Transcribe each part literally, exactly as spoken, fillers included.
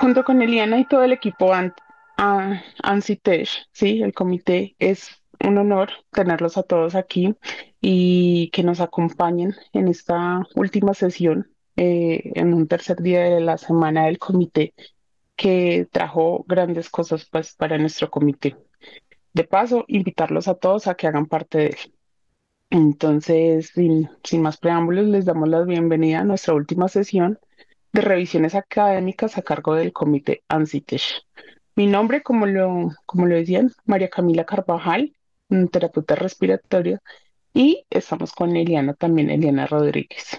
Junto con Eliana y todo el equipo Ant, a- ANSI-T E S H, ¿sí? El comité, es un honor tenerlos a todos aquí y que nos acompañen en esta última sesión, eh, en un tercer día de la semana del comité, que trajo grandes cosas pues, para nuestro comité. De paso, invitarlos a todos a que hagan parte de él. Entonces, sin, sin más preámbulos, les damos la bienvenida a nuestra última sesión de revisiones académicas a cargo del comité ANSITESH. Mi nombre, como lo, como lo decían, María Camila Carvajal, mm, terapeuta respiratoria, y estamos con Eliana también, Eliana Rodríguez,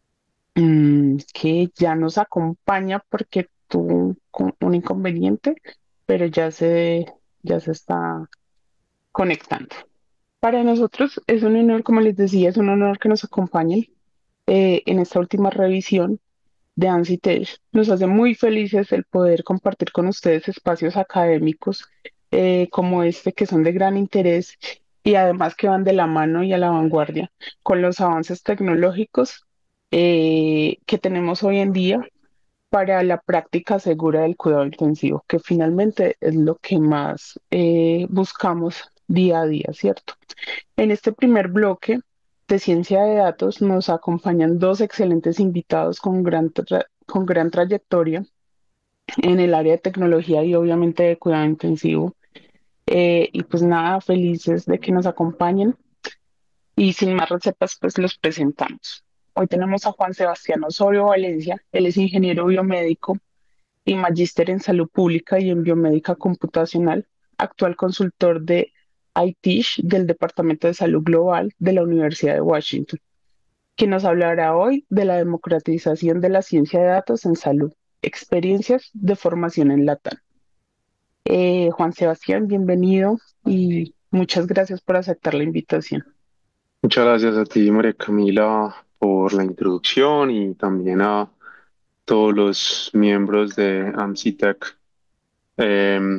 mm, que ya nos acompaña porque tuvo un, un inconveniente, pero ya se, ya se está conectando. Para nosotros es un honor, como les decía, es un honor que nos acompañen eh, en esta última revisión de ANSI-T E S H. Nos hace muy felices el poder compartir con ustedes espacios académicos eh, como este, que son de gran interés y además que van de la mano y a la vanguardia con los avances tecnológicos eh, que tenemos hoy en día para la práctica segura del cuidado intensivo, que finalmente es lo que más eh, buscamos día a día, ¿cierto? En este primer bloque de ciencia de datos nos acompañan dos excelentes invitados con gran, tra- con gran trayectoria en el área de tecnología y obviamente de cuidado intensivo. Eh, y pues nada, felices de que nos acompañen y sin más recetas pues los presentamos. Hoy tenemos a Juan Sebastián Osorio Valencia, él es ingeniero biomédico y magíster en salud pública y en biomédica computacional, actual consultor de I T I S H del Departamento de Salud Global de la Universidad de Washington, que nos hablará hoy de la democratización de la ciencia de datos en salud, experiencias de formación en LATAM. Eh, Juan Sebastián, bienvenido y muchas gracias por aceptar la invitación. Muchas gracias a ti, María Camila, por la introducción y también a todos los miembros de AMCITEC em,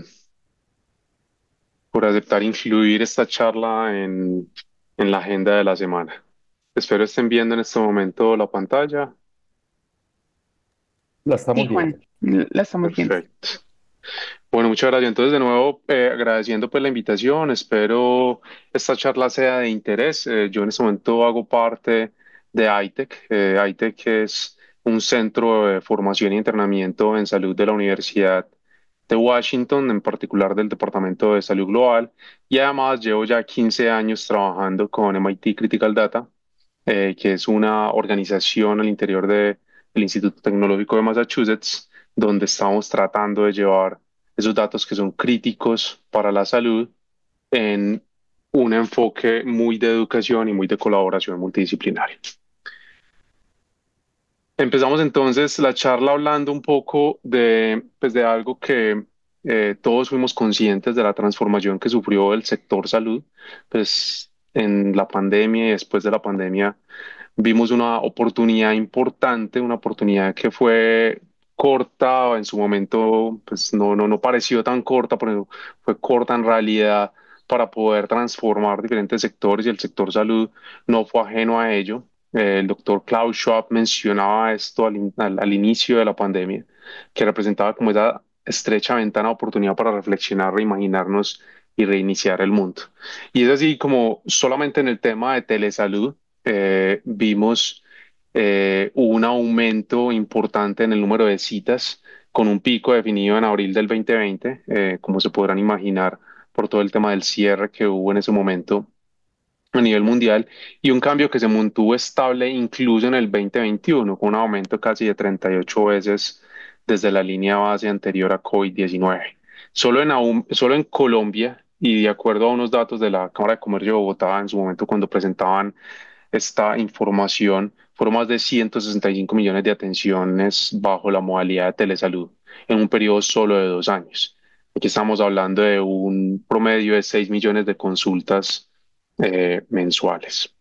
por aceptar incluir esta charla en, en la agenda de la semana. Espero estén viendo en este momento la pantalla. La Sí, estamos Juan, viendo. la estamos viendo. Perfecto. Bueno, muchas gracias. Entonces, de nuevo, eh, agradeciendo pues la invitación. Espero esta charla sea de interés. Eh, yo en este momento hago parte de ITEC. Eh, ITEC es un centro de formación y entrenamiento en salud de la Universidad de Washington, en particular del Departamento de Salud Global. Y además llevo ya quince años trabajando con M I T Critical Data, eh, que es una organización al interior de- del Instituto Tecnológico de Massachusetts, donde estamos tratando de llevar esos datos que son críticos para la salud en un enfoque muy de educación y muy de colaboración multidisciplinaria. Empezamos entonces la charla hablando un poco de, pues, de algo que eh, todos fuimos conscientes de la transformación que sufrió el sector salud, pues en la pandemia y después de la pandemia vimos una oportunidad importante, una oportunidad que fue corta en su momento, pues no, no, no pareció tan corta, pero fue corta en realidad para poder transformar diferentes sectores y el sector salud no fue ajeno a ello. Eh, el doctor Klaus Schwab mencionaba esto al, in- al, al inicio de la pandemia, que representaba como esa estrecha ventana de oportunidad para reflexionar, reimaginarnos y reiniciar el mundo. Y es así como solamente en el tema de telesalud, eh, vimos eh, un aumento importante en el número de citas, con un pico definido en abril del dos mil veinte, eh, como se podrán imaginar por todo el tema del cierre que hubo en ese momento a nivel mundial, y un cambio que se mantuvo estable incluso en el dos mil veintiuno, con un aumento casi de treinta y ocho veces desde la línea base anterior a COVID diecinueve. Solo en, aún- solo en Colombia, y de acuerdo a unos datos de la Cámara de Comercio de Bogotá en su momento cuando presentaban esta información, fueron más de ciento sesenta y cinco millones de atenciones bajo la modalidad de telesalud en un periodo solo de dos años. Aquí estamos hablando de un promedio de seis millones de consultas eh, mensuales.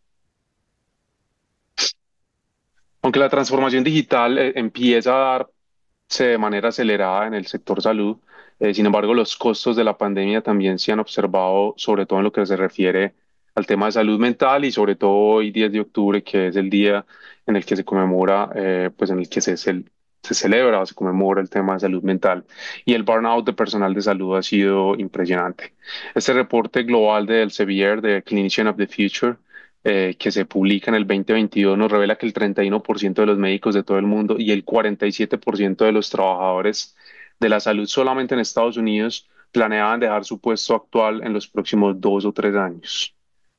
Aunque la transformación digital eh, empieza a darse de manera acelerada en el sector salud, eh, sin embargo, los costos de la pandemia también se han observado, sobre todo en lo que se refiere al tema de salud mental y sobre todo hoy, diez de octubre, que es el día en el que se conmemora, eh, pues en el que se, cel- se celebra o se conmemora el tema de salud mental. Y el burnout de personal de salud ha sido impresionante. Este reporte global del Elsevier, de Clinician of the Future, eh, que se publica en el dos mil veintidós, nos revela que el treinta y uno por ciento de los médicos de todo el mundo y el cuarenta y siete por ciento de los trabajadores de la salud solamente en Estados Unidos planeaban dejar su puesto actual en los próximos dos o tres años.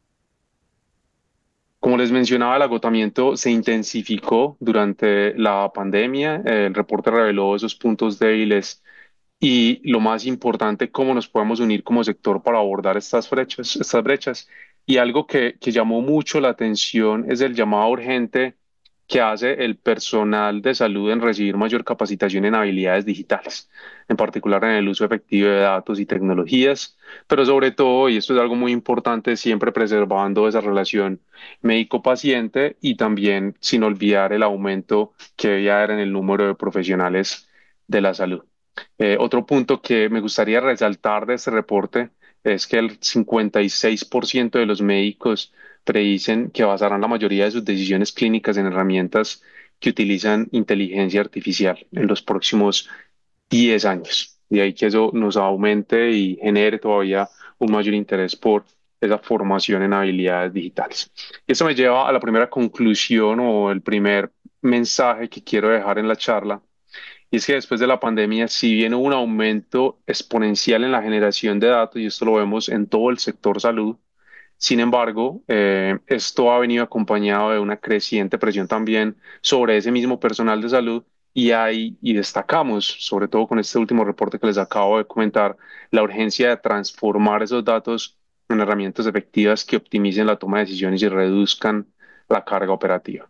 Como les mencionaba, el agotamiento se intensificó durante la pandemia. El reporte reveló esos puntos débiles y lo más importante, cómo nos podemos unir como sector para abordar estas brechas, estas brechas. Y algo que, que llamó mucho la atención es el llamado urgente que hace el personal de salud en recibir mayor capacitación en habilidades digitales, en particular en el uso efectivo de datos y tecnologías, pero sobre todo, y esto es algo muy importante, siempre preservando esa relación médico-paciente y también sin olvidar el aumento que debe haber en el número de profesionales de la salud. Eh, otro punto que me gustaría resaltar de este reporte es que el cincuenta y seis por ciento de los médicos predicen que basarán la mayoría de sus decisiones clínicas en herramientas que utilizan inteligencia artificial en los próximos diez años. De ahí que eso nos aumente y genere todavía un mayor interés por esa formación en habilidades digitales. Y eso me lleva a la primera conclusión o el primer mensaje que quiero dejar en la charla y es que después de la pandemia, si bien hubo un aumento exponencial en la generación de datos, y esto lo vemos en todo el sector salud, sin embargo, eh, esto ha venido acompañado de una creciente presión también sobre ese mismo personal de salud y hay, y destacamos, sobre todo con este último reporte que les acabo de comentar, la urgencia de transformar esos datos en herramientas efectivas que optimicen la toma de decisiones y reduzcan la carga operativa.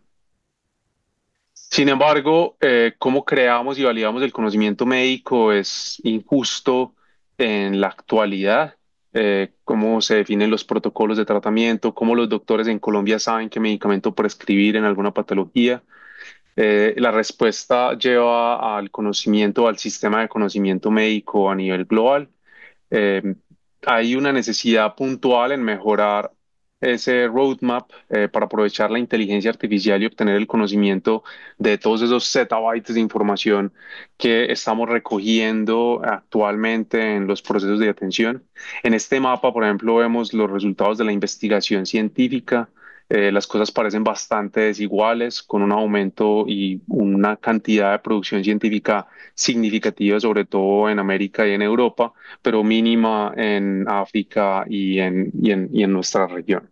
Sin embargo, eh, cómo creamos y validamos el conocimiento médico es injusto en la actualidad. Eh, cómo se definen los protocolos de tratamiento, cómo los doctores en Colombia saben qué medicamento prescribir en alguna patología. Eh, la respuesta lleva al conocimiento, al sistema de conocimiento médico a nivel global. Eh, Hay una necesidad puntual en mejorar ese roadmap eh, para aprovechar la inteligencia artificial y obtener el conocimiento de todos esos zettabytes de información que estamos recogiendo actualmente en los procesos de atención. En este mapa, por ejemplo, vemos los resultados de la investigación científica. Eh, las cosas parecen bastante desiguales, con un aumento y una cantidad de producción científica significativa, sobre todo en América y en Europa, pero mínima en África y en, y en, y en nuestra región.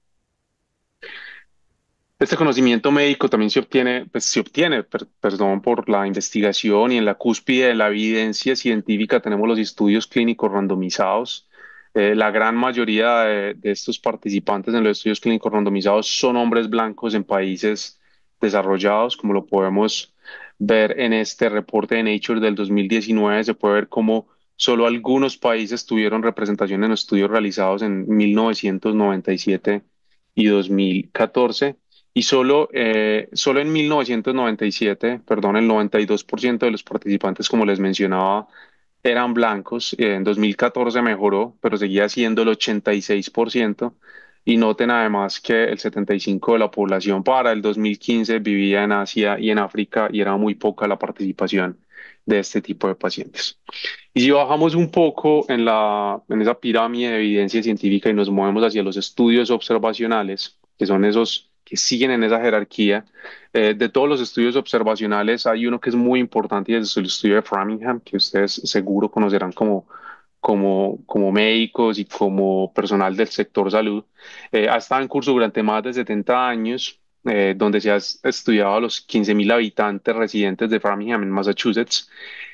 Este conocimiento médico también se obtiene, pues, se obtiene, per- perdón, por la investigación y en la cúspide de la evidencia científica tenemos los estudios clínicos randomizados. Eh, la gran mayoría de, de estos participantes en los estudios clínicos randomizados son hombres blancos en países desarrollados, como lo podemos ver en este reporte de Nature del dos mil diecinueve. Se puede ver cómo solo algunos países tuvieron representación en estudios realizados en mil novecientos noventa y siete y dos mil catorce y solo, eh, solo en mil novecientos noventa y siete, perdón, el noventa y dos por ciento de los participantes, como les mencionaba, eran blancos. Eh, en dos mil catorce mejoró, pero seguía siendo el ochenta y seis por ciento. Y noten además que el setenta y cinco por ciento de la población para el dos mil quince vivía en Asia y en África y era muy poca la participación de este tipo de pacientes. Y si bajamos un poco en la, en esa pirámide de evidencia científica y nos movemos hacia los estudios observacionales, que son esos que siguen en esa jerarquía, eh, de todos los estudios observacionales hay uno que es muy importante y es el estudio de Framingham, que ustedes seguro conocerán como, como, como médicos y como personal del sector salud. Eh, ha estado en curso durante más de setenta años, eh, donde se ha estudiado a los quince mil habitantes residentes de Framingham en Massachusetts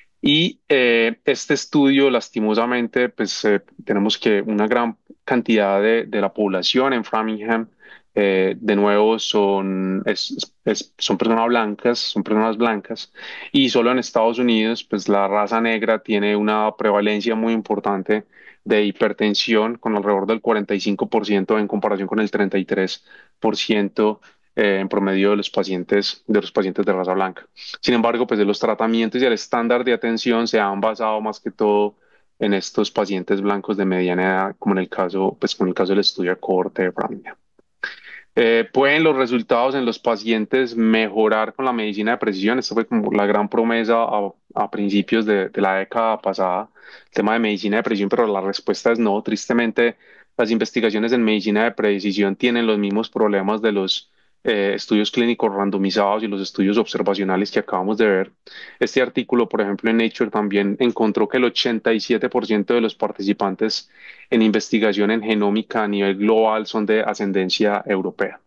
y eh, este estudio, lastimosamente, pues eh, tenemos que una gran cantidad de, de la población en Framingham, eh, de nuevo, son, es- es- son personas blancas, son personas blancas, y solo en Estados Unidos, pues la raza negra tiene una prevalencia muy importante de hipertensión, con alrededor del cuarenta y cinco por ciento en comparación con el treinta y tres por ciento eh, en promedio de los pacientes, de los pacientes de raza blanca. Sin embargo, pues de los tratamientos y el estándar de atención se han basado más que todo en estos pacientes blancos de mediana edad, como en el caso, pues como en el caso del estudio de cohorte de Framingham. Eh, ¿pueden los resultados en los pacientes mejorar con la medicina de precisión? Esta fue como la gran promesa a, a principios de, de la década pasada, el tema de medicina de precisión, pero la respuesta es no. Tristemente, las investigaciones en medicina de precisión tienen los mismos problemas de los eh, estudios clínicos randomizados y los estudios observacionales que acabamos de ver. Este artículo, por ejemplo, en Nature también encontró que el ochenta y siete por ciento de los participantes en investigación en genómica a nivel global son de ascendencia europea.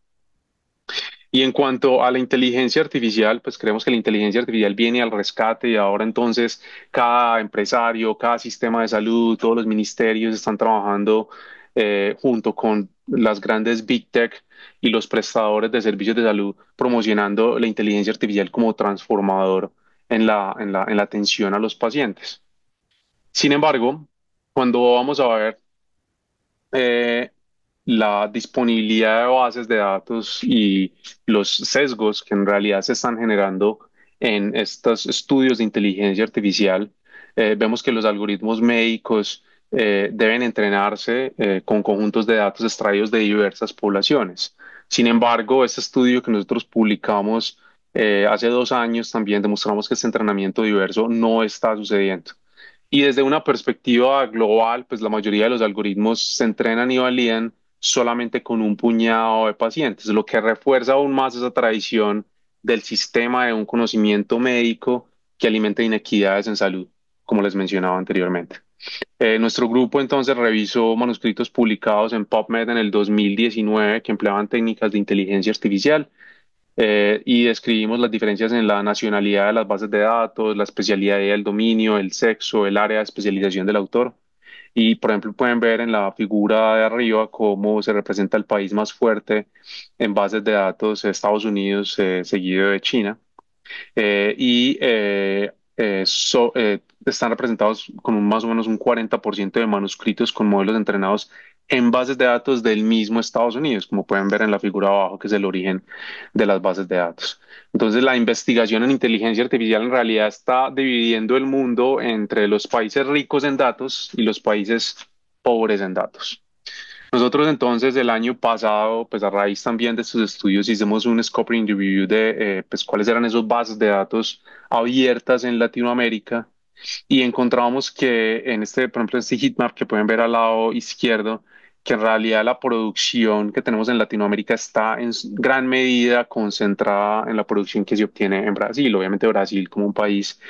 Y en cuanto a la inteligencia artificial, pues creemos que la inteligencia artificial viene al rescate y ahora entonces cada empresario, cada sistema de salud, todos los ministerios están trabajando eh, junto con las grandes Big Tech y los prestadores de servicios de salud promocionando la inteligencia artificial como transformador en la, en la, en la atención a los pacientes. Sin embargo, cuando vamos a ver eh, la disponibilidad de bases de datos y los sesgos que en realidad se están generando en estos estudios de inteligencia artificial, eh, vemos que los algoritmos médicos eh, deben entrenarse eh, con conjuntos de datos extraídos de diversas poblaciones. Sin embargo, este estudio que nosotros publicamos eh, hace dos años también demostramos que este entrenamiento diverso no está sucediendo. Y desde una perspectiva global, pues la mayoría de los algoritmos se entrenan y validan solamente con un puñado de pacientes, lo que refuerza aún más esa tradición del sistema de un conocimiento médico que alimenta inequidades en salud, como les mencionaba anteriormente. Eh, nuestro grupo entonces revisó manuscritos publicados en PubMed en el dos mil diecinueve que empleaban técnicas de inteligencia artificial eh, y describimos las diferencias en la nacionalidad de las bases de datos, la especialidad del dominio, el sexo, el área de especialización del autor. Y, por ejemplo, pueden ver en la figura de arriba cómo se representa el país más fuerte en bases de datos, Estados Unidos, eh, seguido de China eh, y eh, eh, so- eh, están representados con un- más o menos un cuarenta por ciento de manuscritos con modelos entrenados en bases de datos del mismo Estados Unidos, como pueden ver en la figura abajo, que es el origen de las bases de datos. Entonces, la investigación en inteligencia artificial en realidad está dividiendo el mundo entre los países ricos en datos y los países pobres en datos. Nosotros entonces el año pasado, pues a raíz también de estos estudios, hicimos un scoping review de eh, pues, cuáles eran esas bases de datos abiertas en Latinoamérica y encontramos que en este, por ejemplo, este heatmap que pueden ver al lado izquierdo, que en realidad la producción que tenemos en Latinoamérica está en s- gran medida concentrada en la producción que se obtiene en Brasil. Obviamente Brasil como un país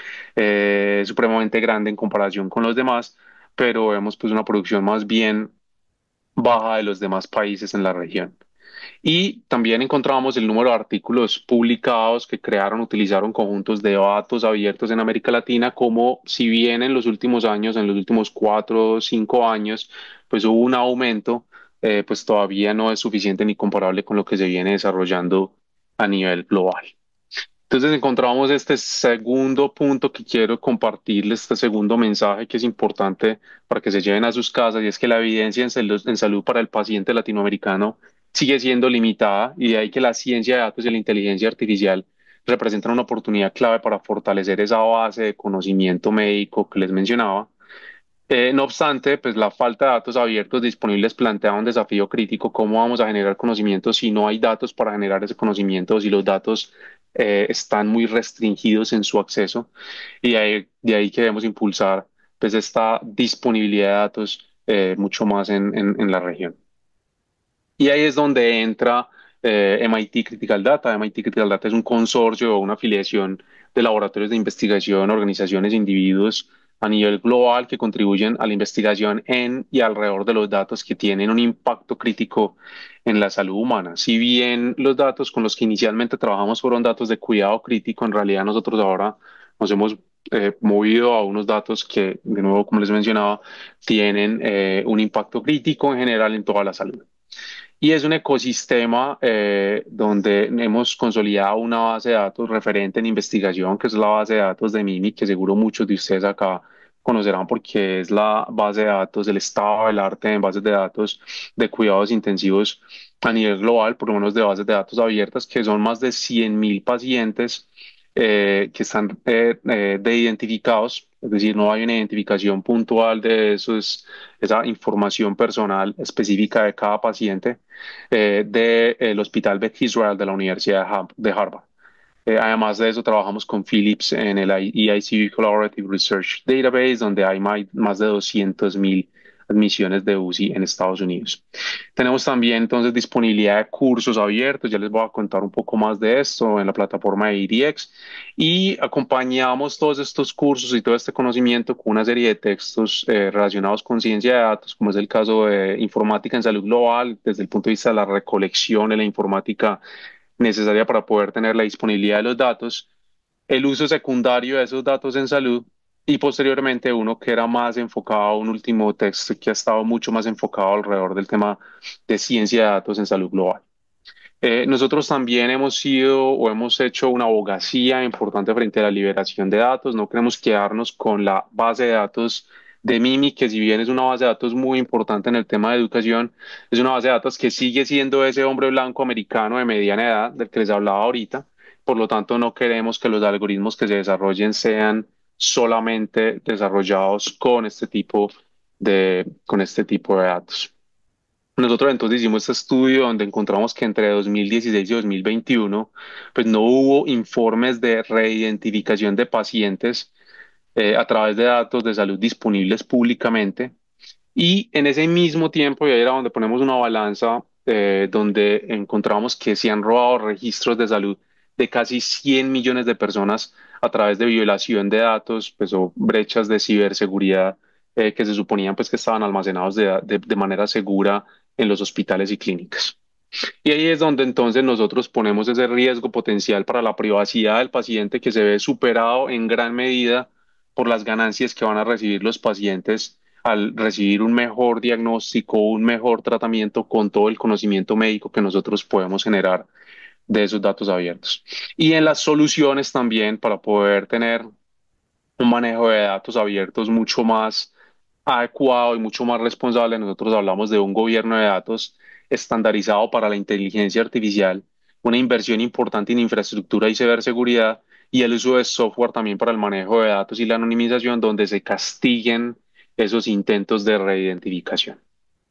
eh, supremamente grande en comparación con los demás, pero vemos pues una producción más bien baja de los demás países en la región. Y también encontramos el número de artículos publicados que crearon, utilizaron conjuntos de datos abiertos en América Latina, como si bien en los últimos años, en los últimos cuatro o cinco años, pues hubo un aumento, eh, pues todavía no es suficiente ni comparable con lo que se viene desarrollando a nivel global. Entonces encontramos este segundo punto que quiero compartirles, este segundo mensaje que es importante para que se lleven a sus casas, y es que la evidencia en salud, en salud para el paciente latinoamericano sigue siendo limitada, y de ahí que la ciencia de datos y la inteligencia artificial representan una oportunidad clave para fortalecer esa base de conocimiento médico que les mencionaba. Eh, no obstante, pues la falta de datos abiertos disponibles plantea un desafío crítico. ¿Cómo vamos a generar conocimiento si no hay datos para generar ese conocimiento, o si los datos eh, están muy restringidos en su acceso? Y de ahí, de ahí que debemos impulsar pues esta disponibilidad de datos eh, mucho más en, en en la región. Y ahí es donde entra eh, M I T Critical Data. M I T Critical Data es un consorcio o una afiliación de laboratorios de investigación, organizaciones, e individuos a nivel global que contribuyen a la investigación en y alrededor de los datos que tienen un impacto crítico en la salud humana. Si bien los datos con los que inicialmente trabajamos fueron datos de cuidado crítico, en realidad nosotros ahora nos hemos eh, movido a unos datos que, de nuevo, como les mencionaba, tienen eh, un impacto crítico en general en toda la salud. Y es un ecosistema eh, donde hemos consolidado una base de datos referente en investigación, que es la base de datos de MIMI, que seguro muchos de ustedes acá conocerán porque es la base de datos del estado del arte en bases de datos de cuidados intensivos a nivel global, por lo menos de bases de datos abiertas, que son más de cien mil pacientes eh, que están eh, eh, de identificados es decir, no hay una identificación puntual de eso, es esa información personal específica de cada paciente eh, del Hospital Beth Israel de la Universidad de Har- de Harvard. Eh, además de eso, trabajamos con Philips en el E I C U Collaborative Research Database, donde hay mai- más de doscientos mil admisiones de U C I en Estados Unidos. Tenemos también entonces disponibilidad de cursos abiertos, ya les voy a contar un poco más de esto en la plataforma de E D X y acompañamos todos estos cursos y todo este conocimiento con una serie de textos eh, relacionados con ciencia de datos, como es el caso de informática en salud global, desde el punto de vista de la recolección de la informática necesaria para poder tener la disponibilidad de los datos, el uso secundario de esos datos en salud y posteriormente uno que era más enfocado, un último texto que ha estado mucho más enfocado alrededor del tema de ciencia de datos en salud global. Eh, nosotros también hemos sido o hemos hecho una abogacía importante frente a la liberación de datos. No queremos quedarnos con la base de datos de Mimi, que si bien es una base de datos muy importante en el tema de educación, es una base de datos que sigue siendo ese hombre blanco americano de mediana edad del que les hablaba ahorita. Por lo tanto, no queremos que los algoritmos que se desarrollen sean solamente desarrollados con este tipo de, con este tipo de datos. Nosotros entonces hicimos este estudio donde encontramos que entre dos mil dieciséis y dos mil veintiuno, pues no hubo informes de reidentificación de pacientes eh, a través de datos de salud disponibles públicamente. Y en ese mismo tiempo, y ahí era donde ponemos una balanza, eh, donde encontramos que se han robado registros de salud de casi cien millones de personas a través de violación de datos, pues, o brechas de ciberseguridad eh, que se suponían pues, que estaban almacenados de, de de manera segura en los hospitales y clínicas. Y ahí es donde entonces nosotros ponemos ese riesgo potencial para la privacidad del paciente que se ve superado en gran medida por las ganancias que van a recibir los pacientes al recibir un mejor diagnóstico, un mejor tratamiento con todo el conocimiento médico que nosotros podemos generar de esos datos abiertos. Y en las soluciones también para poder tener un manejo de datos abiertos mucho más adecuado y mucho más responsable. Nosotros hablamos de un gobierno de datos estandarizado para la inteligencia artificial, una inversión importante en infraestructura y ciberseguridad y el uso de software también para el manejo de datos y la anonimización, donde se castiguen esos intentos de reidentificación.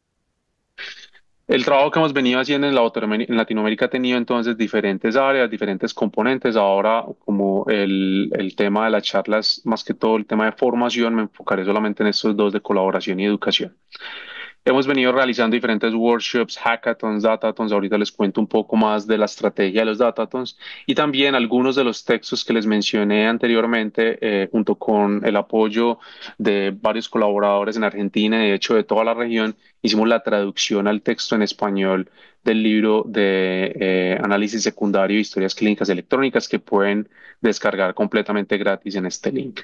El trabajo que hemos venido haciendo en, la en Latinoamérica ha tenido entonces diferentes áreas, diferentes componentes. Ahora, como el, el tema de la charla es más que todo el tema de formación, me enfocaré solamente en estos dos de colaboración y educación. Hemos venido realizando diferentes workshops, hackathons, datathons. Ahorita les cuento un poco más de la estrategia de los datathons y también algunos de los textos que les mencioné anteriormente, eh, junto con el apoyo de varios colaboradores en Argentina y de hecho de toda la región. Hicimos la traducción al texto en español del libro de eh, análisis secundario e historias clínicas electrónicas que pueden descargar completamente gratis en este link.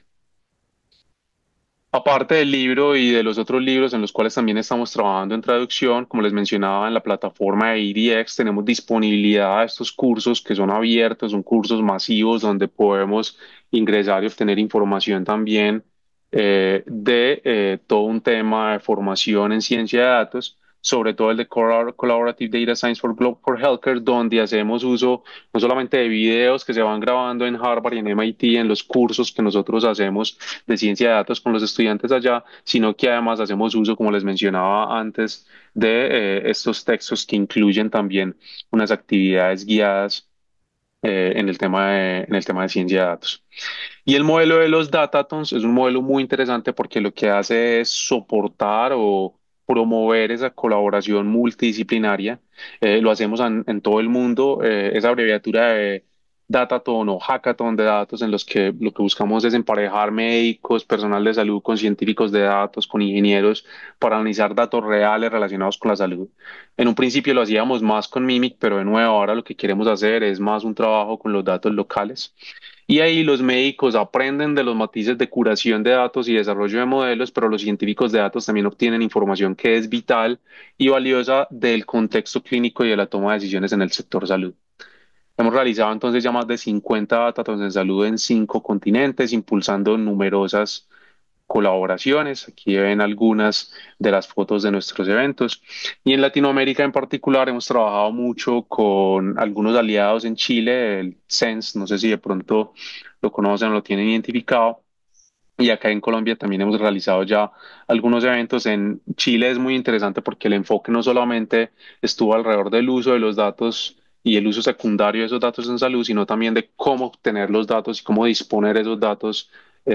Aparte del libro y de los otros libros en los cuales también estamos trabajando en traducción, como les mencionaba en la plataforma de E D X, tenemos disponibilidad a estos cursos que son abiertos, son cursos masivos donde podemos ingresar y obtener información también eh, de eh, todo un tema de formación en ciencia de datos, sobre todo el de Collabor- Collaborative Data Science for, Glo- for Healthcare, donde hacemos uso no solamente de videos que se van grabando en Harvard y en M I T en los cursos que nosotros hacemos de ciencia de datos con los estudiantes allá, sino que además hacemos uso, como les mencionaba antes, de eh, estos textos que incluyen también unas actividades guiadas eh, en el tema de, en el tema de ciencia de datos. Y el modelo de los datatons es un modelo muy interesante porque lo que hace es soportar o promover esa colaboración multidisciplinaria. Eh, lo hacemos en, en todo el mundo. Eh, esa abreviatura de Datathon o Hackathon de datos en los que lo que buscamos es emparejar médicos, personal de salud con científicos de datos, con ingenieros para analizar datos reales relacionados con la salud. En un principio lo hacíamos más con Mimic, pero de nuevo ahora lo que queremos hacer es más un trabajo con los datos locales. Y ahí los médicos aprenden de los matices de curación de datos y desarrollo de modelos, pero los científicos de datos también obtienen información que es vital y valiosa del contexto clínico y de la toma de decisiones en el sector salud. Hemos realizado entonces ya más de cincuenta datos en salud en cinco continentes, impulsando numerosas colaboraciones. Aquí ven algunas de las fotos de nuestros eventos. Y en Latinoamérica en particular hemos trabajado mucho con algunos aliados en Chile, el C E N S, no sé si de pronto lo conocen o lo tienen identificado, Y acá en Colombia también hemos realizado ya algunos eventos. En Chile es muy interesante porque el enfoque no solamente estuvo alrededor del uso de los datos y el uso secundario de esos datos en salud, sino también de cómo obtener los datos y cómo disponer esos datos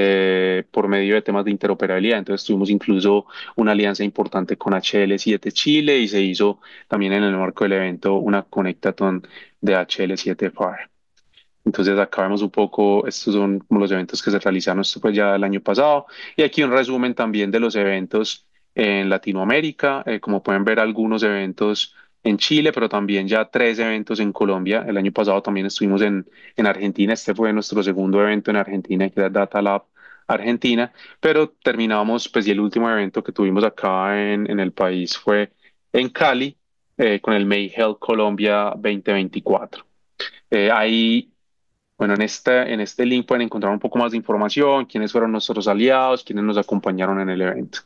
eh, por medio de temas de interoperabilidad. Entonces tuvimos incluso una alianza importante con H L siete Chile y se hizo también en el marco del evento una Conectathon de H L siete Fire. Entonces acá vemos un poco, estos son como los eventos que se realizaron, esto fue ya el año pasado, y aquí un resumen también de los eventos en Latinoamérica. Eh, como pueden ver, algunos eventos en Chile, pero también ya tres eventos en Colombia. El año pasado también estuvimos en, en Argentina, este fue nuestro segundo evento en Argentina, que era Data Lab Argentina, pero terminamos, pues y el último evento que tuvimos acá en, en el país fue en Cali, eh, con el May Health Colombia dos mil veinticuatro. Eh, ahí bueno, en este, en este link pueden encontrar un poco más de información, quiénes fueron nuestros aliados, quiénes nos acompañaron en el evento.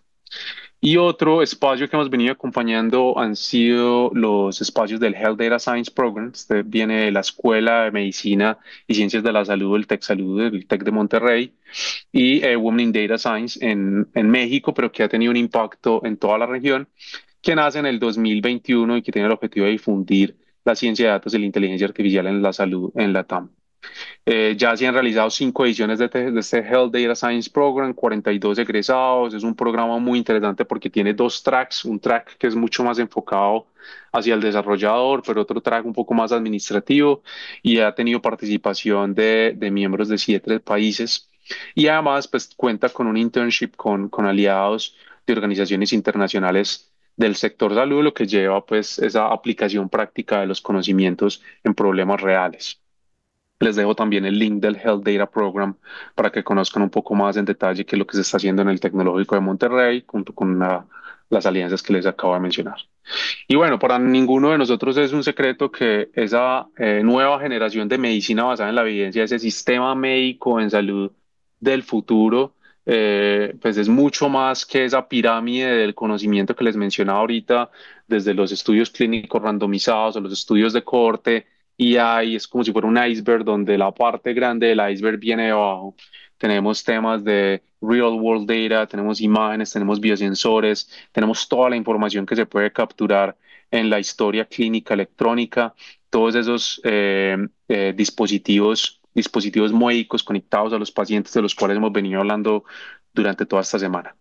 Y otro espacio que hemos venido acompañando han sido los espacios del Health Data Science Program. Este viene de la Escuela de Medicina y Ciencias de la Salud, el Tec Salud, el Tec de Monterrey, y eh, Women in Data Science en, en México, pero que ha tenido un impacto en toda la región, que nace en el dos mil veintiuno y que tiene el objetivo de difundir la ciencia de datos y la inteligencia artificial en la salud en la T A M. Eh, ya se han realizado cinco ediciones de, te- de este Health Data Science Program, cuarenta y dos egresados. Es un programa muy interesante porque tiene dos tracks, un track que es mucho más enfocado hacia el desarrollador, pero otro track un poco más administrativo, y ha tenido participación de, de miembros de siete países. Y además, pues cuenta con un internship con, con aliados de organizaciones internacionales del sector salud, lo que lleva pues esa aplicación práctica de los conocimientos en problemas reales. Les dejo también el link del Health Data Program para que conozcan un poco más en detalle qué es lo que se está haciendo en el Tecnológico de Monterrey, junto con la- las alianzas que les acabo de mencionar. Y bueno, para ninguno de nosotros es un secreto que esa eh, nueva generación de medicina basada en la evidencia, ese sistema médico en salud del futuro, eh, pues es mucho más que esa pirámide del conocimiento que les mencionaba ahorita, desde los estudios clínicos randomizados o los estudios de cohorte, y ahí es como si fuera un iceberg donde la parte grande del iceberg viene de abajo. Tenemos temas de real world data, tenemos imágenes, tenemos biosensores, tenemos toda la información que se puede capturar en la historia clínica electrónica, todos esos eh, eh, dispositivos, dispositivos médicos conectados a los pacientes de los cuales hemos venido hablando durante toda esta semana.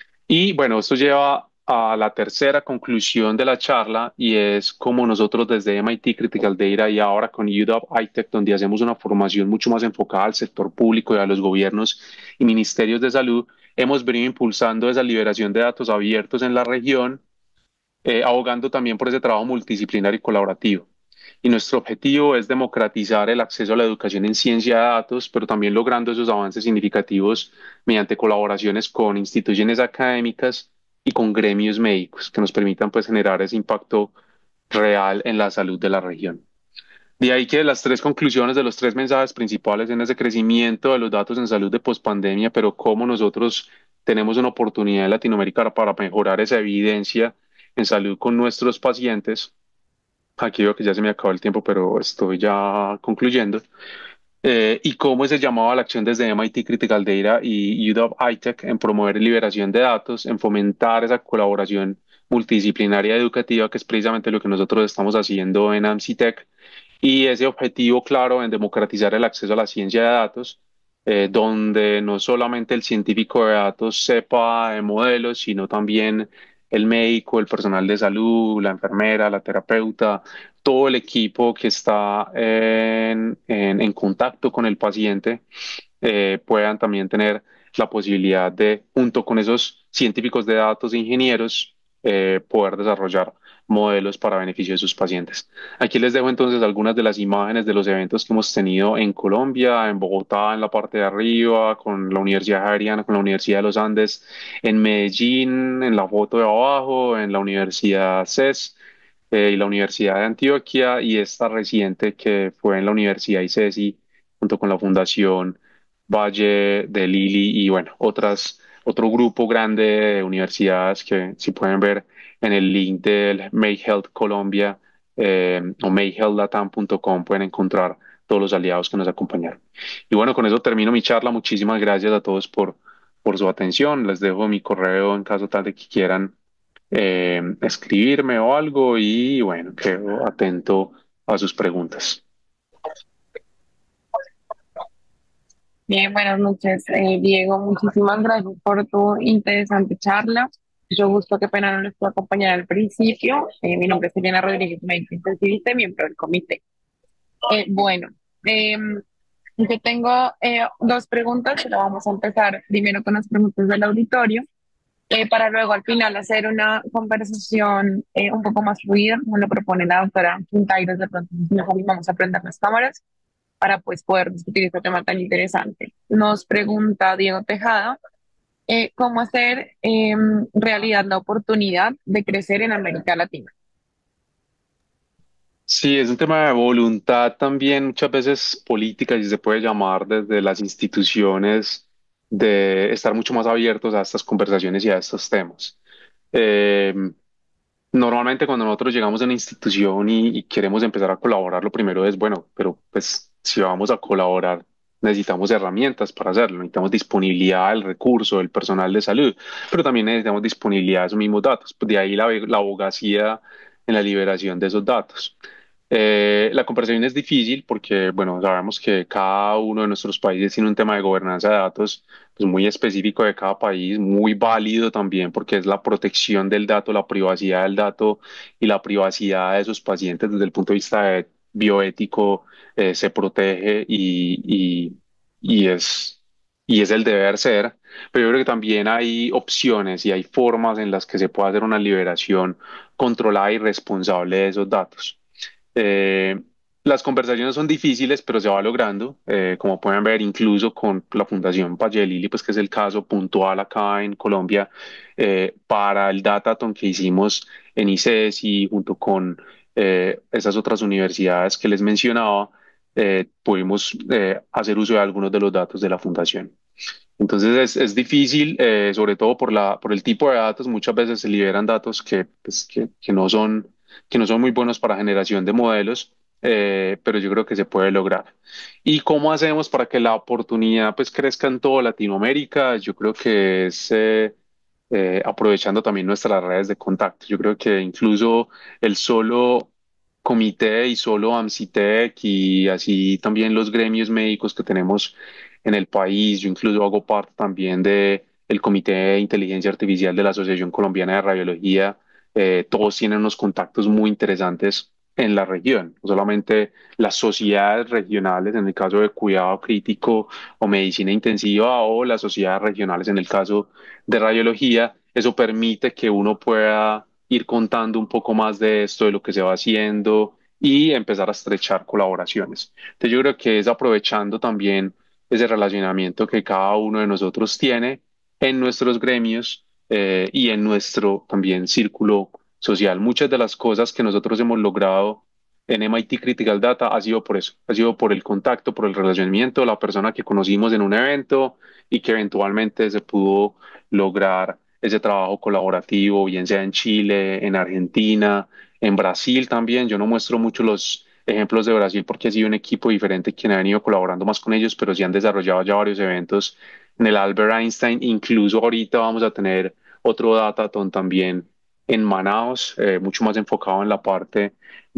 Y bueno, esto lleva a la tercera conclusión de la charla, y es como nosotros desde M I T Critical Data y ahora con U W iTech, donde hacemos una formación mucho más enfocada al sector público y a los gobiernos y ministerios de salud, hemos venido impulsando esa liberación de datos abiertos en la región, eh, abogando también por ese trabajo multidisciplinar y colaborativo. Y nuestro objetivo es democratizar el acceso a la educación en ciencia de datos, pero también logrando esos avances significativos mediante colaboraciones con instituciones académicas y con gremios médicos que nos permitan pues generar ese impacto real en la salud de la región. De ahí que las tres conclusiones de los tres mensajes principales en ese crecimiento de los datos en salud de pospandemia, pero cómo nosotros tenemos una oportunidad en Latinoamérica para mejorar esa evidencia en salud con nuestros pacientes. Aquí veo que ya se me acabó el tiempo, pero estoy ya concluyendo. Eh, y cómo es el llamado a la acción desde M I T Critical Data y U W iTech en promover liberación de datos, en fomentar esa colaboración multidisciplinaria educativa, que es precisamente lo que nosotros estamos haciendo en AMSITEC, y ese objetivo claro en democratizar el acceso a la ciencia de datos, eh, donde no solamente el científico de datos sepa de modelos, sino también el médico, el personal de salud, la enfermera, la terapeuta, todo el equipo que está en, en- en contacto con el paciente, eh, puedan también tener la posibilidad de, junto con esos científicos de datos e ingenieros, eh, poder desarrollar modelos para beneficio de sus pacientes. Aquí les dejo entonces algunas de las imágenes de los eventos que hemos tenido en Colombia, en Bogotá, en la parte de arriba, con la Universidad Javeriana, con la Universidad de los Andes, en Medellín, en la foto de abajo, en la Universidad C E S, eh, y la Universidad de Antioquia, y esta reciente que fue en la Universidad ICESI, junto con la Fundación Valle de Lili y bueno, otras, otro grupo grande de universidades que si pueden ver en el link del Make Health Colombia, eh, o make health latam punto com, pueden encontrar todos los aliados que nos acompañaron. Y bueno, con eso termino mi charla. Muchísimas gracias a todos por, por su atención. Les dejo mi correo en caso tal de que quieran eh, escribirme o algo y bueno, quedo atento a sus preguntas. Bien, buenas noches, eh, Diego. Muchísimas gracias por tu interesante charla. Yo gusto, qué pena no les puedo acompañar al principio. Eh, mi nombre es Eliana Rodríguez, médico intensivista y miembro del comité. Eh, bueno, em, yo tengo eh, dos preguntas, pero vamos a empezar primero con las preguntas del auditorio, eh, para luego al final hacer una conversación eh, un poco más fluida, como lo propone la doctora Quintairos. De pronto nos animamos a prender las cámaras para pues poder discutir este tema tan interesante. Nos pregunta Diego Tejada, eh, ¿cómo hacer eh, realidad la oportunidad de crecer en América Latina? Sí, es un tema de voluntad también, muchas veces política, y se puede llamar desde las instituciones, de estar mucho más abiertos a estas conversaciones y a estos temas. Eh, Normalmente cuando nosotros llegamos a una institución y, y queremos empezar a colaborar, lo primero es, bueno, pero pues si vamos a colaborar, necesitamos herramientas para hacerlo, necesitamos disponibilidad del recurso, del personal de salud, pero también necesitamos disponibilidad de esos mismos datos. Pues de ahí la, la abogacía en la liberación de esos datos. Eh, la conversación es difícil porque, bueno, sabemos que cada uno de nuestros países tiene un tema de gobernanza de datos pues, muy específico de cada país, muy válido también porque es la protección del dato, la privacidad del dato y la privacidad de esos pacientes desde el punto de vista de- bioético eh, se protege y, y, y es, y es el deber ser. Pero yo creo que también hay opciones y hay formas en las que se puede hacer una liberación controlada y responsable de esos datos. Eh, las conversaciones son difíciles, pero se va logrando. Eh, como pueden ver, incluso con la Fundación Pacheli, pues que es el caso puntual acá en Colombia, eh, para el datathon que hicimos en I C E S y junto con eh, esas otras universidades que les mencionaba, eh, pudimos eh, hacer uso de algunos de los datos de la Fundación. Entonces es, es difícil, eh, sobre todo por la, por el tipo de datos. Muchas veces se liberan datos que, pues, que, que no son, que no son muy buenos para generación de modelos, eh, pero yo creo que se puede lograr. ¿Y cómo hacemos para que la oportunidad pues, crezca en toda Latinoamérica? Yo creo que es eh, eh, aprovechando también nuestras redes de contacto. Yo creo que incluso el solo comité y solo AMSITEC y así también los gremios médicos que tenemos en el país. Yo incluso hago parte también de el Comité de Inteligencia Artificial de la Asociación Colombiana de Radiología. Eh, todos tienen unos contactos muy interesantes en la región, no solamente las sociedades regionales en el caso de cuidado crítico o medicina intensiva o las sociedades regionales en el caso de radiología. Eso permite que uno pueda ir contando un poco más de esto, de lo que se va haciendo y empezar a estrechar colaboraciones. Entonces yo creo que es aprovechando también ese relacionamiento que cada uno de nosotros tiene en nuestros gremios eh, y en nuestro también círculo social. Muchas de las cosas que nosotros hemos logrado en M I T Critical Data ha sido por eso, ha sido por el contacto, por el relacionamiento, la persona que conocimos en un evento y que eventualmente se pudo lograr ese trabajo colaborativo, bien sea en Chile, en Argentina, en Brasil también. Yo no muestro mucho los ejemplos de Brasil porque ha sido un equipo diferente quien ha venido colaborando más con ellos, pero sí han desarrollado ya varios eventos en el Albert Einstein. Incluso ahorita vamos a tener otro Datathon también en Manaus, eh, mucho más enfocado en la parte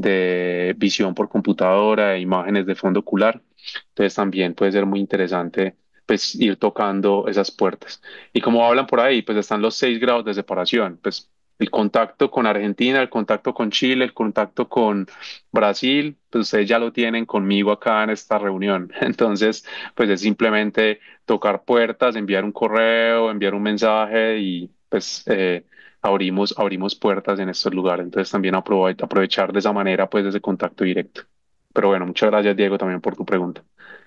de visión por computadora e imágenes de fondo ocular. Entonces también puede ser muy interesante pues ir tocando esas puertas. Y como hablan por ahí, pues están los seis grados de separación. Pues el contacto con Argentina, el contacto con Chile, el contacto con Brasil, pues ustedes ya lo tienen conmigo acá en esta reunión. Entonces, pues es simplemente tocar puertas, enviar un correo, enviar un mensaje y pues eh, abrimos, abrimos puertas en estos lugares. Entonces también aprove- aprovechar de esa manera pues ese contacto directo. Pero bueno, muchas gracias Diego también por tu pregunta.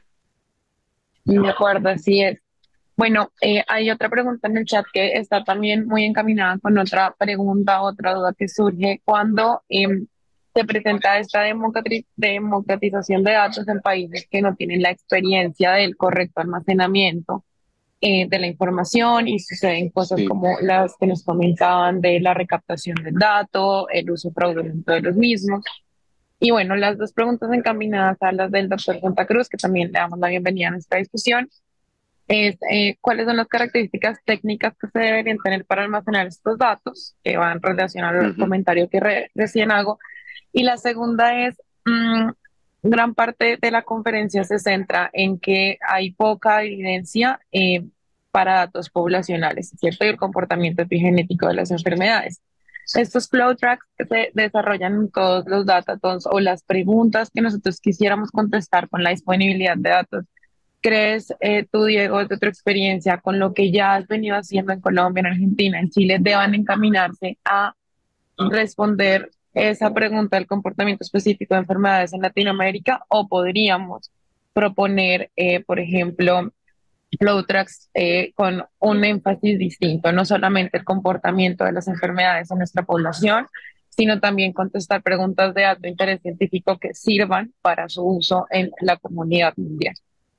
De acuerdo, así es. Bueno, eh, hay otra pregunta en el chat que está también muy encaminada con otra pregunta, otra duda que surge cuando em, se presenta esta democrati- democratización de datos en países que no tienen la experiencia del correcto almacenamiento eh, de la información, y suceden cosas Sí. como las que nos comentaban de la recaptación del dato, el uso fraudulento de los mismos. Y bueno, las dos preguntas encaminadas a las del doctor Santa Cruz, que también le damos la bienvenida a nuestra discusión. es eh, cuáles son las características técnicas que se deberían tener para almacenar estos datos, que van relacionados al Ujú. comentario que re- recién hago. Y la segunda es, mm, gran parte de la conferencia se centra en que hay poca evidencia eh, para datos poblacionales, ¿cierto? Y el comportamiento epigenético de las enfermedades. Estos flow tracks que se desarrollan en todos los datatons o las preguntas que nosotros quisiéramos contestar con la disponibilidad de datos. ¿Crees eh, tú, Diego, de tu experiencia con lo que ya has venido haciendo en Colombia, en Argentina, en Chile, deban encaminarse a responder esa pregunta del comportamiento específico de enfermedades en Latinoamérica? ¿O podríamos proponer, eh, por ejemplo, flow tracks eh, con un énfasis distinto, no solamente el comportamiento de las enfermedades en nuestra población, sino también contestar preguntas de alto interés científico que sirvan para su uso en la comunidad mundial?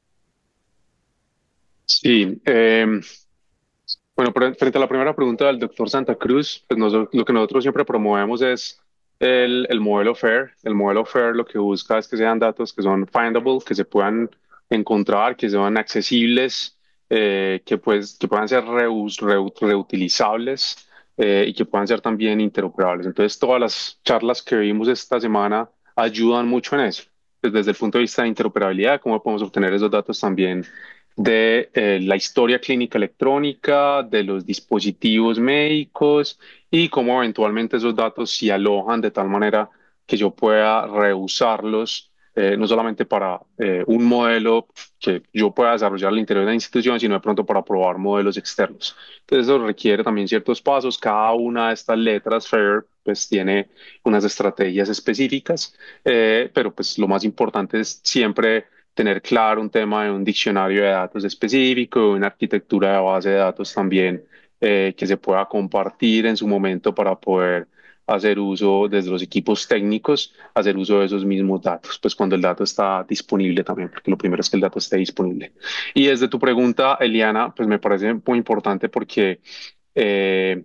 Sí, em, bueno, pre- frente a la primera pregunta del doctor Santa Cruz, pues noso- lo que nosotros siempre promovemos es el, el modelo FAIR. El modelo FAIR lo que busca es que sean datos que son findable, que se puedan encontrar, que sean accesibles, eh, que, pues, que puedan ser reus- reu- reutilizables eh, y que puedan ser también interoperables. Entonces, todas las charlas que vimos esta semana ayudan mucho en eso. Pues, desde el punto de vista de interoperabilidad, cómo podemos obtener esos datos también de eh, la historia clínica electrónica, de los dispositivos médicos y cómo eventualmente esos datos se alojan de tal manera que yo pueda reusarlos, eh, no solamente para eh, un modelo que yo pueda desarrollar al interior de la institución, sino de pronto para probar modelos externos. Entonces eso requiere también ciertos pasos. Cada una de estas letras FAIR pues tiene unas estrategias específicas, eh, pero pues lo más importante es siempre tener claro un tema de un diccionario de datos específico, una arquitectura de base de datos también eh, que se pueda compartir en su momento para poder hacer uso desde los equipos técnicos, hacer uso de esos mismos datos, pues cuando el dato está disponible también, porque lo primero es que el dato esté disponible. Y desde tu pregunta, Eliana, pues me parece muy importante porque eh,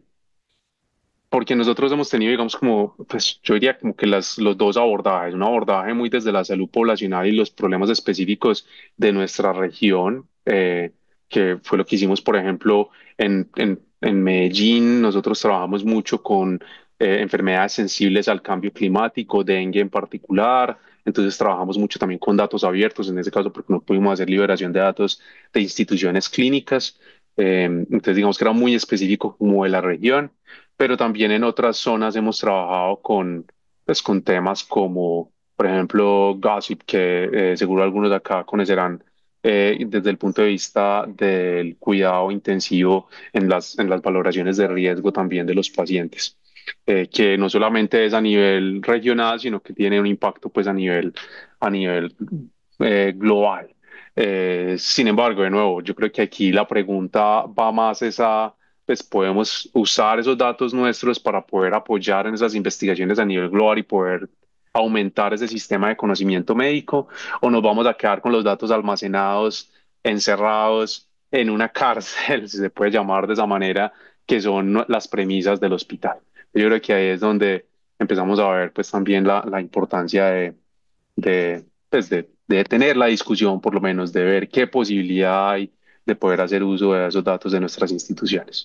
porque nosotros hemos tenido, digamos, como, pues yo diría como que las, los dos abordajes, un abordaje muy desde la salud poblacional y los problemas específicos de nuestra región, eh, que fue lo que hicimos, por ejemplo, en, en, en Medellín. Nosotros trabajamos mucho con eh, enfermedades sensibles al cambio climático, dengue en particular. Entonces trabajamos mucho también con datos abiertos, en ese caso porque no pudimos hacer liberación de datos de instituciones clínicas. Eh, entonces digamos que era muy específico como de la región, pero también en otras zonas hemos trabajado con, pues, con temas como, por ejemplo, gossip, que eh, seguro algunos de acá conocerán eh, desde el punto de vista del cuidado intensivo en las, en las valoraciones de riesgo también de los pacientes, eh, que no solamente es a nivel regional, sino que tiene un impacto pues a nivel, a nivel eh, global. Eh, sin embargo, de nuevo, yo creo que aquí la pregunta va más esa, pues podemos usar esos datos nuestros para poder apoyar en esas investigaciones a nivel global y poder aumentar ese sistema de conocimiento médico, o nos vamos a quedar con los datos almacenados, encerrados en una cárcel, si se puede llamar de esa manera, que son las premisas del hospital. Yo creo que ahí es donde empezamos a ver pues también la, la importancia de, de, pues, de, de tener la discusión, por lo menos, de ver qué posibilidad hay de poder hacer uso de esos datos de nuestras instituciones.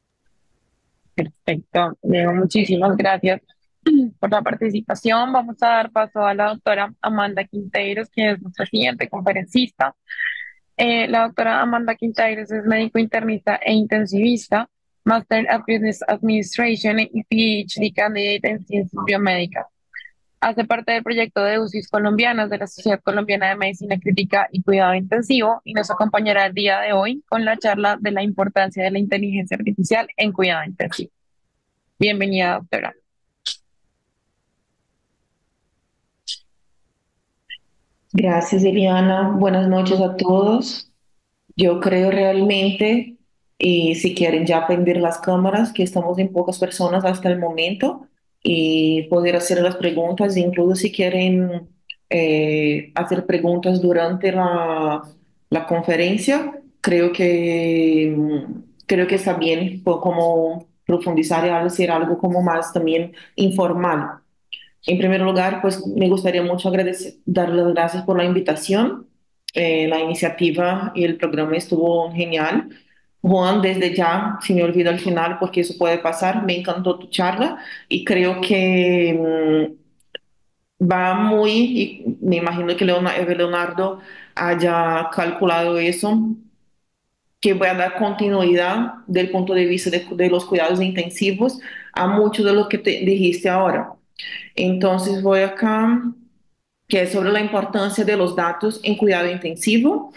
Perfecto, Diego, muchísimas gracias por la participación. Vamos a dar paso a la doctora Amanda Quinteiros, quien es nuestra siguiente conferencista. Eh, la doctora Amanda Quinteiros es médico internista e intensivista, Master of Business Administration y PhD candidate en ciencias biomédicas. Hace parte del proyecto de U C I S colombianas de la Sociedad Colombiana de Medicina Crítica y Cuidado Intensivo y nos acompañará el día de hoy con la charla de la importancia de la inteligencia artificial en cuidado intensivo. Bienvenida, doctora. Gracias, Eliana. Buenas noches a todos. Yo creo realmente, y si quieren ya prender las cámaras, que estamos en pocas personas hasta el momento y poder hacer las preguntas, incluso si quieren eh, hacer preguntas durante la, la conferencia, creo que, mm, creo que está bien po- como profundizar y hacer algo como más también informal. En primer lugar, pues me gustaría mucho agradecer, dar las gracias por la invitación. Eh, la iniciativa y el programa estuvo genial. Juan, desde ya, si me olvido al final, porque eso puede pasar, me encantó tu charla y creo que mm, va muy, y me imagino que Leona- Leonardo haya calculado eso, que voy a dar continuidad del punto de vista de, de los cuidados intensivos a mucho de lo que te dijiste ahora. Entonces voy acá, que es sobre la importancia de los datos en cuidado intensivo.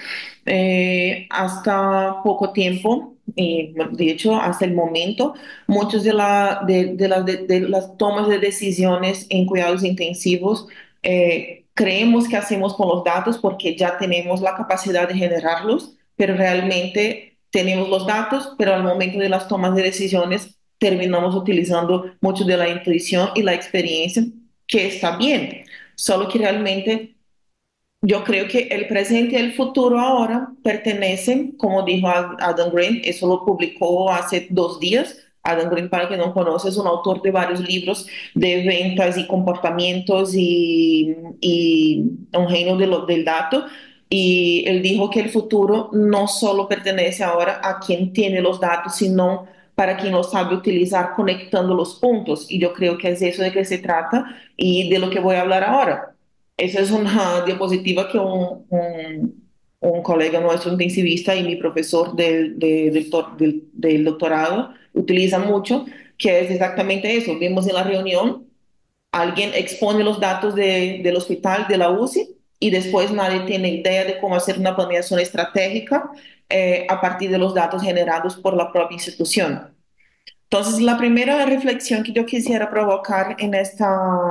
Eh, hasta poco tiempo, y de hecho hasta el momento, muchas de, la, de, de, las de- de las tomas de decisiones en cuidados intensivos eh, creemos que hacemos con los datos porque ya tenemos la capacidad de generarlos, pero realmente tenemos los datos, pero al momento de las tomas de decisiones terminamos utilizando mucho de la intuición y la experiencia, que está bien, solo que realmente yo creo que el presente y el futuro ahora pertenecen, como dijo Adam Grant, eso lo publicó hace dos días. Adam Grant, para quien no conoce, es un autor de varios libros de ventas y comportamientos y, y un reino de lo- del dato. Y él dijo que el futuro no solo pertenece ahora a quien tiene los datos, sino para quien los sabe utilizar conectando los puntos. Y yo creo que es eso de que se trata y de lo que voy a hablar ahora. Esa es una diapositiva que un, un, un colega nuestro intensivista y mi profesor del, de- del, doctor- del- del doctorado utiliza mucho, que es exactamente eso. Vimos en la reunión, alguien expone los datos de- del hospital, de la U C I, y después nadie tiene idea de cómo hacer una planeación estratégica eh, a partir de los datos generados por la propia institución. Entonces, la primera reflexión que yo quisiera provocar en, esta,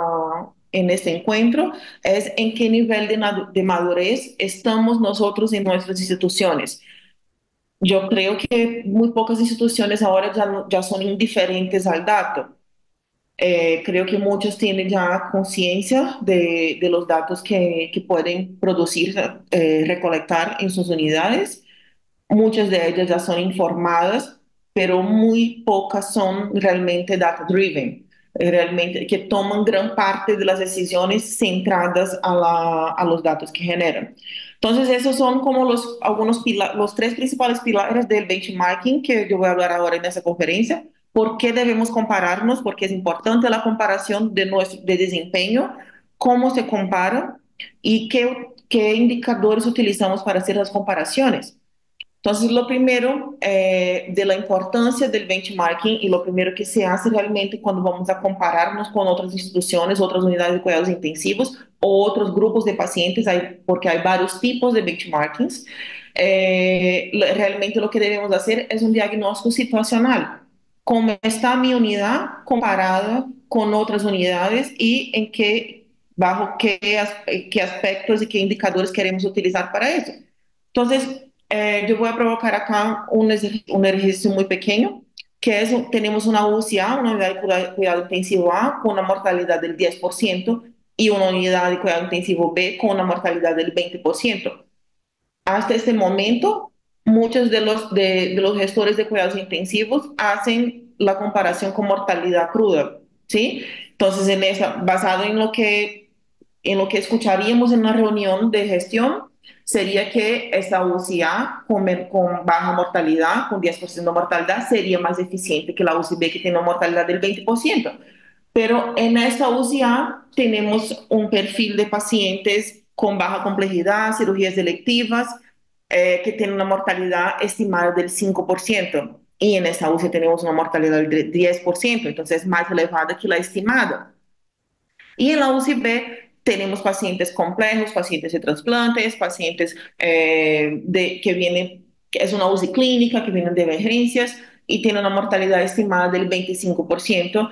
en este encuentro es en qué nivel de, de madurez estamos nosotros en nuestras instituciones. Yo creo que muy pocas instituciones ahora ya, no- ya son indiferentes al dato. Eh, creo que muchos tienen ya conciencia de, de los datos que, que pueden producir, eh, recolectar en sus unidades. Muchas de ellas ya son informadas, pero muy pocas son realmente data-driven, eh, realmente que toman gran parte de las decisiones centradas a, la- a los datos que generan. Entonces, esos son como los, algunos pila- los tres principales pilares del benchmarking que yo voy a hablar ahora en esta conferencia. ¿Por qué debemos compararnos? Porque es importante la comparación de nuestro de desempeño, cómo se compara y qué, qué indicadores utilizamos para hacer las comparaciones. Entonces, lo primero eh, de la importancia del benchmarking y lo primero que se hace realmente cuando vamos a compararnos con otras instituciones, otras unidades de cuidados intensivos o otros grupos de pacientes, hay, porque hay varios tipos de benchmarkings, eh, realmente lo que debemos hacer es un diagnóstico situacional. ¿Cómo está mi unidad comparada con otras unidades y en qué, bajo qué, qué aspectos y qué indicadores queremos utilizar para eso? Entonces, eh, yo voy a provocar acá un, ejer- un ejercicio muy pequeño, que es, tenemos una U C I A, una unidad de cuida- cuidado intensivo A, con una mortalidad del diez por ciento y una unidad de cuidado intensivo B con una mortalidad del veinte por ciento. Hasta este momento, muchos de los, de, de los gestores de cuidados intensivos hacen la comparación con mortalidad cruda, ¿sí? Entonces, en esa, basado en lo que, en lo que escucharíamos en una reunión de gestión, sería que esta U C A con, con baja mortalidad, con diez por ciento de mortalidad, sería más eficiente que la U C B que tiene una mortalidad del veinte por ciento. Pero en esta U C A tenemos un perfil de pacientes con baja complejidad, cirugías electivas, eh, que tienen una mortalidad estimada del cinco por ciento. Y en esta U C I tenemos una mortalidad del diez por ciento, entonces es más elevada que la estimada. Y en la U C I B tenemos pacientes complejos, pacientes de trasplantes, pacientes eh, de, que vienen, que es una U C I clínica, que vienen de emergencias y tienen una mortalidad estimada del veinticinco por ciento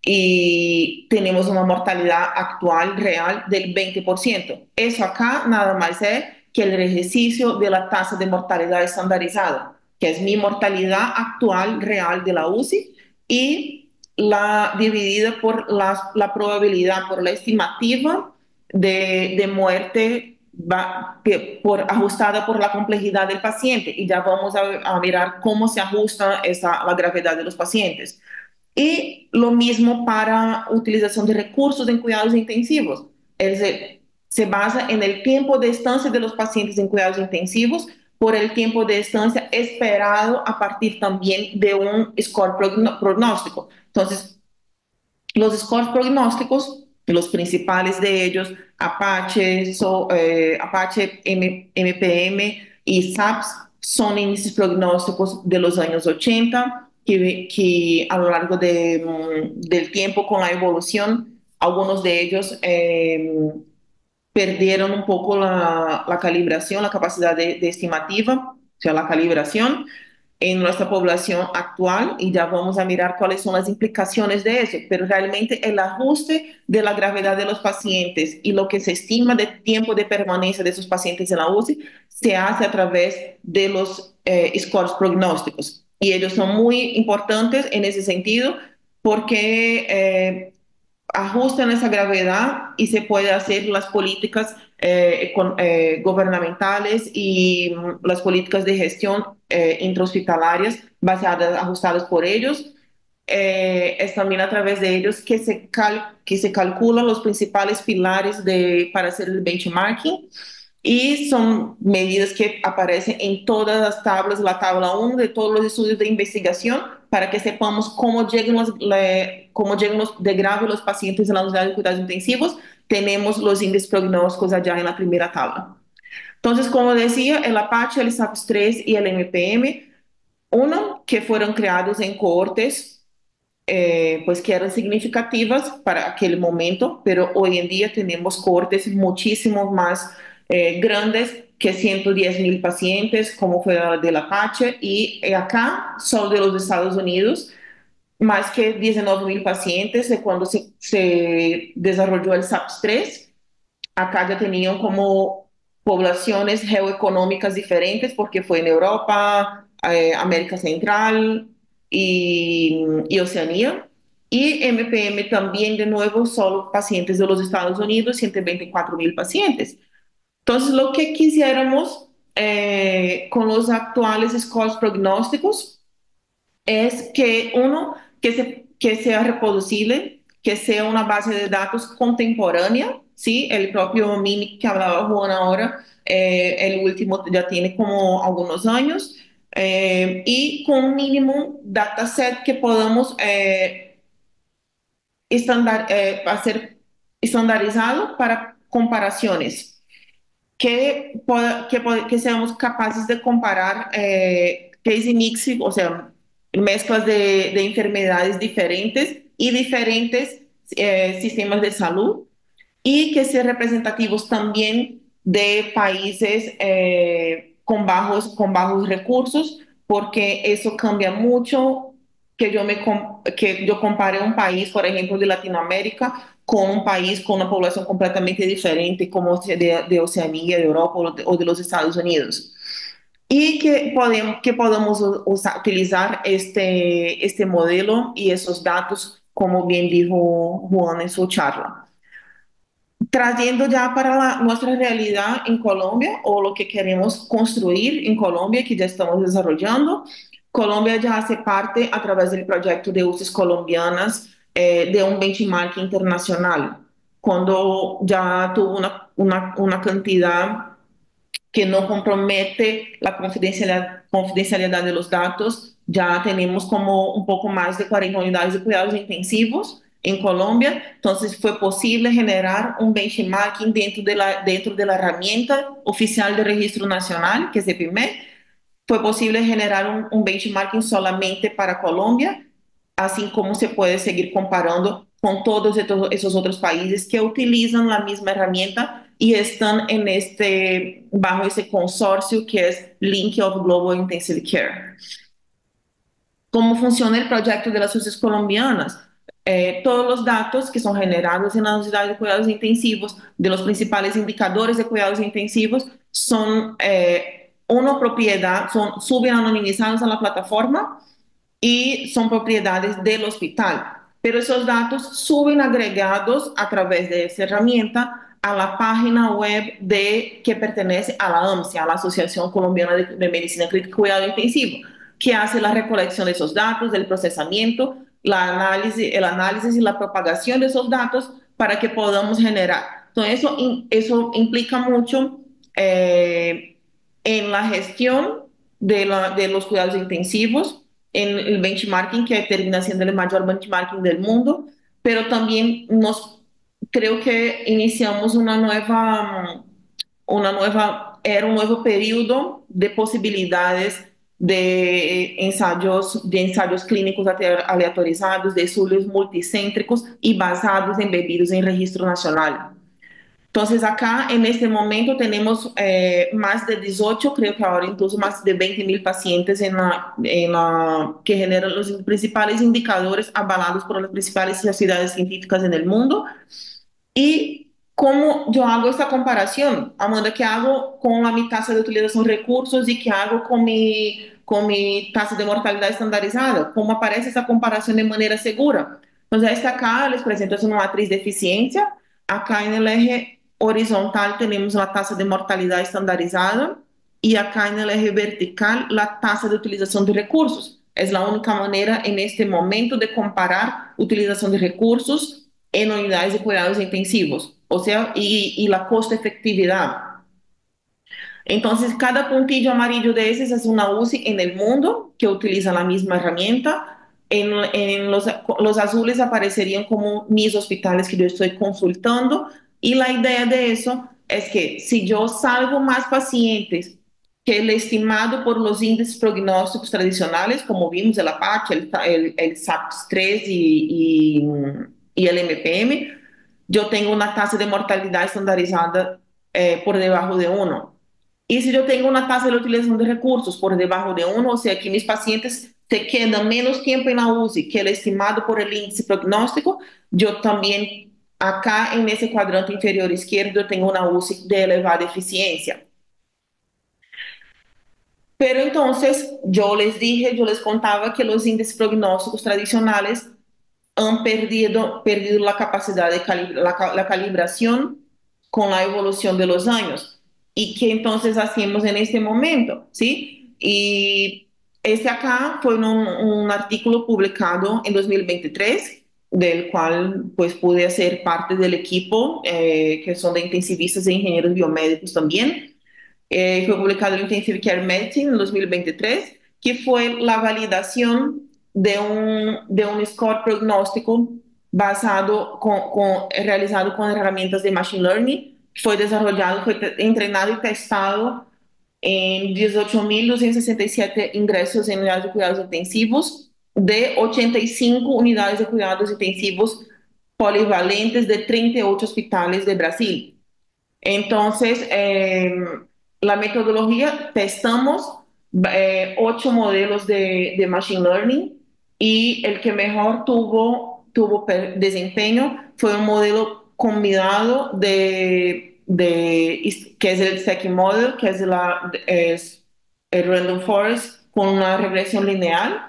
y tenemos una mortalidad actual real del veinte por ciento. Eso acá nada más es que el ejercicio de la tasa de mortalidad estandarizada, que es mi mortalidad actual real de la U C I y la dividida por la, la probabilidad, por la estimativa de, de muerte va, que, por, ajustada por la complejidad del paciente. Y ya vamos a, a mirar cómo se ajusta esa, la gravedad de los pacientes. Y lo mismo para utilización de recursos en cuidados intensivos. Es decir, se basa en el tiempo de estancia de los pacientes en cuidados intensivos por el tiempo de estancia esperado a partir también de un score progno- prognóstico. Entonces, los scores prognósticos, los principales de ellos, Apache, so- eh, Apache M- MPM y SAPS, son índices prognósticos de los años ochenta, que, que a lo largo de, mm, del tiempo con la evolución, algunos de ellos eh, perdieron un poco la, la calibración, la capacidad de, de estimativa, o sea, la calibración en nuestra población actual y ya vamos a mirar cuáles son las implicaciones de eso, pero realmente el ajuste de la gravedad de los pacientes y lo que se estima de tiempo de permanencia de esos pacientes en la U C I se hace a través de los eh, scores prognósticos y ellos son muy importantes en ese sentido porque eh, ajustan esa gravedad y se puede hacer las políticas eh, con, eh, gubernamentales y mm, las políticas de gestión eh, intrahospitalarias basadas, ajustadas por ellos. Eh, es también a través de ellos que se, cal que se calculan los principales pilares de, para hacer el benchmarking y son medidas que aparecen en todas las tablas, la tabla uno de todos los estudios de investigación, para que sepamos cómo llegan los, le, cómo llegan los de grave los pacientes en la unidad de cuidados intensivos. Tenemos los índices prognósticos allá en la primera tabla. Entonces, como decía, el Apache, el SAPS tres y el M P M, uno, que fueron creados en cohortes eh, pues que eran significativas para aquel momento, pero hoy en día tenemos cortes muchísimo más eh, grandes que ciento diez mil pacientes, como fue la del Apache, y acá, solo de los Estados Unidos, más que diecinueve mil pacientes de cuando se, se desarrolló el SAPS tres. Acá ya tenían como poblaciones geoeconómicas diferentes porque fue en Europa, eh, América Central y, y Oceanía. Y M P M también, de nuevo, solo pacientes de los Estados Unidos, ciento veinticuatro mil pacientes. Entonces, lo que quisiéramos eh, con los actuales scores prognósticos es que uno, que, se, que sea reproducible, que sea una base de datos contemporánea, ¿sí? El propio Mimic que hablaba Juan ahora, eh, el último ya tiene como algunos años, eh, y con un mínimo dataset que podamos eh, estandar, eh, hacer estandarizado para comparaciones que, que, que seamos capaces de comparar eh, case mix, o sea, mezclas de, de enfermedades diferentes y diferentes eh, sistemas de salud y que sean representativos también de países eh, con, bajos, con bajos recursos, porque eso cambia mucho que yo, me, que yo compare un país, por ejemplo, de Latinoamérica con un país con una población completamente diferente, como de, de Oceanía, de Europa o de, o de los Estados Unidos. Y que podemos, que podemos usar, utilizar este, este modelo y esos datos, como bien dijo Juan en su charla. Trayendo ya para la, nuestra realidad en Colombia o lo que queremos construir en Colombia, que ya estamos desarrollando. Colombia ya hace parte, a través del proyecto de U C I S colombianas, eh, de un benchmark internacional, cuando ya tuvo una, una, una cantidad que no compromete la confidencialidad, confidencialidad de los datos. Ya tenemos como un poco más de cuarenta unidades de cuidados intensivos en Colombia, entonces fue posible generar un benchmarking dentro de la, dentro de la herramienta oficial de registro nacional, que es EPIMED. Fue posible generar un, un benchmarking solamente para Colombia, así como se puede seguir comparando con todos esos otros países que utilizan la misma herramienta y están en este, bajo ese consorcio que es Link of Global Intensive Care. ¿Cómo funciona el proyecto de las U C I S colombianas? Eh, todos los datos que son generados en la unidad de cuidados intensivos, de los principales indicadores de cuidados intensivos, son eh, una propiedad, son, suben anonimizados a la plataforma y son propiedades del hospital. Pero esos datos suben agregados a través de esa herramienta a la página web de, que pertenece a la A M C I, a la Asociación Colombiana de, de Medicina Crítica y Cuidado Intensivo, que hace la recolección de esos datos, el procesamiento, la análisis, el análisis y la propagación de esos datos para que podamos generar Entonces, eso, in- eso implica mucho eh, en la gestión de, la- de los cuidados intensivos, en el benchmarking, que termina siendo el mayor benchmarking del mundo, pero también nos, creo que iniciamos una nueva, una nueva, era un nuevo periodo de posibilidades de ensayos, de ensayos clínicos aleatorizados, de estudios multicéntricos y basados embebidos en registro nacional. Entonces, acá en este momento tenemos eh, más de dieciocho, creo que ahora incluso más de veinte mil pacientes en la, en la, que generan los principales indicadores avalados por las principales sociedades científicas en el mundo. ¿Y cómo yo hago esta comparación, Amanda? ¿Qué hago con la, mi tasa de utilización de recursos y qué hago con mi, con mi tasa de mortalidad estandarizada? ¿Cómo aparece esa comparación de manera segura? Entonces, esta acá les presento una matriz de eficiencia. Acá en el eje horizontal tenemos la tasa de mortalidad estandarizada y acá en el eje vertical la tasa de utilización de recursos. Es la única manera en este momento de comparar utilización de recursos en unidades de cuidados intensivos, o sea, y, y la costo efectividad. Entonces, cada puntillo amarillo de esos es una U C I en el mundo que utiliza la misma herramienta. En, en los, los azules aparecerían como mis hospitales que yo estoy consultando. Y la idea de eso es que si yo salvo más pacientes que el estimado por los índices prognósticos tradicionales, como vimos el APACHE, el, el, el SAPS tres y, y, y el M P M, yo tengo una tasa de mortalidad estandarizada eh, por debajo de uno. Y si yo tengo una tasa de utilización de recursos por debajo de uno, o sea que mis pacientes se quedan menos tiempo en la U C I que el estimado por el índice prognóstico, yo también acá en ese cuadrante inferior izquierdo tengo una U C I de elevada eficiencia. Pero entonces yo les dije, yo les contaba que los índices prognósticos tradicionales han perdido, perdido la capacidad de calibra, la, la calibración con la evolución de los años. ¿Y qué entonces hacemos en este momento? ¿Sí? Y este acá fue un, un artículo publicado en dos mil veintitrés, del cual pues pude ser parte del equipo, eh, que son de intensivistas e ingenieros biomédicos también. Eh, fue publicado en Intensive Care Medicine en dos mil veintitrés, que fue la validación de un, de un score prognóstico basado con, con, realizado con herramientas de Machine Learning. Fue desarrollado, fue entrenado y testado en dieciocho mil doscientos sesenta y siete ingresos en unidades de cuidados intensivos de ochenta y cinco unidades de cuidados intensivos polivalentes de treinta y ocho hospitales de Brasil. Entonces, eh, la metodología, testamos eh, ocho modelos de, de Machine Learning y el que mejor tuvo, tuvo desempeño fue un modelo combinado de, de que es el Secchi Model, que es, la, es el Random Forest con una regresión lineal.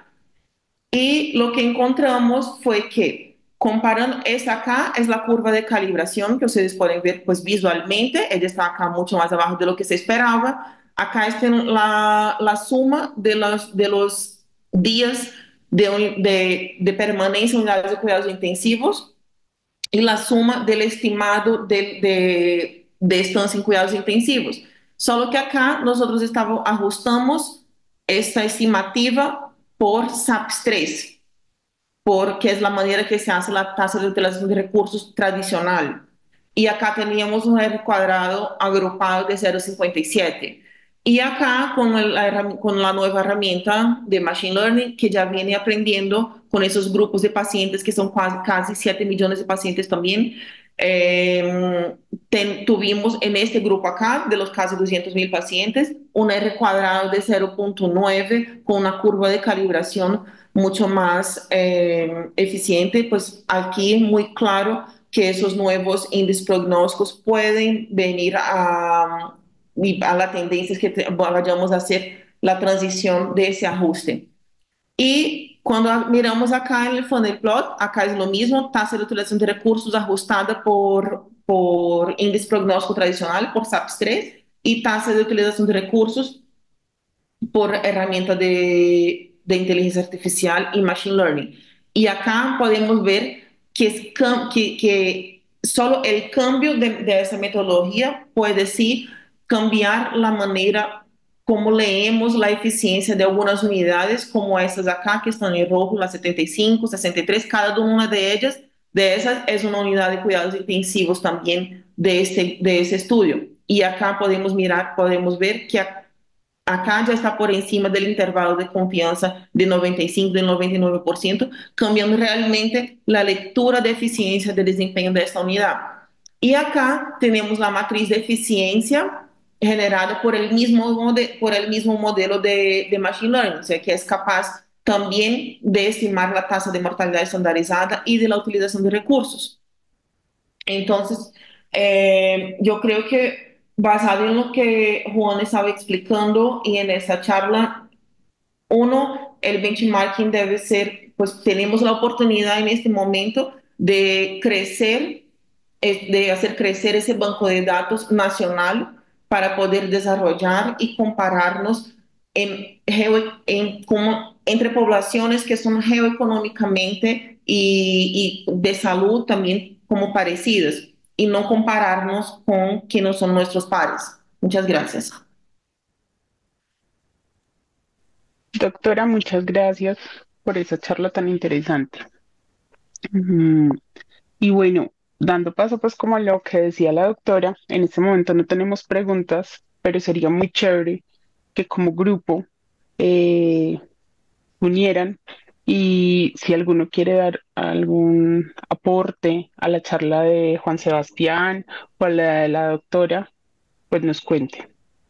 Y lo que encontramos fue que, comparando, esta acá es la curva de calibración que ustedes pueden ver pues visualmente, ella está acá mucho más abajo de lo que se esperaba. Acá está la, la suma de los, de los días de, de, de permanencia en unidades de cuidados intensivos y la suma del estimado de, de, de estancia en cuidados intensivos. Solo que acá nosotros estamos, ajustamos esta estimativa por SAPS tres, porque es la manera que se hace la tasa de utilización de recursos tradicional. Y acá teníamos un R cuadrado agrupado de cero coma cincuenta y siete. Y acá con la, con la nueva herramienta de Machine Learning, que ya viene aprendiendo con esos grupos de pacientes, que son casi, casi siete millones de pacientes también, eh, ten, tuvimos en este grupo acá, de los casi doscientos mil pacientes, un R cuadrado de cero punto nueve con una curva de calibración mucho más eh, eficiente. Pues aquí es muy claro que esos nuevos índices prognósticos pueden venir a, a la tendencia es que te, vayamos a hacer la transición de ese ajuste. Y cuando miramos acá en el funnel plot, acá es lo mismo, tasa de utilización de recursos ajustada por, por índice prognóstico tradicional, por SAPS tres, y tasa de utilización de recursos por herramienta de, de inteligencia artificial y machine learning. Y acá podemos ver que, es, que, que solo el cambio de, de esa metodología puede sí cambiar la manera como leemos la eficiencia de algunas unidades, como estas acá que están en rojo, las setenta y cinco, sesenta y tres, cada una de ellas, de esas es una unidad de cuidados intensivos también de este, de ese estudio. Y acá podemos mirar, podemos ver que acá ya está por encima del intervalo de confianza de noventa y cinco, de noventa y nueve por ciento, cambiando realmente la lectura de eficiencia de desempeño de esta unidad. Y acá tenemos la matriz de eficiencia generada por el mismo, mode, por el mismo modelo de, de Machine Learning, o sea, que es capaz también de estimar la tasa de mortalidad estandarizada y de la utilización de recursos. Entonces, eh, yo creo que basado en lo que Juan estaba explicando y en esta charla, uno, el benchmarking debe ser, pues tenemos la oportunidad en este momento de crecer, eh, de hacer crecer ese banco de datos nacional para poder desarrollar y compararnos en, geo- en como, entre poblaciones que son geoeconómicamente y, y de salud también como parecidas y no compararnos con quienes son nuestros pares. Muchas gracias. Doctora, muchas gracias por esa charla tan interesante. Mm, Y bueno, dando paso pues como a lo que decía la doctora, en este momento no tenemos preguntas, pero sería muy chévere que como grupo eh, unieran y si alguno quiere dar algún aporte a la charla de Juan Sebastián o a la de la doctora, pues nos cuente.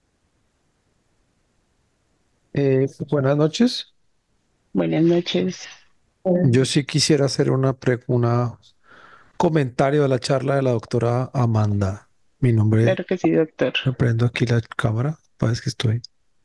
Eh, buenas noches. Buenas noches. Yo sí quisiera hacer una, pre- una comentario de la charla de la doctora Amanda. Mi nombre, Claro que sí, doctor. me prendo aquí la cámara, parece que estoy.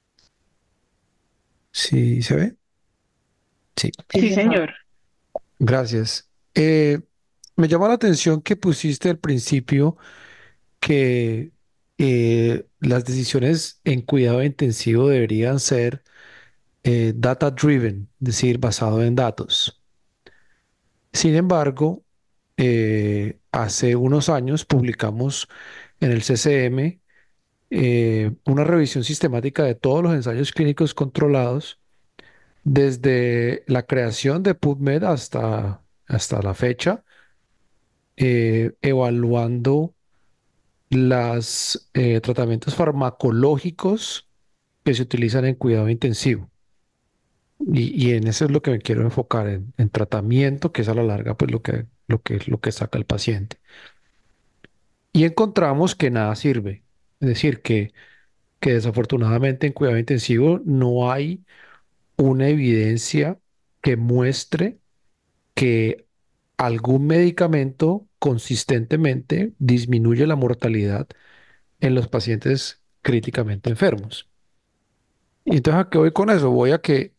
¿Sí se ve? Sí, Sí, Sí, señor. señor. gracias. Eh, me llama la atención que pusiste al principio que eh, las decisiones en cuidado intensivo deberían ser eh, data driven, es decir, basado en datos. Sin embargo, eh, hace unos años publicamos en el C C M eh, una revisión sistemática de todos los ensayos clínicos controlados desde la creación de PubMed hasta, hasta la fecha, eh, evaluando los tratamientos farmacológicos que se utilizan en cuidado intensivo. Y, y en eso es lo que me quiero enfocar, en, en tratamiento, que es a la larga pues lo que, lo que, lo que saca el paciente. Y encontramos que nada sirve. Es decir, que, que desafortunadamente en cuidado intensivo no hay una evidencia que muestre que algún medicamento consistentemente disminuye la mortalidad en los pacientes críticamente enfermos. Y entonces, ¿a qué voy con eso? Voy a que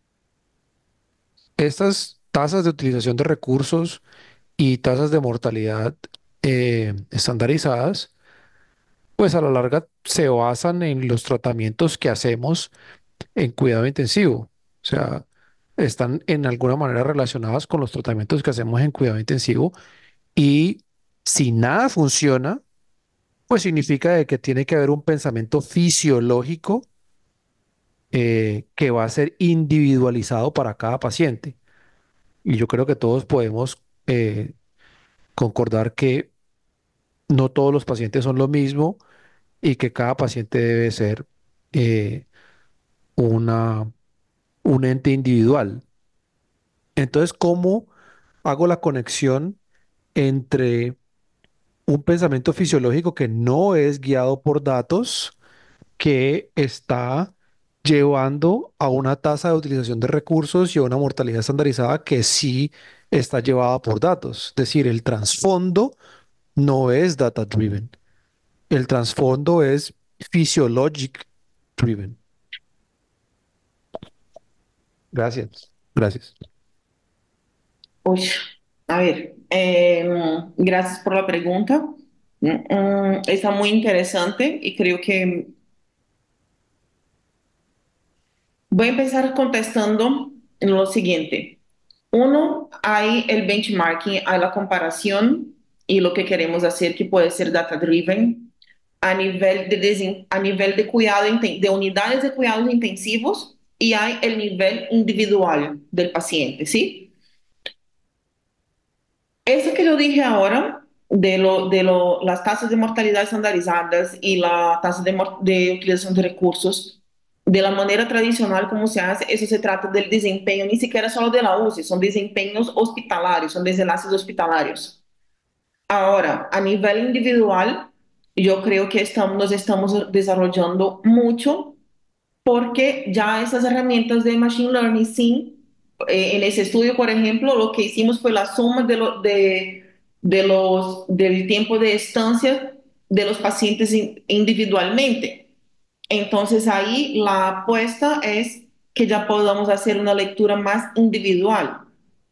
estas tasas de utilización de recursos y tasas de mortalidad eh, estandarizadas, pues a la larga se basan en los tratamientos que hacemos en cuidado intensivo. O sea, están en alguna manera relacionadas con los tratamientos que hacemos en cuidado intensivo y si nada funciona, pues significa de que tiene que haber un pensamiento fisiológico eh, que va a ser individualizado para cada paciente. Y yo creo que todos podemos eh, concordar que no todos los pacientes son lo mismo y que cada paciente debe ser eh, una, un ente individual. Entonces, ¿cómo hago la conexión entre un pensamiento fisiológico que no es guiado por datos, que está llevando a una tasa de utilización de recursos y a una mortalidad estandarizada que sí está llevada por datos? Es decir, el trasfondo no es data driven, el trasfondo es physiologic driven. Gracias. Gracias. Uy, a ver, eh, gracias por la pregunta. Mm, mm, está muy interesante y creo que voy a empezar contestando lo siguiente. Uno, hay el benchmarking, hay la comparación y lo que queremos hacer, que puede ser data-driven, a nivel de, desen- a nivel de cuidado, inten- de unidades de cuidados intensivos y hay el nivel individual del paciente, ¿sí? Eso que yo dije ahora, de, lo, de lo, las tasas de mortalidad estandarizadas y la tasa de, mor- de utilización de recursos, de la manera tradicional como se hace, eso se trata del desempeño, ni siquiera solo de la U C I, son desempeños hospitalarios, son desenlaces hospitalarios. Ahora, a nivel individual, yo creo que estamos, nos estamos desarrollando mucho porque ya esas herramientas de Machine Learning, sí, eh, en ese estudio, por ejemplo, lo que hicimos fue la suma de lo, de, de los, del tiempo de estancia de los pacientes in- individualmente. Entonces ahí la apuesta es que ya podamos hacer una lectura más individual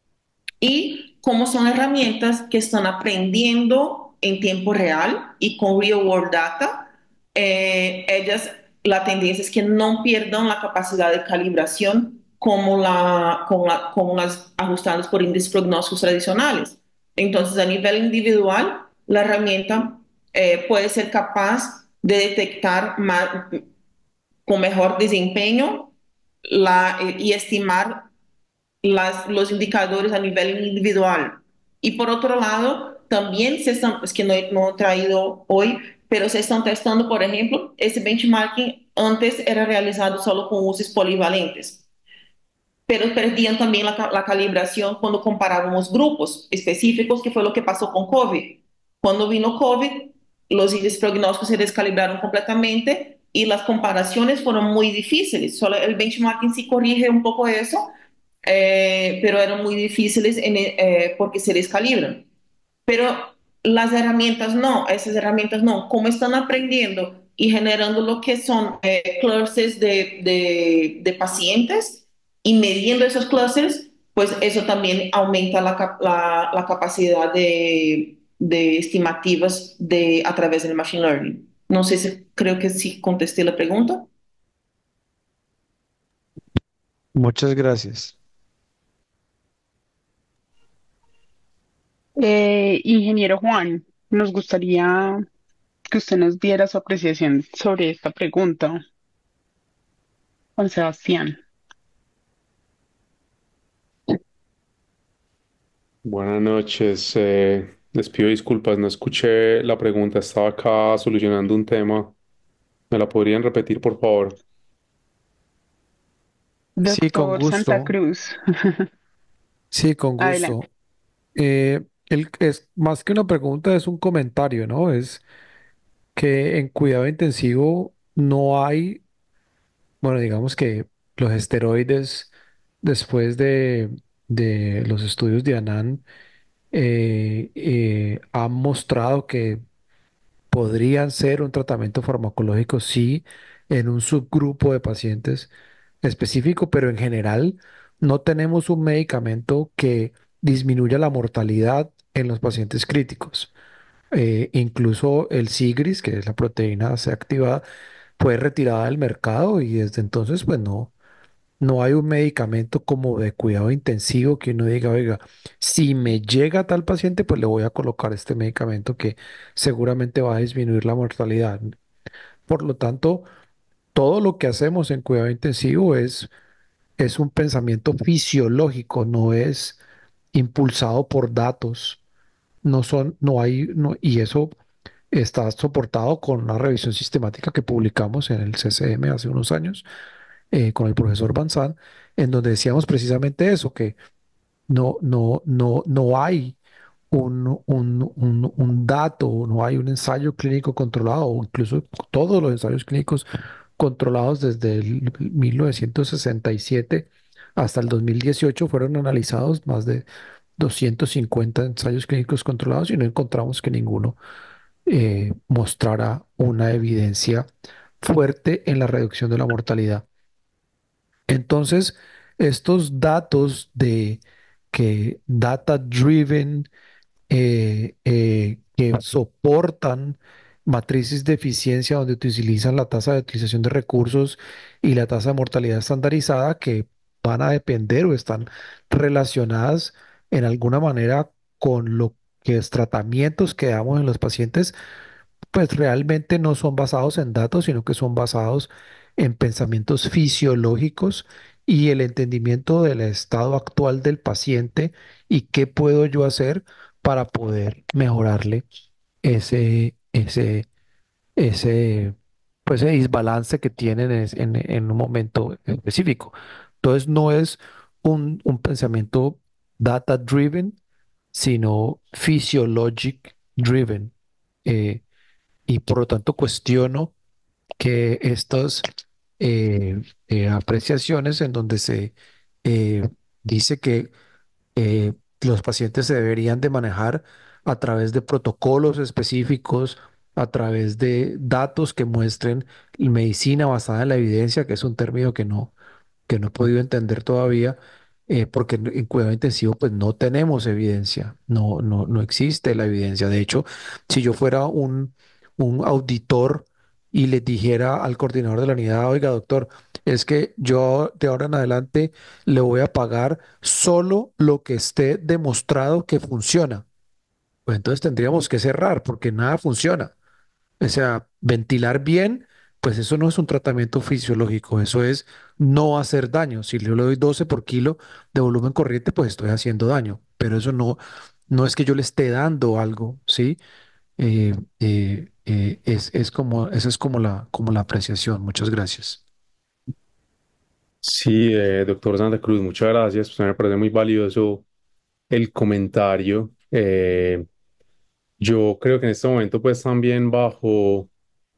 y como son herramientas que están aprendiendo en tiempo real y con real world data, eh, ellas, la tendencia es que no pierdan la capacidad de calibración como, la, como, la, como las ajustadas por índices prognósticos tradicionales. Entonces, a nivel individual, la herramienta eh, puede ser capaz de detectar más, con mejor desempeño la, eh, y estimar las, los indicadores a nivel individual. Y por otro lado, también se están, es que no, he- no he traído hoy, pero se están testando, por ejemplo, ese benchmarking antes era realizado solo con usos polivalentes, pero perdían también la, ca- la calibración cuando comparábamos grupos específicos, que fue lo que pasó con COVID. Cuando vino COVID, los índices prognósticos se descalibraron completamente y las comparaciones fueron muy difíciles. Solo el benchmarking sí corrige un poco eso, eh, pero eran muy difíciles en, eh, porque se descalibran. Pero las herramientas no, esas herramientas no. Como están aprendiendo y generando lo que son eh, clusters de, de, de pacientes y midiendo esos clusters, pues eso también aumenta la, cap- la, la capacidad de, de estimativas de, a través del machine learning. No sé si creo que sí contesté la pregunta. Muchas gracias. Eh, ingeniero Juan, nos gustaría que usted nos diera su apreciación sobre esta pregunta. Juan Sebastián. Buenas noches. Eh, les pido disculpas, no escuché la pregunta. Estaba acá solucionando un tema. ¿Me la podrían repetir, por favor? Sí, con Doctor Santa gusto. Cruz, Sí, con adelante. gusto. Eh, el, es más que una pregunta, es un comentario, ¿no? Es que en cuidado intensivo no hay, bueno, digamos que los esteroides, después de, de los estudios de Anand, eh, eh, han mostrado que podrían ser un tratamiento farmacológico, sí, en un subgrupo de pacientes específico, pero en general no tenemos un medicamento que disminuya la mortalidad en los pacientes críticos. Eh, incluso el Sigris, que es la proteína C activada, fue retirada del mercado y desde entonces, pues no, no hay un medicamento como de cuidado intensivo que uno diga, oiga, si me llega tal paciente, pues le voy a colocar este medicamento que seguramente va a disminuir la mortalidad. Por lo tanto, todo lo que hacemos en cuidado intensivo es, es un pensamiento fisiológico, no es impulsado por datos. No son, no hay, no, y eso está soportado con una revisión sistemática que publicamos en el C C M hace unos años, eh, con el profesor Banzan, en donde decíamos precisamente eso, que no, no, no, no hay un, un, un- un dato, no hay un ensayo clínico controlado, o incluso todos los ensayos clínicos controlados desde el mil novecientos sesenta y siete hasta el dos mil dieciocho fueron analizados más de doscientos cincuenta ensayos clínicos controlados y no encontramos que ninguno eh, mostrara una evidencia fuerte en la reducción de la mortalidad. Entonces, estos datos de que data driven eh, eh, que soportan matrices de eficiencia donde utilizan la tasa de utilización de recursos y la tasa de mortalidad estandarizada que van a depender o están relacionadas en alguna manera con lo que los tratamientos que damos en los pacientes pues realmente no son basados en datos, sino que son basados en pensamientos fisiológicos y el entendimiento del estado actual del paciente y qué puedo yo hacer para poder mejorarle ese, ese, ese, pues ese desbalance que tienen en, es- en- en un momento específico. Entonces no es un, un pensamiento data driven, sino physiologic driven. Eh, y por lo tanto cuestiono que estas eh, eh, apreciaciones en donde se eh, dice que eh, los pacientes se deberían de manejar a través de protocolos específicos, a través de datos que muestren medicina basada en la evidencia, que es un término que no, que no he podido entender todavía, eh, porque en en cuidado intensivo pues no tenemos evidencia, no, no, no existe la evidencia. De hecho, si yo fuera un, un auditor y le dijera al coordinador de la unidad, oiga, doctor, es que yo de ahora en adelante le voy a pagar solo lo que esté demostrado que funciona, pues entonces tendríamos que cerrar porque nada funciona. O sea, ventilar bien, pues eso no es un tratamiento fisiológico, eso es no hacer daño. Si yo le doy doce por kilo de volumen corriente, pues estoy haciendo daño, pero eso no, no es que yo le esté dando algo, ¿sí? Eh, eh, eh, es, es como, esa es como la, como la apreciación. Muchas gracias. Sí, eh, doctor Santa Cruz, muchas gracias. Pues, me parece muy valioso el comentario. Eh, yo creo que en este momento, pues también bajo,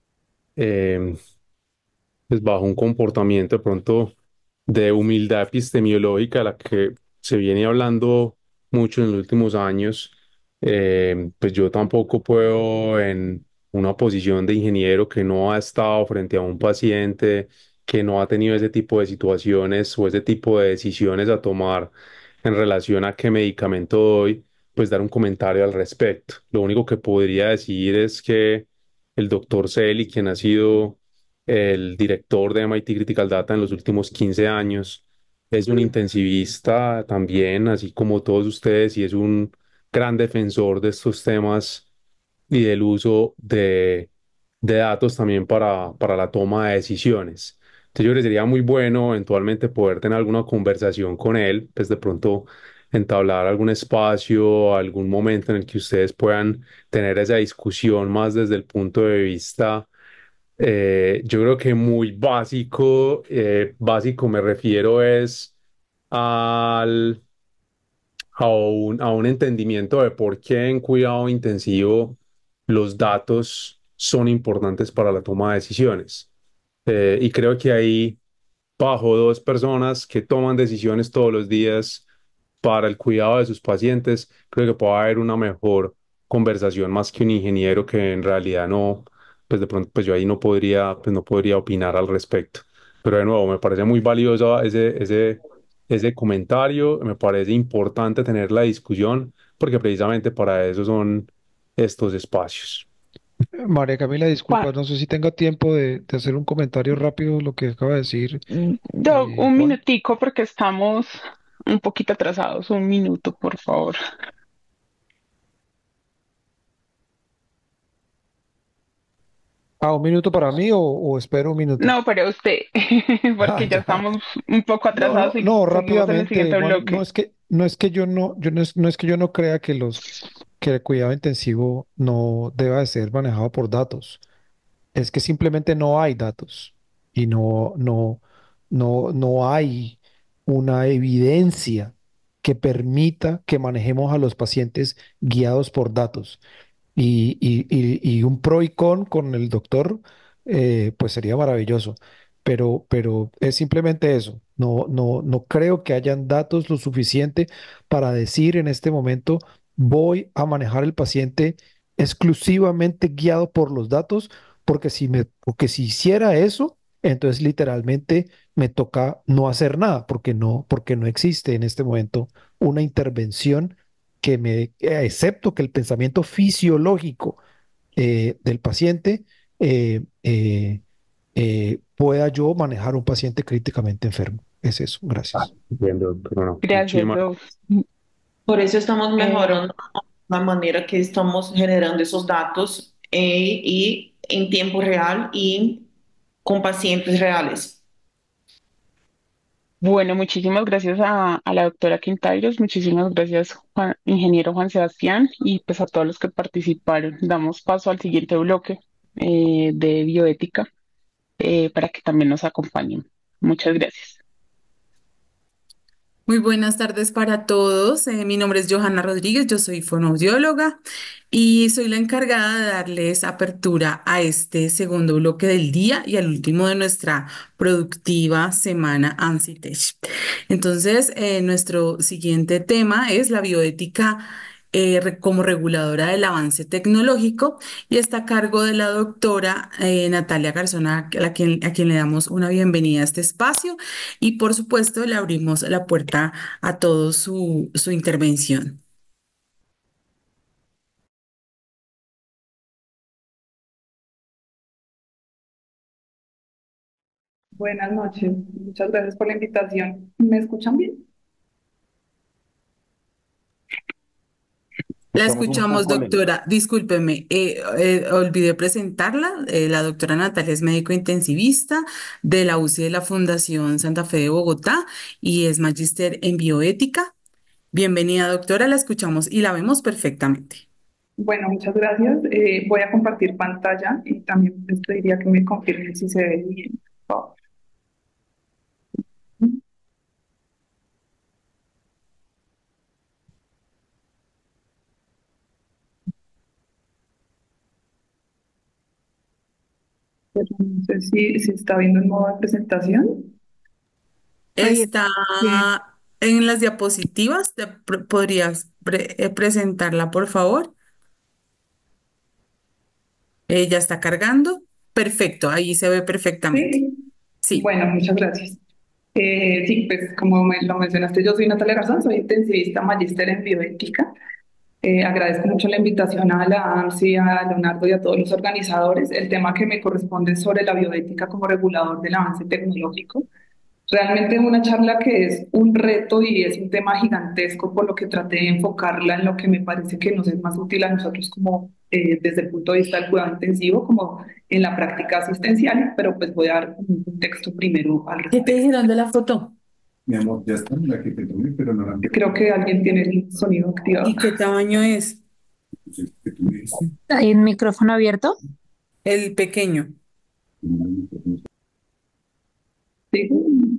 eh, pues bajo un comportamiento de pronto de humildad epistemológica, la que se viene hablando mucho en los últimos años, eh, pues yo tampoco puedo en una posición de ingeniero que no ha estado frente a un paciente, que no ha tenido ese tipo de situaciones o ese tipo de decisiones a tomar en relación a qué medicamento doy, pues dar un comentario al respecto. Lo único que podría decir es que el doctor Celi, quien ha sido el director de M I T Critical Data en los últimos quince años. Es un intensivista también, así como todos ustedes, y es un gran defensor de estos temas y del uso de, de datos también para, para la toma de decisiones. Entonces yo les diría muy bueno eventualmente poder tener alguna conversación con él, pues de pronto entablar algún espacio, algún momento en el que ustedes puedan tener esa discusión más desde el punto de vista eh, yo creo que muy básico, eh, básico me refiero es al, a un, a un entendimiento de por qué en cuidado intensivo los datos son importantes para la toma de decisiones. Eh, y creo que ahí, bajo dos personas que toman decisiones todos los días para el cuidado de sus pacientes, creo que puede haber una mejor conversación más que un ingeniero que en realidad no, pues de pronto, pues yo ahí no podría, pues no podría opinar al respecto. Pero de nuevo, me parece muy valioso ese, ese, ese comentario, me parece importante tener la discusión, porque precisamente para eso son estos espacios. María Camila, Juan, disculpa, no sé si tenga tiempo de, de hacer un comentario rápido lo que acaba de decir do- eh, un Juan. minutico porque estamos un poquito atrasados. Un minuto, por favor. Ah, ¿un minuto para mí o, o espero un minuto? No, pero usted, Ah, porque ya ya. estamos un poco No, atrasados no, y no, seguimos en el rápidamente, siguiente Juan, no bloque. es que, no es que yo no, yo no es, no es que yo no crea que los, que el cuidado intensivo no deba de ser manejado por datos. Es que simplemente no hay datos y no, no, no, no hay una evidencia que permita que manejemos a los pacientes guiados por datos. Y, y- y- y un pro y con con el doctor, eh, pues sería maravilloso. Pero, pero es simplemente eso. No, no, no creo que hayan datos lo suficiente para decir en este momento, voy a manejar el paciente exclusivamente guiado por los datos, porque si me, porque si hiciera eso, entonces literalmente me toca no hacer nada, porque no, porque no existe en este momento una intervención que me, eh, excepto que el pensamiento fisiológico eh, del paciente eh, eh, eh, pueda yo manejar un paciente críticamente enfermo. Es eso, Ah, gracias. entiendo, doctor. Bueno, Gracias, muchísimas Doc. Por eso estamos Eh, mejorando. la manera que estamos generando esos datos eh, y en tiempo real y con pacientes reales. Bueno, muchísimas gracias a, a la doctora Quintairos, muchísimas gracias, Juan- ingeniero Juan Sebastián, y pues a todos los que participaron. Damos paso al siguiente bloque eh, de bioética eh, para que también nos acompañen. Muchas gracias. Muy buenas tardes para todos. Eh, mi nombre es Johanna Rodríguez, yo soy fonoaudióloga y soy la encargada de darles apertura a este segundo bloque del día y al último de nuestra productiva semana ANSITECH. Entonces, eh, nuestro siguiente tema es la bioética eh, re- como reguladora del avance tecnológico y está a cargo de la doctora eh, Natalia Garzona, a quien, a quien le damos una bienvenida a este espacio y por supuesto le abrimos la puerta a todo su, su intervención. Buenas noches, muchas gracias por la invitación. ¿Me escuchan bien? La Escuchamos un escuchamos, poco lejos. doctora. Discúlpeme, eh, eh, olvidé presentarla. Eh, la doctora Natalia es médico intensivista de la U C I de la Fundación Santa Fe de Bogotá y es magíster en bioética. Bienvenida, doctora, la escuchamos y la vemos perfectamente. Bueno, muchas gracias. Eh, voy a compartir pantalla y también les pediría que me confirmen si se ve bien, por favor. Pero no sé si, si está viendo el modo de presentación. Ahí Está Bien. en las diapositivas. ¿Te pr- ¿Podrías pre- eh, presentarla, por favor? Eh, ya está cargando. Perfecto, ahí se ve perfectamente. Sí, Sí. bueno, muchas gracias. Eh, sí, pues como me lo mencionaste, yo soy Natalia Garzón, soy intensivista magíster en bioética. Eh, agradezco mucho la invitación a la AMSI, a Leonardo y a todos los organizadores. El tema que me corresponde es sobre la bioética como regulador del avance tecnológico. Realmente es una charla que es un reto y es un tema gigantesco, por lo que traté de enfocarla en lo que me parece que nos es más útil a nosotros como eh, desde el punto de vista del cuidado intensivo, como en la práctica asistencial, pero pues voy a dar un contexto primero al ¿Qué te respecto. dijeron de la foto? Mi amor, ya está, la que te tomé, pero no la Creo que alguien tiene el sonido activado. ¿Y qué tamaño es? entonces, que tú dices. ¿Hay un micrófono abierto? El pequeño. Sí.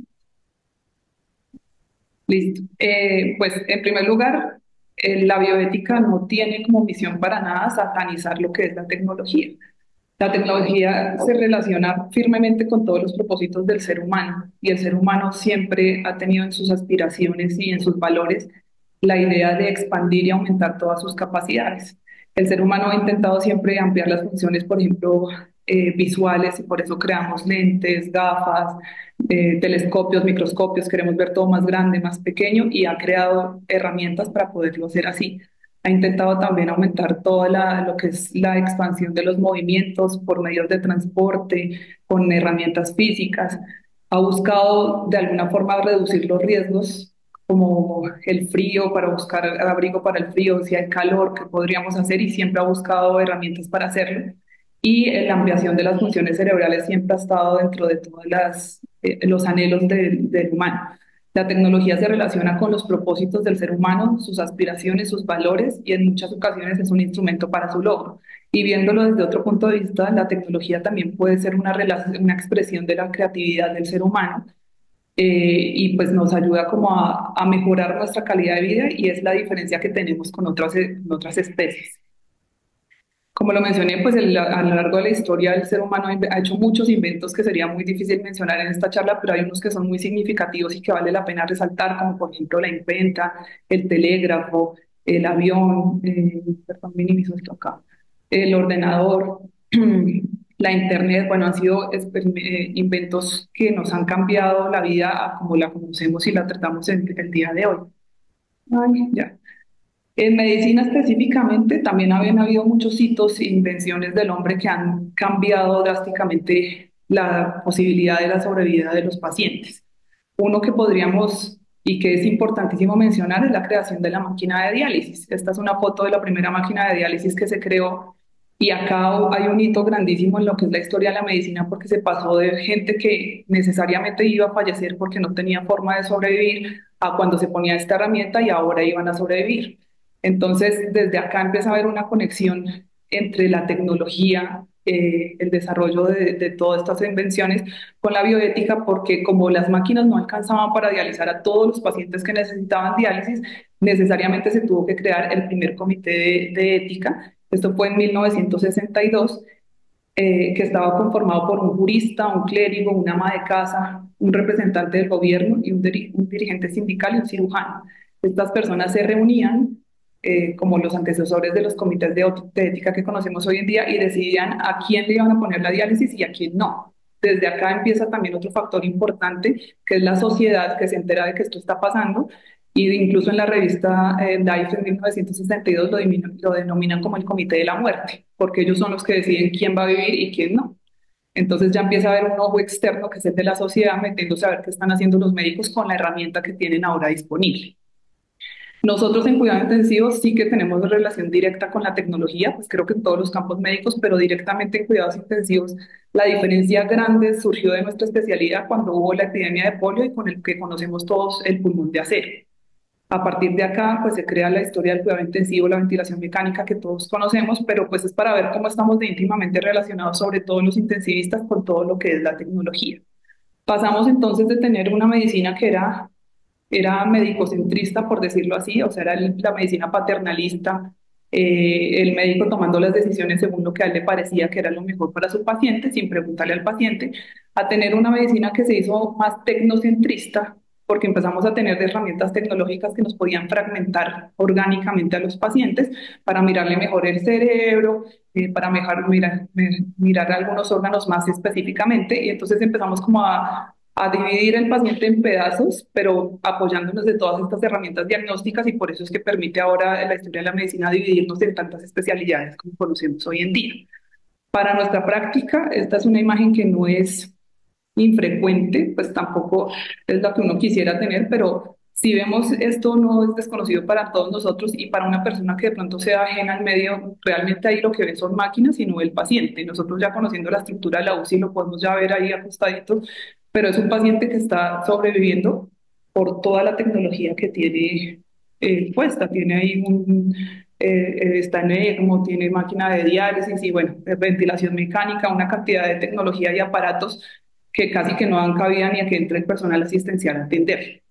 Listo. Eh, pues en primer lugar, eh, la bioética no tiene como misión para nada satanizar lo que es la tecnología. La tecnología se relaciona firmemente con todos los propósitos del ser humano y el ser humano siempre ha tenido en sus aspiraciones y en sus valores la idea de expandir y aumentar todas sus capacidades. El ser humano ha intentado siempre ampliar las funciones, por ejemplo, eh, visuales, y por eso creamos lentes, gafas, eh, telescopios, microscopios, queremos ver todo más grande, más pequeño y ha creado herramientas para poderlo hacer así. Ha intentado también aumentar toda la, lo que es la expansión de los movimientos por medios de transporte, con herramientas físicas. Ha buscado de alguna forma reducir los riesgos, como el frío, para buscar abrigo para el frío, si hay calor, qué podríamos hacer, y siempre ha buscado herramientas para hacerlo. Y eh, la ampliación de las funciones cerebrales siempre ha estado dentro de todos las, eh, los anhelos del del humano. La tecnología se relaciona con los propósitos del ser humano, sus aspiraciones, sus valores y en muchas ocasiones es un instrumento para su logro. Y viéndolo desde otro punto de vista, la tecnología también puede ser una, relación, una expresión de la creatividad del ser humano eh, y pues nos ayuda como a, a mejorar nuestra calidad de vida y es la diferencia que tenemos con otras, con otras especies. Como lo mencioné, pues el- a lo largo de la historia el ser humano ha hecho muchos inventos que sería muy difícil mencionar en esta charla, pero hay unos que son muy significativos y que vale la pena resaltar, como por ejemplo la imprenta, el telégrafo, el avión, eh, perdón, minimizo esto acá, el ordenador, la internet, bueno, han sido esper- eh, inventos que nos han cambiado la vida a como la conocemos y la tratamos en el día de hoy. Ay, ya. En medicina específicamente también habían habido muchos hitos e invenciones del hombre que han cambiado drásticamente la posibilidad de la sobrevida de los pacientes. Uno que podríamos y que es importantísimo mencionar es la creación de la máquina de diálisis. Esta es una foto de la primera máquina de diálisis que se creó y acá hay un hito grandísimo en lo que es la historia de la medicina porque se pasó de gente que necesariamente iba a fallecer porque no tenía forma de sobrevivir a cuando se ponía esta herramienta y ahora iban a sobrevivir. Entonces, desde acá empieza a haber una conexión entre la tecnología, eh, el desarrollo de, de todas estas invenciones con la bioética, porque como las máquinas no alcanzaban para dializar a todos los pacientes que necesitaban diálisis, necesariamente se tuvo que crear el primer comité de, de ética. Esto fue en mil novecientos sesenta y dos, eh, que estaba conformado por un jurista, un clérigo, una ama de casa, un representante del gobierno y un, diri- un dirigente sindical y un cirujano. Estas personas se reunían eh, como los antecesores de los comités de, ot- de ética que conocemos hoy en día y decidían a quién le iban a poner la diálisis y a quién no. Desde acá empieza también otro factor importante, que es la sociedad que se entera de que esto está pasando y incluso en la revista eh, Life en mil novecientos sesenta y dos lo, diminu- lo denominan como el Comité de la Muerte, porque ellos son los que deciden quién va a vivir y quién no. Entonces ya empieza a haber un ojo externo que es el de la sociedad metiéndose a ver qué están haciendo los médicos con la herramienta que tienen ahora disponible. Nosotros en cuidado intensivo sí que tenemos relación directa con la tecnología, pues creo que en todos los campos médicos, pero directamente en cuidados intensivos la diferencia grande surgió de nuestra especialidad cuando hubo la epidemia de polio y con el que conocemos todos el pulmón de acero. A partir de acá, pues se crea la historia del cuidado intensivo, la ventilación mecánica que todos conocemos, pero pues es para ver cómo estamos de íntimamente relacionados, sobre todo los intensivistas, con todo lo que es la tecnología. Pasamos entonces de tener una medicina que era, era médico-centrista, por decirlo así, o sea, era el- la medicina paternalista, eh, el médico tomando las decisiones según lo que a él le parecía que era lo mejor para su paciente, sin preguntarle al paciente, a tener una medicina que se hizo más tecnocentrista, porque empezamos a tener herramientas tecnológicas que nos podían fragmentar orgánicamente a los pacientes para mirarle mejor el cerebro, eh, para mejor mirar, mirar algunos órganos más específicamente, y entonces empezamos como a a dividir el paciente en pedazos, pero apoyándonos de todas estas herramientas diagnósticas y por eso es que permite ahora en la historia de la medicina dividirnos en tantas especialidades como conocemos hoy en día. Para nuestra práctica, esta es una imagen que no es infrecuente, pues tampoco es la que uno quisiera tener, pero si vemos esto no es desconocido para todos nosotros y para una persona que de pronto sea ajena al medio, realmente ahí lo que ve son máquinas y no el paciente. Nosotros ya conociendo la estructura de la U C I lo podemos ya ver ahí acostadito, pero es un paciente que está sobreviviendo por toda la tecnología que tiene eh, puesta. Tiene ahí un, eh, eh, está en ECMO, tiene máquina de diálisis y bueno, eh, ventilación mecánica, una cantidad de tecnología y aparatos que casi que no dan cabida ni a que entre el personal asistencial a atender.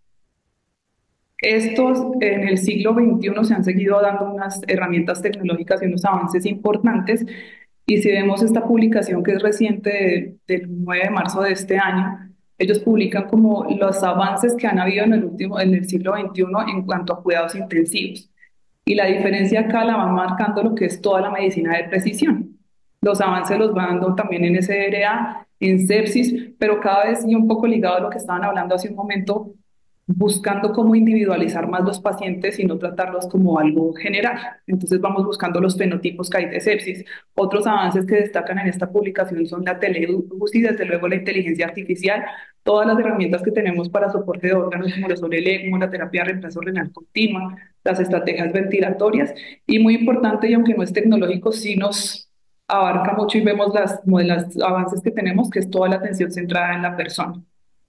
Estos en el siglo veintiuno se han seguido dando unas herramientas tecnológicas y unos avances importantes. Y si vemos esta publicación que es reciente de- del nueve de marzo de este año, ellos publican como los avances que han habido en el último, en el siglo veintiuno en cuanto a cuidados intensivos. Y la diferencia acá la va marcando lo que es toda la medicina de precisión. Los avances los va dando también en S R A, en sepsis, pero cada vez y un poco ligado a lo que estaban hablando hace un momento, buscando cómo individualizar más los pacientes y no tratarlos como algo general. Entonces vamos buscando los fenotipos que hay de sepsis. Otros avances que destacan en esta publicación son la tele-U C I, desde luego la inteligencia artificial, todas las herramientas que tenemos para soporte de órganos como lo son el ECMO, la terapia de reemplazo renal continua, las estrategias ventilatorias y muy importante y aunque no es tecnológico, sí nos abarca mucho y vemos las, como de los avances que tenemos, que es toda la atención centrada en la persona.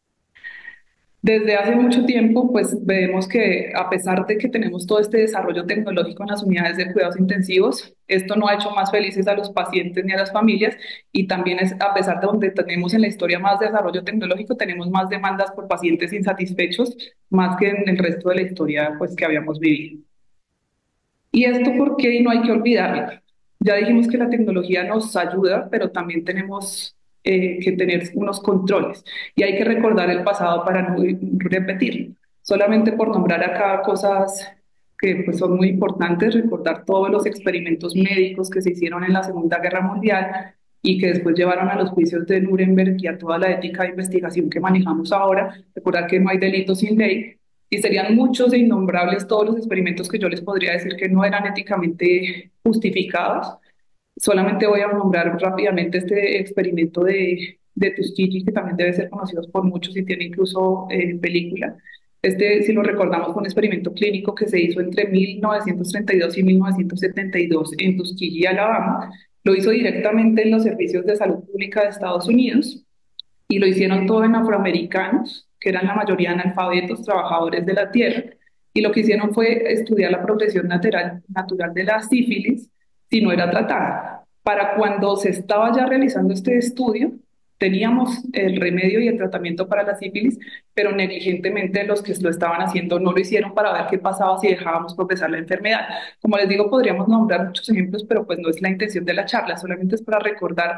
Desde hace mucho tiempo, pues vemos que a pesar de que tenemos todo este desarrollo tecnológico en las unidades de cuidados intensivos, esto no ha hecho más felices a los pacientes ni a las familias y también es a pesar de donde tenemos en la historia más desarrollo tecnológico, tenemos más demandas por pacientes insatisfechos, más que en el resto de la historia pues que habíamos vivido. ¿Y esto por qué no hay que olvidarlo? Ya dijimos que la tecnología nos ayuda, pero también tenemos eh, que tener unos controles y hay que recordar el pasado para no repetirlo. Solamente por nombrar acá cosas que pues, son muy importantes, recordar todos los experimentos médicos que se hicieron en la Segunda Guerra Mundial y que después llevaron a los juicios de Nuremberg y a toda la ética de investigación que manejamos ahora. Recordar que no hay delito sin ley y serían muchos e innombrables todos los experimentos que yo les podría decir que no eran éticamente justificados. Solamente voy a nombrar rápidamente este experimento de, de Tuskegee, que también debe ser conocido por muchos y tiene incluso eh, película. Este, si lo recordamos, fue un experimento clínico que se hizo entre mil novecientos treinta y dos y mil novecientos setenta y dos en Tuskegee, Alabama. Lo hizo directamente en los servicios de salud pública de Estados Unidos y lo hicieron todo en afroamericanos, que eran la mayoría analfabetos, trabajadores de la tierra, y lo que hicieron fue estudiar la progresión natural, natural de la sífilis si no era tratada. Para cuando se estaba ya realizando este estudio, teníamos el remedio y el tratamiento para la sífilis, pero negligentemente los que lo estaban haciendo no lo hicieron para ver qué pasaba si dejábamos progresar la enfermedad. Como les digo, podríamos nombrar muchos ejemplos, pero pues no es la intención de la charla, solamente es para recordar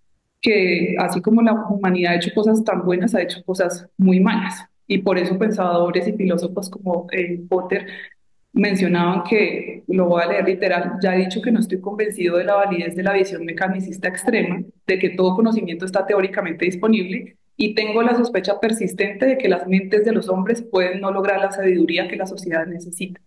que así como la humanidad ha hecho cosas tan buenas, ha hecho cosas muy malas. Y por eso pensadores y filósofos como eh, Potter mencionaban que, lo voy a leer literal, ya he dicho que no estoy convencido de la validez de la visión mecanicista extrema, de que todo conocimiento está teóricamente disponible, y tengo la sospecha persistente de que las mentes de los hombres pueden no lograr la sabiduría que la sociedad necesita.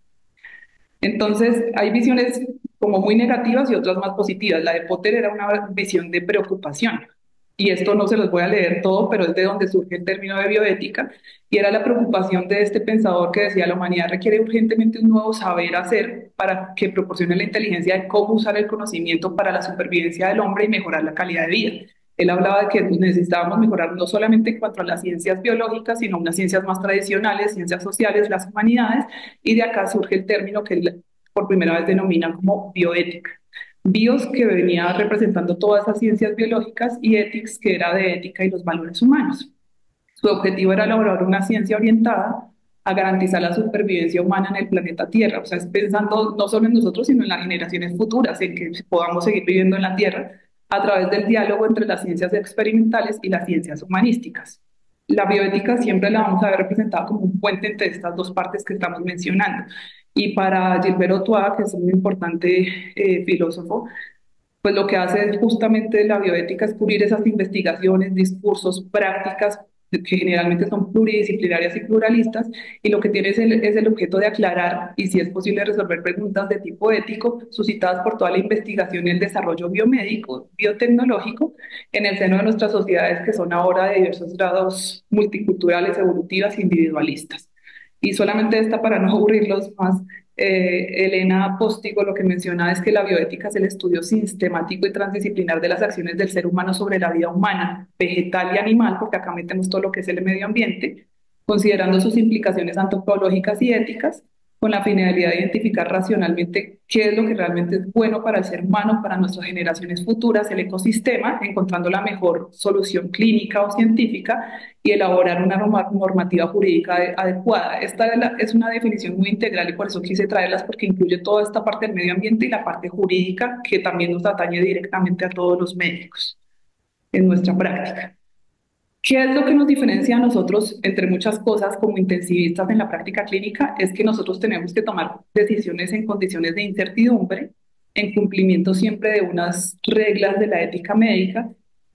Entonces, hay visiones como muy negativas y otras más positivas. La de Potter era una visión de preocupación. Y esto no se los voy a leer todo, pero es de donde surge el término de bioética. Y era la preocupación de este pensador que decía, la humanidad requiere urgentemente un nuevo saber hacer para que proporcione la inteligencia de cómo usar el conocimiento para la supervivencia del hombre y mejorar la calidad de vida. Él hablaba de que necesitábamos mejorar no solamente en cuanto a las ciencias biológicas, sino unas ciencias más tradicionales, ciencias sociales, las humanidades, y de acá surge el término que él por primera vez denomina como bioética. Bios, que venía representando todas esas ciencias biológicas, y ethics, que era de ética y los valores humanos. Su objetivo era elaborar una ciencia orientada a garantizar la supervivencia humana en el planeta Tierra, o sea, es pensando no solo en nosotros, sino en las generaciones futuras, en que podamos seguir viviendo en la Tierra a través del diálogo entre las ciencias experimentales y las ciencias humanísticas. La bioética siempre la vamos a ver representada como un puente entre estas dos partes que estamos mencionando. Y para Gilbert Ochoa, que es un importante eh, filósofo, pues lo que hace es justamente la bioética es cubrir esas investigaciones, discursos, prácticas que generalmente son pluridisciplinarias y pluralistas, y lo que tiene es el, es el objeto de aclarar y, si es posible, resolver preguntas de tipo ético suscitadas por toda la investigación y el desarrollo biomédico, biotecnológico en el seno de nuestras sociedades, que son ahora de diversos grados multiculturales, evolutivas e individualistas. Y solamente esta, para no aburrirlos más, eh, Elena Postigo lo que menciona es que la bioética es el estudio sistemático y transdisciplinar de las acciones del ser humano sobre la vida humana, vegetal y animal, porque acá metemos todo lo que es el medio ambiente, considerando sus implicaciones antropológicas y éticas, con la finalidad de identificar racionalmente qué es lo que realmente es bueno para el ser humano, para nuestras generaciones futuras, el ecosistema, encontrando la mejor solución clínica o científica y elaborar una normativa jurídica adecuada. Esta es una definición muy integral y por eso quise traerlas, porque incluye toda esta parte del medio ambiente y la parte jurídica, que también nos atañe directamente a todos los médicos en nuestra práctica. ¿Qué es lo que nos diferencia a nosotros, entre muchas cosas, como intensivistas en la práctica clínica? Es que nosotros tenemos que tomar decisiones en condiciones de incertidumbre, en cumplimiento siempre de unas reglas de la ética médica,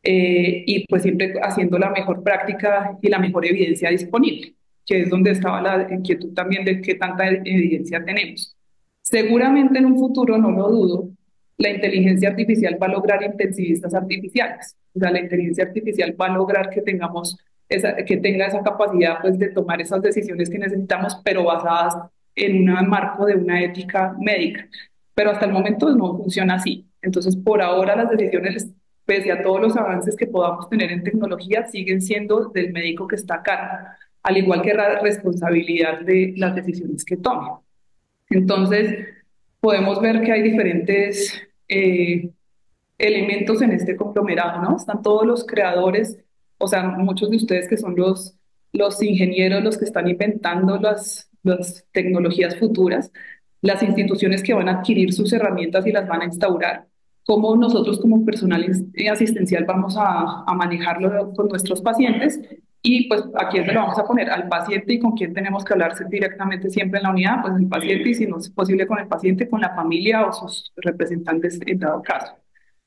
eh, y pues siempre haciendo la mejor práctica y la mejor evidencia disponible, que es donde estaba la inquietud también de qué tanta evidencia tenemos. Seguramente en un futuro, no lo dudo, la inteligencia artificial va a lograr intensivistas artificiales. O sea, la inteligencia artificial va a lograr que tengamos esa, que tenga esa capacidad, pues, de tomar esas decisiones que necesitamos, pero basadas en un marco de una ética médica. Pero hasta el momento no funciona así. Entonces, por ahora las decisiones, pese a todos los avances que podamos tener en tecnología, siguen siendo del médico que está a cargo, al igual que la responsabilidad de las decisiones que tome. Entonces, podemos ver que hay diferentes eh, elementos en este conglomerado, ¿no? Están todos los creadores, o sea, muchos de ustedes que son los, los ingenieros, los que están inventando las, las tecnologías futuras, las instituciones que van a adquirir sus herramientas y las van a instaurar, cómo nosotros como personal asistencial vamos a, a manejarlo con nuestros pacientes, y pues a quién se lo vamos a poner, al paciente, y con quién tenemos que hablar directamente siempre en la unidad, pues el paciente, y si no es posible con el paciente, con la familia o sus representantes en dado caso.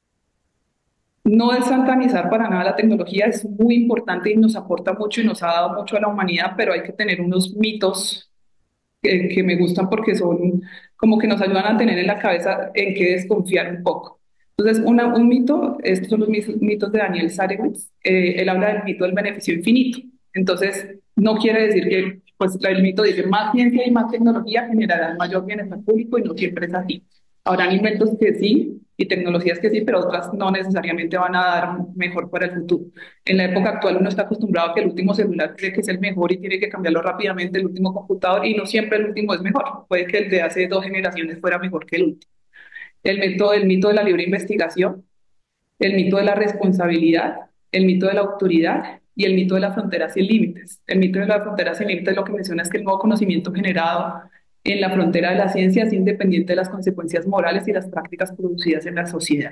No es satanizar para nada la tecnología, es muy importante y nos aporta mucho y nos ha dado mucho a la humanidad, pero hay que tener unos mitos que, que me gustan, porque son como que nos ayudan a tener en la cabeza en qué desconfiar un poco. Entonces, una, un mito, estos son los mitos de Daniel Sarewitz, eh, él habla del mito del beneficio infinito. Entonces, no quiere decir que pues el mito dice más ciencia y más tecnología generarán mayor bienestar público y no siempre es así. Habrán inventos que sí y tecnologías que sí, pero otras no necesariamente van a dar mejor para el futuro. En la época actual uno está acostumbrado a que el último celular cree que es el mejor y tiene que cambiarlo rápidamente, el último computador, y no siempre el último es mejor. Puede que el de hace dos generaciones fuera mejor que el último. El mito, el mito de la libre investigación, el mito de la responsabilidad, el mito de la autoridad y el mito de las fronteras sin límites. El mito de las fronteras sin límites lo que menciona es que el nuevo conocimiento generado en la frontera de la ciencia es independiente de las consecuencias morales y las prácticas producidas en la sociedad.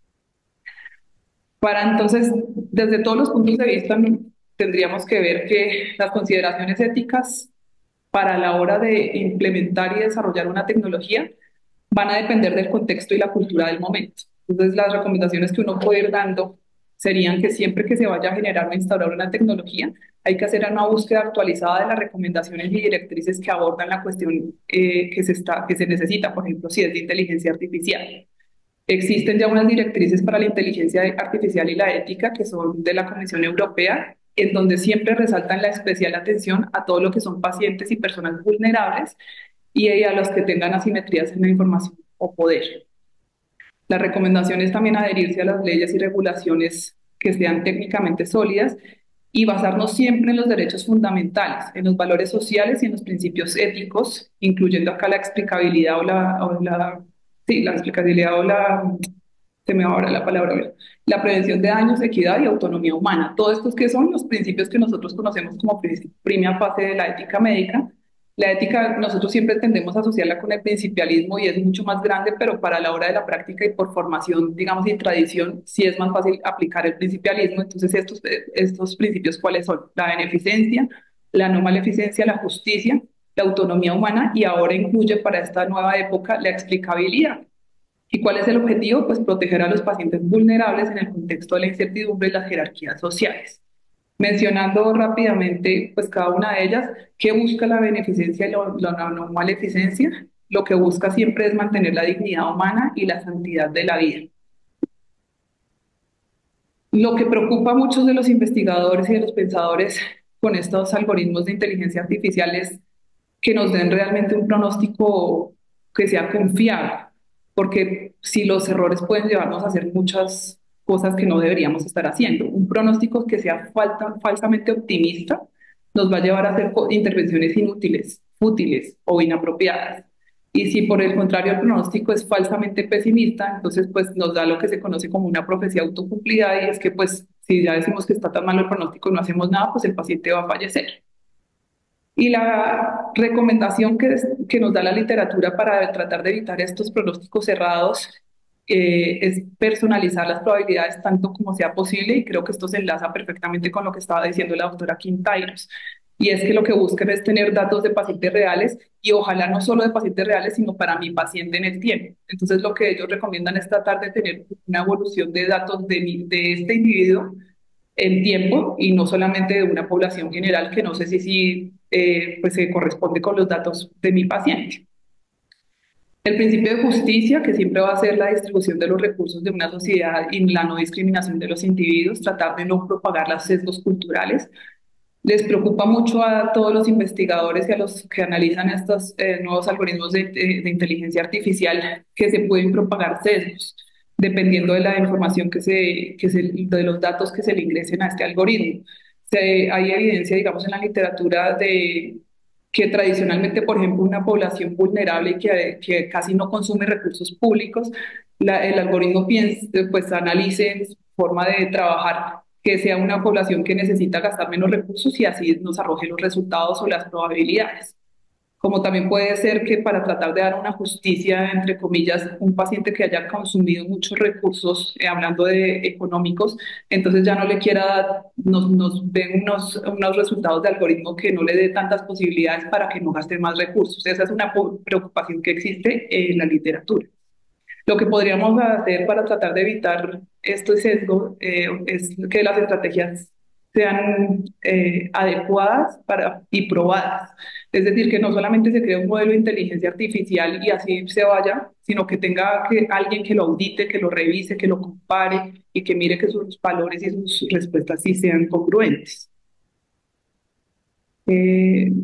Para entonces, desde todos los puntos de vista, tendríamos que ver que las consideraciones éticas para la hora de implementar y desarrollar una tecnología van a depender del contexto y la cultura del momento. Entonces, las recomendaciones que uno puede ir dando serían que siempre que se vaya a generar o instaurar una tecnología, hay que hacer una búsqueda actualizada de las recomendaciones y directrices que abordan la cuestión eh, que, se está, que se necesita, por ejemplo, si es de inteligencia artificial. Existen ya unas directrices para la inteligencia artificial y la ética que son de la Comisión Europea, en donde siempre resaltan la especial atención a todo lo que son pacientes y personas vulnerables y a los que tengan asimetrías en la información o poder. La recomendación es también adherirse a las leyes y regulaciones que sean técnicamente sólidas y basarnos siempre en los derechos fundamentales, en los valores sociales y en los principios éticos, incluyendo acá la explicabilidad o la, o la, sí, la explicabilidad o la, se me va ahora la palabra, la prevención de daños, equidad y autonomía humana. Todos estos que son los principios que nosotros conocemos como primera fase de la ética médica. La ética nosotros siempre tendemos a asociarla con el principialismo y es mucho más grande, pero para la hora de la práctica y por formación, digamos, y tradición, sí es más fácil aplicar el principialismo. Entonces, estos, estos principios, ¿cuáles son? La beneficencia, la no maleficencia, la justicia, la autonomía humana y ahora incluye para esta nueva época la explicabilidad. ¿Y cuál es el objetivo? Pues proteger a los pacientes vulnerables en el contexto de la incertidumbre y las jerarquías sociales. Mencionando rápidamente, pues cada una de ellas, ¿qué busca la beneficencia y lo- la no maleficencia? Lo que busca siempre es mantener la dignidad humana y la santidad de la vida. Lo que preocupa a muchos de los investigadores y de los pensadores con estos algoritmos de inteligencia artificial es que nos den realmente un pronóstico que sea confiable, porque si los errores pueden llevarnos a hacer muchas cosas que no deberíamos estar haciendo. Un pronóstico que sea falta, falsamente optimista nos va a llevar a hacer co- intervenciones inútiles, fútiles o inapropiadas. Y si por el contrario el pronóstico es falsamente pesimista, entonces pues nos da lo que se conoce como una profecía autocumplida y es que pues si ya decimos que está tan malo el pronóstico y no hacemos nada, pues el paciente va a fallecer. Y la recomendación que, es- que nos da la literatura para tratar de evitar estos pronósticos cerrados eh, es personalizar las probabilidades tanto como sea posible, y creo que esto se enlaza perfectamente con lo que estaba diciendo la doctora Quintairos. Y es que lo que buscan es tener datos de pacientes reales y ojalá no solo de pacientes reales, sino para mi paciente en el tiempo. Entonces, lo que ellos recomiendan es tratar de tener una evolución de datos de, mi- de este individuo en tiempo y no solamente de una población general que no sé si, si eh, pues se corresponde con los datos de mi paciente. El principio de justicia, que siempre va a ser la distribución de los recursos de una sociedad y la no discriminación de los individuos, tratar de no propagar los sesgos culturales. Les preocupa mucho a todos los investigadores y a los que analizan estos eh, nuevos algoritmos de, de, de inteligencia artificial que se pueden propagar sesgos dependiendo de la información que se, que se, de los datos que se le ingresen a este algoritmo. Se, hay evidencia, digamos, en la literatura de que tradicionalmente, por ejemplo, una población vulnerable que, que casi no consume recursos públicos, la, el algoritmo piensa, pues analice su forma de trabajar, que sea una población que necesita gastar menos recursos y así nos arroje los resultados o las probabilidades. Como también puede ser que para tratar de dar una justicia, entre comillas, un paciente que haya consumido muchos recursos, eh, hablando de económicos, entonces ya no le quiera dar, nos, nos den unos, unos resultados de algoritmo que no le dé tantas posibilidades para que no gaste más recursos. Esa es una preocupación que existe en la literatura. Lo que podríamos hacer para tratar de evitar este sesgo eh, es que las estrategias sean eh, adecuadas para, y probadas. Es decir, que no solamente se cree un modelo de inteligencia artificial y así se vaya, sino que tenga que, alguien que lo audite, que lo revise, que lo compare y que mire que sus valores y sus respuestas sí sean congruentes. Eh,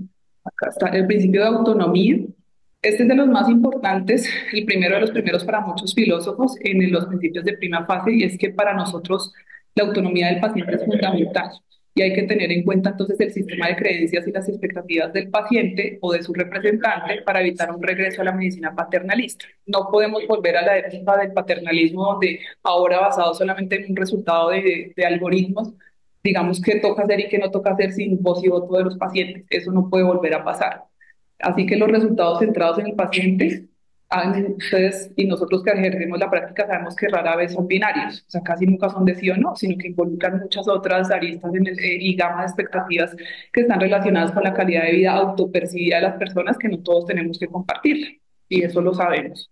Acá está el principio de autonomía. Este es de los más importantes, el primero de los primeros para muchos filósofos en los principios de prima fase, y es que para nosotros la autonomía del paciente es fundamental. Y hay que tener en cuenta entonces el sistema de creencias y las expectativas del paciente o de su representante para evitar un regreso a la medicina paternalista. No podemos volver a la época del paternalismo donde ahora basado solamente en un resultado de, de algoritmos, digamos qué toca hacer y qué no toca hacer sin voz y voto de los pacientes. Eso no puede volver a pasar. Así que los resultados centrados en el paciente, ah, ustedes y nosotros que ejercemos la práctica sabemos que rara vez son binarios, o sea, casi nunca son de sí o no, sino que involucran muchas otras aristas en el, eh, y gama de expectativas que están relacionadas con la calidad de vida autopercibida de las personas que no todos tenemos que compartir, y eso lo sabemos.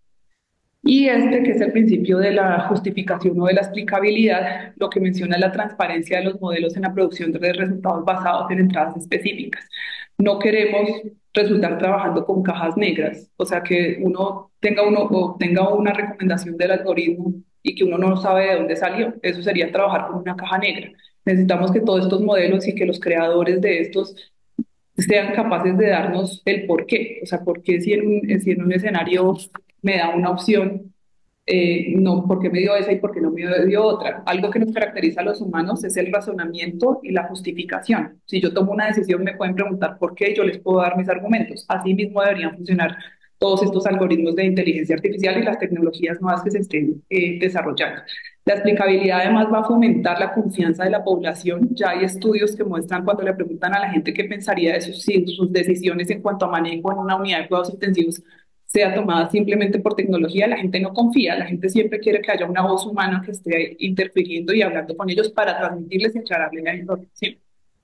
Y este, que es el principio de la justificación o de la explicabilidad, lo que menciona es la transparencia de los modelos en la producción de resultados basados en entradas específicas. No queremos resultar trabajando con cajas negras, o sea, que uno tenga, uno, o tenga una recomendación del algoritmo y que uno no sabe de dónde salió. Eso sería trabajar con una caja negra. Necesitamos que todos estos modelos y que los creadores de estos sean capaces de darnos el por qué, o sea, por qué si en un, si en un escenario me da una opción, eh, no, por qué me dio esa y por qué no me dio otra. Algo que nos caracteriza a los humanos es el razonamiento y la justificación. Si yo tomo una decisión, me pueden preguntar por qué, yo les puedo dar mis argumentos. Así mismo deberían funcionar todos estos algoritmos de inteligencia artificial y las tecnologías nuevas que se estén eh, desarrollando. La explicabilidad además va a fomentar la confianza de la población. Ya hay estudios que muestran cuando le preguntan a la gente qué pensaría de sus, sus decisiones en cuanto a manejo en una unidad de cuidados intensivos sea tomada simplemente por tecnología, la gente no confía, la gente siempre quiere que haya una voz humana que esté interfiriendo y hablando con ellos para transmitirles y aclararles la información.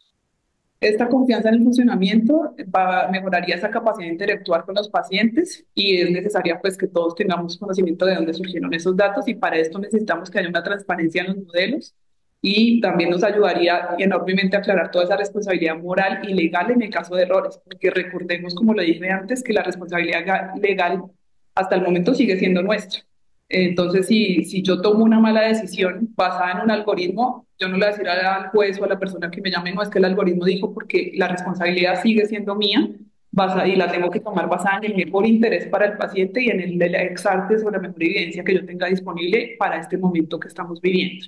Esta confianza en el funcionamiento va, mejoraría esa capacidad de interactuar con los pacientes y es necesaria pues que todos tengamos conocimiento de dónde surgieron esos datos y para esto necesitamos que haya una transparencia en los modelos y también nos ayudaría enormemente a aclarar toda esa responsabilidad moral y legal en el caso de errores, porque recordemos, como lo dije antes, que la responsabilidad legal hasta el momento sigue siendo nuestra. Entonces, si, si yo tomo una mala decisión basada en un algoritmo, yo no le voy a decir al juez o a la persona que me llame, no es que el algoritmo dijo, porque la responsabilidad sigue siendo mía basada, y la tengo que tomar basada en el mejor interés para el paciente y en el, el ex ante o la mejor evidencia que yo tenga disponible para este momento que estamos viviendo.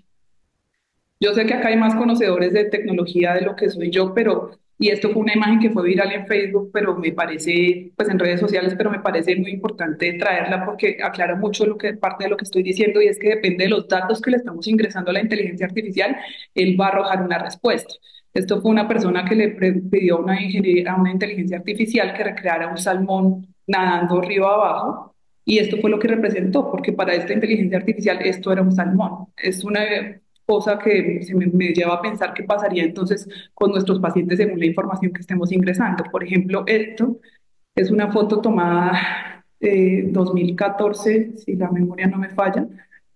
Yo sé que acá hay más conocedores de tecnología de lo que soy yo, pero, y esto fue una imagen que fue viral en Facebook, pero me parece, pues en redes sociales, pero me parece muy importante traerla porque aclara mucho lo que, parte de lo que estoy diciendo, y es que depende de los datos que le estamos ingresando a la inteligencia artificial, él va a arrojar una respuesta. Esto fue una persona que le pidió a una, a una inteligencia artificial que recreara un salmón nadando río abajo, y esto fue lo que representó, porque para esta inteligencia artificial esto era un salmón. Es una cosa que se me, me lleva a pensar qué pasaría entonces con nuestros pacientes según la información que estemos ingresando. Por ejemplo, esto es una foto tomada en eh, dos mil catorce, si la memoria no me falla,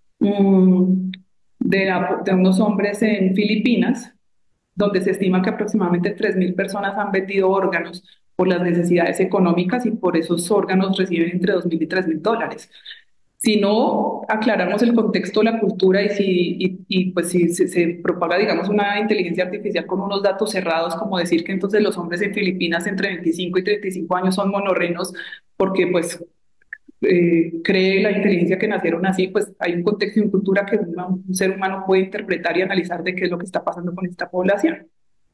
um, de, la, de unos hombres en Filipinas, donde se estima que aproximadamente tres mil personas han vendido órganos por las necesidades económicas y por esos órganos reciben entre dos mil y tres mil dólares. Si no aclaramos el contexto, la cultura y, si, y, y pues si se, se propaga, digamos, una inteligencia artificial con unos datos cerrados, como decir que entonces los hombres en Filipinas entre veinticinco y treinta y cinco años son monorrenos porque pues eh, cree la inteligencia que nacieron así, pues hay un contexto y una cultura que un, un ser humano puede interpretar y analizar de qué es lo que está pasando con esta población.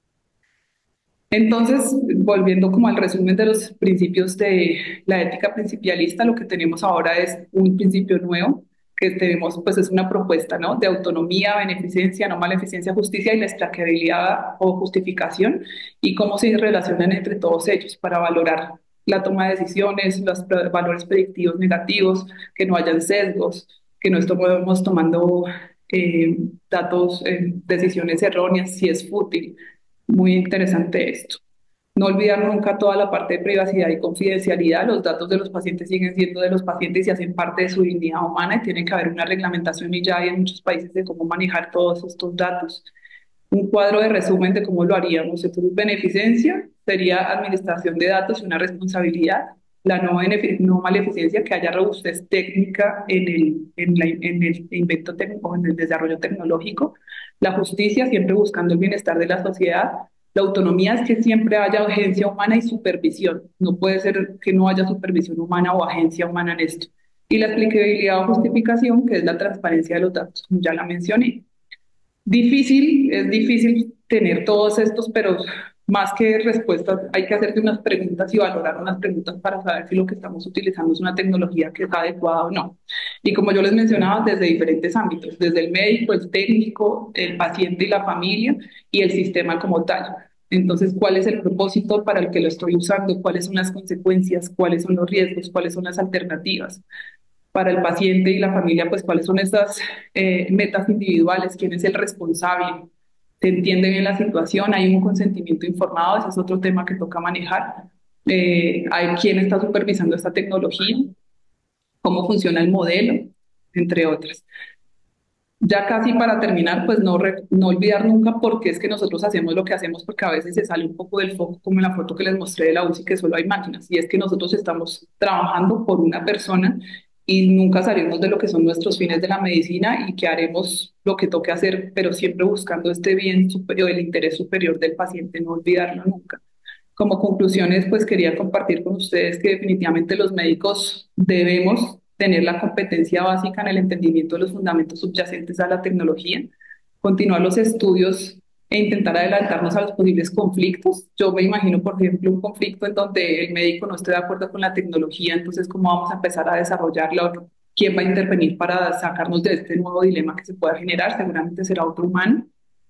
Entonces, volviendo como al resumen de los principios de la ética principialista, lo que tenemos ahora es un principio nuevo, que tenemos, pues es una propuesta, ¿no? De autonomía, beneficencia, no maleficencia, justicia y la extracabilidad o justificación, y cómo se relacionan entre todos ellos para valorar la toma de decisiones, los valores predictivos negativos, que no hayan sesgos, que no estemos tomando eh, datos, eh, decisiones erróneas, si es fútil. Muy interesante esto. No olvidar nunca toda la parte de privacidad y confidencialidad. Los datos de los pacientes siguen siendo de los pacientes y hacen parte de su dignidad humana y tiene que haber una reglamentación y ya hay en muchos países de cómo manejar todos estos datos. Un cuadro de resumen de cómo lo haríamos. Entonces, beneficencia sería administración de datos y una responsabilidad. La no, no maleficencia, que haya robustez técnica en el, en, la, en el invento técnico, en el desarrollo tecnológico. La justicia, siempre buscando el bienestar de la sociedad. La autonomía es que siempre haya agencia humana y supervisión. No puede ser que no haya supervisión humana o agencia humana en esto. Y la explicabilidad o justificación, que es la transparencia de los datos, como ya la mencioné. Difícil, es difícil tener todos estos, pero más que respuestas, hay que hacerte unas preguntas y valorar unas preguntas para saber si lo que estamos utilizando es una tecnología que es adecuada o no. Y como yo les mencionaba, desde diferentes ámbitos, desde el médico, el técnico, el paciente y la familia y el sistema como tal. Entonces, ¿cuál es el propósito para el que lo estoy usando? ¿Cuáles son las consecuencias? ¿Cuáles son los riesgos? ¿Cuáles son las alternativas? Para el paciente y la familia, pues cuáles son esas eh, metas individuales, quién es el responsable, se entiende bien la situación, hay un consentimiento informado, ese es otro tema que toca manejar, eh, hay quién está supervisando esta tecnología, cómo funciona el modelo, entre otras. Ya casi para terminar, pues no, re- no olvidar nunca por qué es que nosotros hacemos lo que hacemos, porque a veces se sale un poco del foco, como en la foto que les mostré de la U C I, que solo hay máquinas, y es que nosotros estamos trabajando por una persona y nunca salimos de lo que son nuestros fines de la medicina y que haremos lo que toque hacer, pero siempre buscando este bien superior, el interés superior del paciente, no olvidarlo nunca. Como conclusiones, pues quería compartir con ustedes que definitivamente los médicos debemos tener la competencia básica en el entendimiento de los fundamentos subyacentes a la tecnología, continuar los estudios e intentar adelantarnos a los posibles conflictos. Yo me imagino, por ejemplo, un conflicto en donde el médico no esté de acuerdo con la tecnología, entonces cómo vamos a empezar a desarrollarla, quién va a intervenir para sacarnos de este nuevo dilema que se pueda generar, seguramente será otro humano.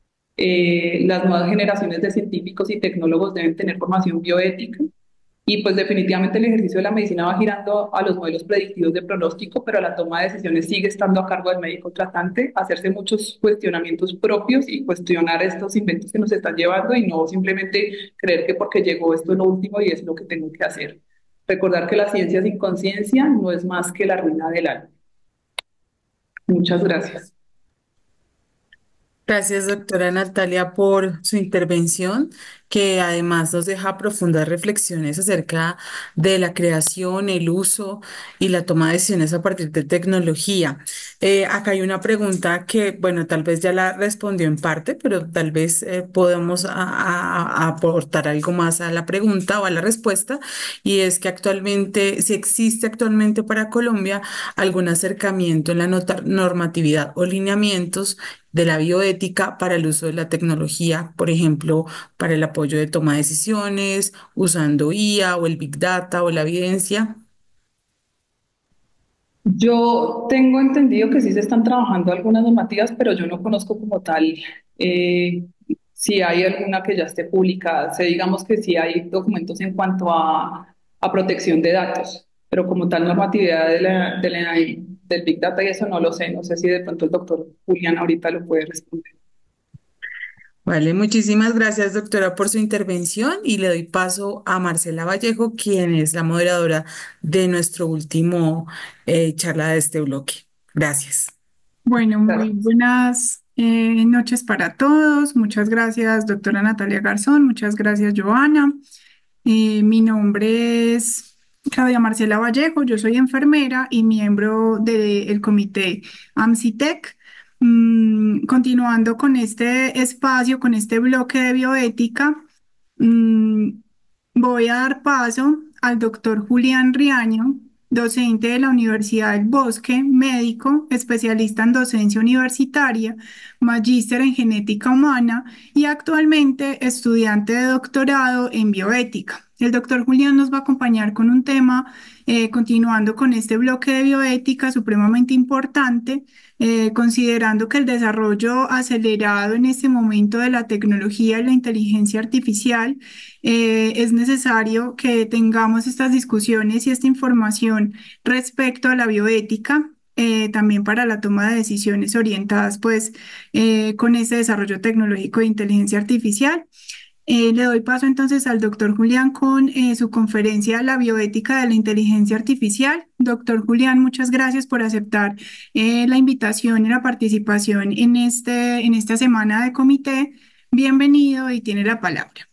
Eh, las nuevas generaciones de científicos y tecnólogos deben tener formación bioética y pues definitivamente el ejercicio de la medicina va girando a los modelos predictivos de pronóstico, pero la toma de decisiones sigue estando a cargo del médico tratante, hacerse muchos cuestionamientos propios y cuestionar estos inventos que nos están llevando y no simplemente creer que porque llegó esto es lo último y es lo que tengo que hacer. Recordar que la ciencia sin conciencia no es más que la ruina del alma. Muchas gracias. Gracias, doctora Natalia, por su intervención, que además nos deja profundas reflexiones acerca de la creación, el uso y la toma de decisiones a partir de tecnología. Eh, acá hay una pregunta que, bueno, tal vez ya la respondió en parte, pero tal vez eh, podemos a- a- a aportar algo más a la pregunta o a la respuesta, y es que actualmente, si existe actualmente para Colombia algún acercamiento en la nota- normatividad o lineamientos de la bioética para el uso de la tecnología, por ejemplo, para el apoyo de toma de decisiones, usando I A o el Big Data o la evidencia. Yo tengo entendido que sí se están trabajando algunas normativas, pero yo no conozco como tal eh, si hay alguna que ya esté publicada. Sé, digamos que sí hay documentos en cuanto a, a protección de datos, pero como tal normatividad de la, de la- del Big Data y eso no lo sé. No sé si de pronto el doctor Julián ahorita lo puede responder. Vale, muchísimas gracias, doctora, por su intervención y le doy paso a Marcela Vallejo, quien es la moderadora de nuestro último eh, charla de este bloque. Gracias. Bueno, muy Gracias. buenas eh, noches para todos. Muchas gracias, doctora Natalia Garzón. Muchas gracias, Joana. Eh, mi nombre es Claudia Marcela Vallejo. Yo soy enfermera y miembro del comité AMSITEC. Mm, continuando con este espacio, con este bloque de bioética, mm, voy a dar paso al doctor Julián Riaño, docente de la Universidad del Bosque, médico, especialista en docencia universitaria, magíster en genética humana y actualmente estudiante de doctorado en bioética. El doctor Julián nos va a acompañar con un tema, eh, continuando con este bloque de bioética supremamente importante, eh, considerando que el desarrollo acelerado en este momento de la tecnología y la inteligencia artificial, eh, es necesario que tengamos estas discusiones y esta información respecto a la bioética. Eh, también para la toma de decisiones orientadas pues eh, con ese desarrollo tecnológico de inteligencia artificial. Eh, le doy paso entonces al doctor Julián con eh, su conferencia La bioética de la inteligencia artificial. Doctor Julián, muchas gracias por aceptar eh, la invitación y la participación en este, en esta semana de comité. Bienvenido y tiene la palabra.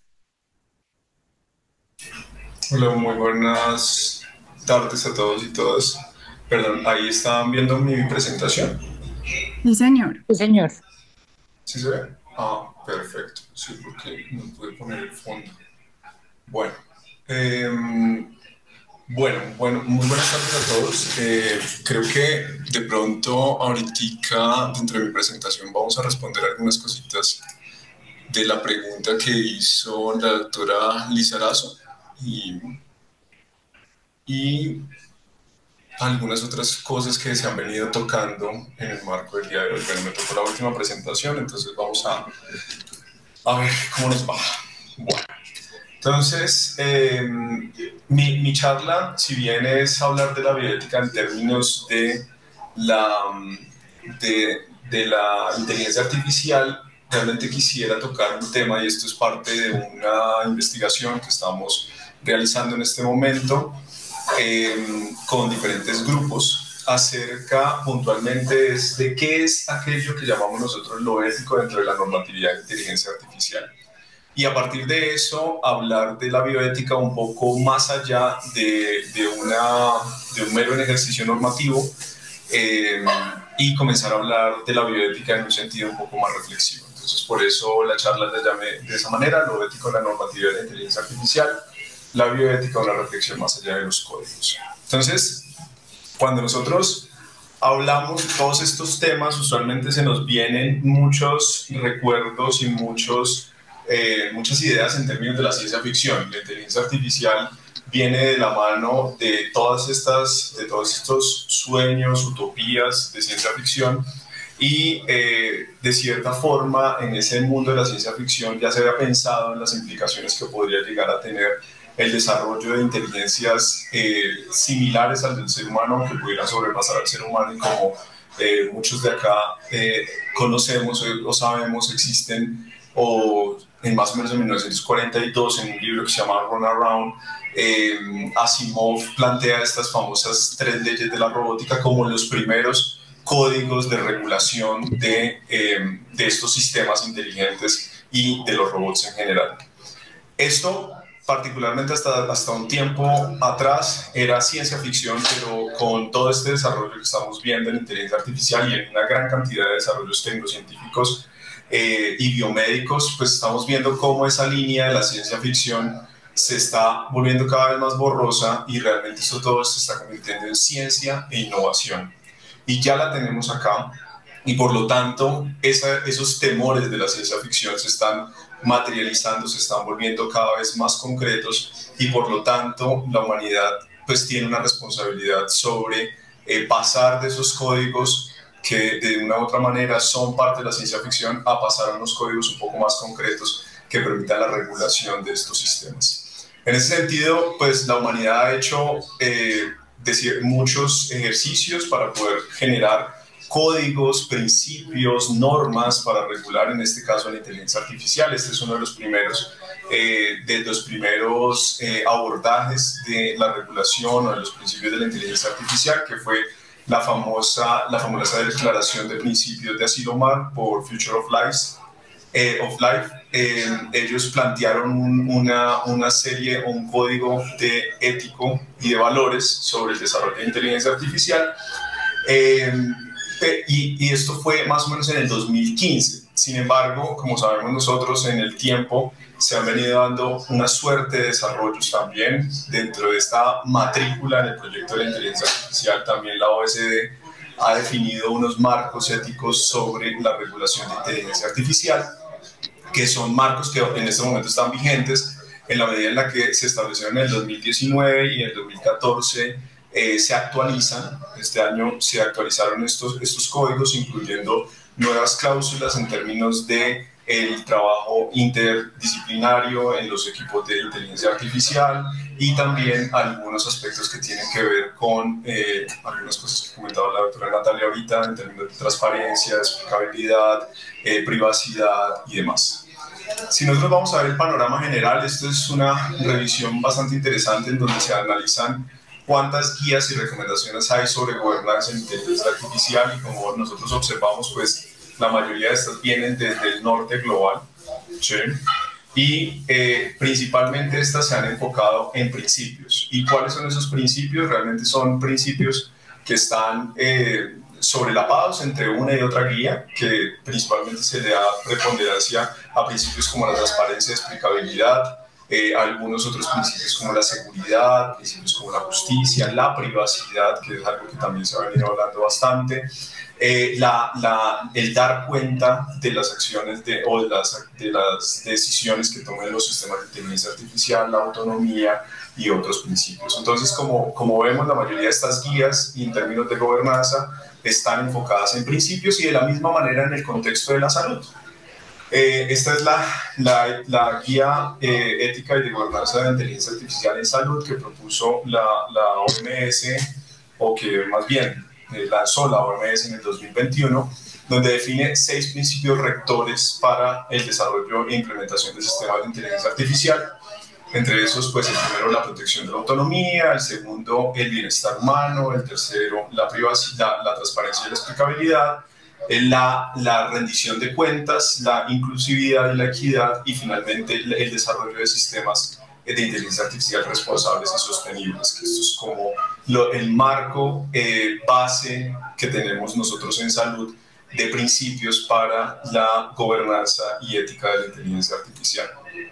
Hola, muy buenas tardes a todos y todas. Perdón, ahí estaban viendo mi presentación. Sí, señor. Sí, señor. ¿Sí se ve? Ah, perfecto. Sí, porque no pude poner el fondo. Bueno, eh, bueno, bueno, muy buenas tardes a todos. Eh, creo que de pronto ahorita dentro de mi presentación vamos a responder algunas cositas de la pregunta que hizo la doctora Lizarazo y, y algunas otras cosas que se han venido tocando en el marco del día de hoy. Bueno, me tocó la última presentación, entonces vamos a, a ver cómo nos va. Bueno. Entonces, eh, mi, mi charla, si bien es hablar de la bioética en términos de la, de, de la inteligencia artificial, realmente quisiera tocar un tema, y esto es parte de una investigación que estamos realizando en este momento eh, con diferentes grupos acerca puntualmente de qué es aquello que llamamos nosotros lo ético dentro de la normatividad de inteligencia artificial. Y a partir de eso, hablar de la bioética un poco más allá de, de, una, de un mero ejercicio normativo eh, y comenzar a hablar de la bioética en un sentido un poco más reflexivo. Entonces, por eso la charla la llamé de esa manera, lo ético en la normatividad de la inteligencia artificial, la bioética, una reflexión más allá de los códigos. Entonces, cuando nosotros hablamos de todos estos temas, usualmente se nos vienen muchos recuerdos y muchos... Eh, muchas ideas en términos de la ciencia ficción. La inteligencia artificial viene de la mano de todas estas, de todos estos sueños, utopías de ciencia ficción y eh, de cierta forma en ese mundo de la ciencia ficción ya se había pensado en las implicaciones que podría llegar a tener el desarrollo de inteligencias eh, similares al del ser humano que pudieran sobrepasar al ser humano y como eh, muchos de acá eh, conocemos o sabemos existen o en más o menos en mil novecientos cuarenta y dos, en un libro que se llama Run Around, eh, Asimov plantea estas famosas tres leyes de la robótica como los primeros códigos de regulación de, eh, de estos sistemas inteligentes y de los robots en general. Esto, particularmente hasta, hasta un tiempo atrás, era ciencia ficción, pero con todo este desarrollo que estamos viendo en inteligencia artificial y en una gran cantidad de desarrollos tecnocientíficos, Eh, y biomédicos, pues estamos viendo cómo esa línea de la ciencia ficción se está volviendo cada vez más borrosa y realmente eso todo se está convirtiendo en ciencia e innovación. Y ya la tenemos acá y por lo tanto esa, esos temores de la ciencia ficción se están materializando, se están volviendo cada vez más concretos y por lo tanto la humanidad pues tiene una responsabilidad sobre eh, pasar de esos códigos que de una u otra manera son parte de la ciencia ficción a pasar a unos códigos un poco más concretos que permitan la regulación de estos sistemas. En ese sentido, pues la humanidad ha hecho eh, decir, muchos ejercicios para poder generar códigos, principios, normas para regular, en este caso, la inteligencia artificial. Este es uno de los primeros, eh, de los primeros eh, abordajes de la regulación o de los principios de la inteligencia artificial, que fue la famosa, la famosa declaración de principios de Asilomar por Future of Life. Eh, of Life. Eh, ellos plantearon un, una, una serie o un código de ético y de valores sobre el desarrollo de inteligencia artificial. Eh, y, y esto fue más o menos en el dos mil quince. Sin embargo, como sabemos nosotros, en el tiempo se han venido dando una suerte de desarrollos también dentro de esta matrícula en el proyecto de la inteligencia artificial. También la O E C D ha definido unos marcos éticos sobre la regulación de inteligencia artificial, que son marcos que en este momento están vigentes en la medida en la que se establecieron en el dos mil diecinueve y en el dos mil catorce eh, se actualizan. Este año se actualizaron estos, estos códigos, incluyendo nuevas cláusulas en términos de el trabajo interdisciplinario en los equipos de inteligencia artificial y también algunos aspectos que tienen que ver con eh, algunas cosas que comentaba la doctora Natalia ahorita en términos de transparencia, explicabilidad, eh, privacidad y demás. Si nosotros vamos a ver el panorama general, esto es una revisión bastante interesante en donde se analizan cuántas guías y recomendaciones hay sobre gobernanza en inteligencia artificial y como nosotros observamos, pues la mayoría de estas vienen desde el norte global, ¿sí? Y eh, principalmente estas se han enfocado en principios. ¿Y cuáles son esos principios? Realmente son principios que están, eh, sobre la paz entre una y otra guía, que principalmente se le da preponderancia a principios como la transparencia y explicabilidad, eh, algunos otros principios como la seguridad, principios como la justicia, la privacidad, que es algo que también se ha venido hablando bastante, eh, la, la, el dar cuenta de las acciones de, o de las, de las decisiones que tomen los sistemas de inteligencia artificial, la autonomía y otros principios. Entonces, como, como vemos, la mayoría de estas guías y en términos de gobernanza están enfocadas en principios y de la misma manera en el contexto de la salud. Eh, esta es la, la, la guía eh, ética y de gobernanza de inteligencia artificial en salud que propuso la, la O M S, o que más bien eh, lanzó la O M S en el dos mil veintiuno, donde define seis principios rectores para el desarrollo e implementación de sistemas de inteligencia artificial. Entre esos, pues el primero, la protección de la autonomía; el segundo, el bienestar humano; el tercero, la privacidad, la transparencia y la explicabilidad; la, la rendición de cuentas, la inclusividad y la equidad; y finalmente el, el desarrollo de sistemas de inteligencia artificial responsables y sostenibles, que esto es como lo, el marco eh, base que tenemos nosotros en salud de principios para la gobernanza y ética de la inteligencia artificial.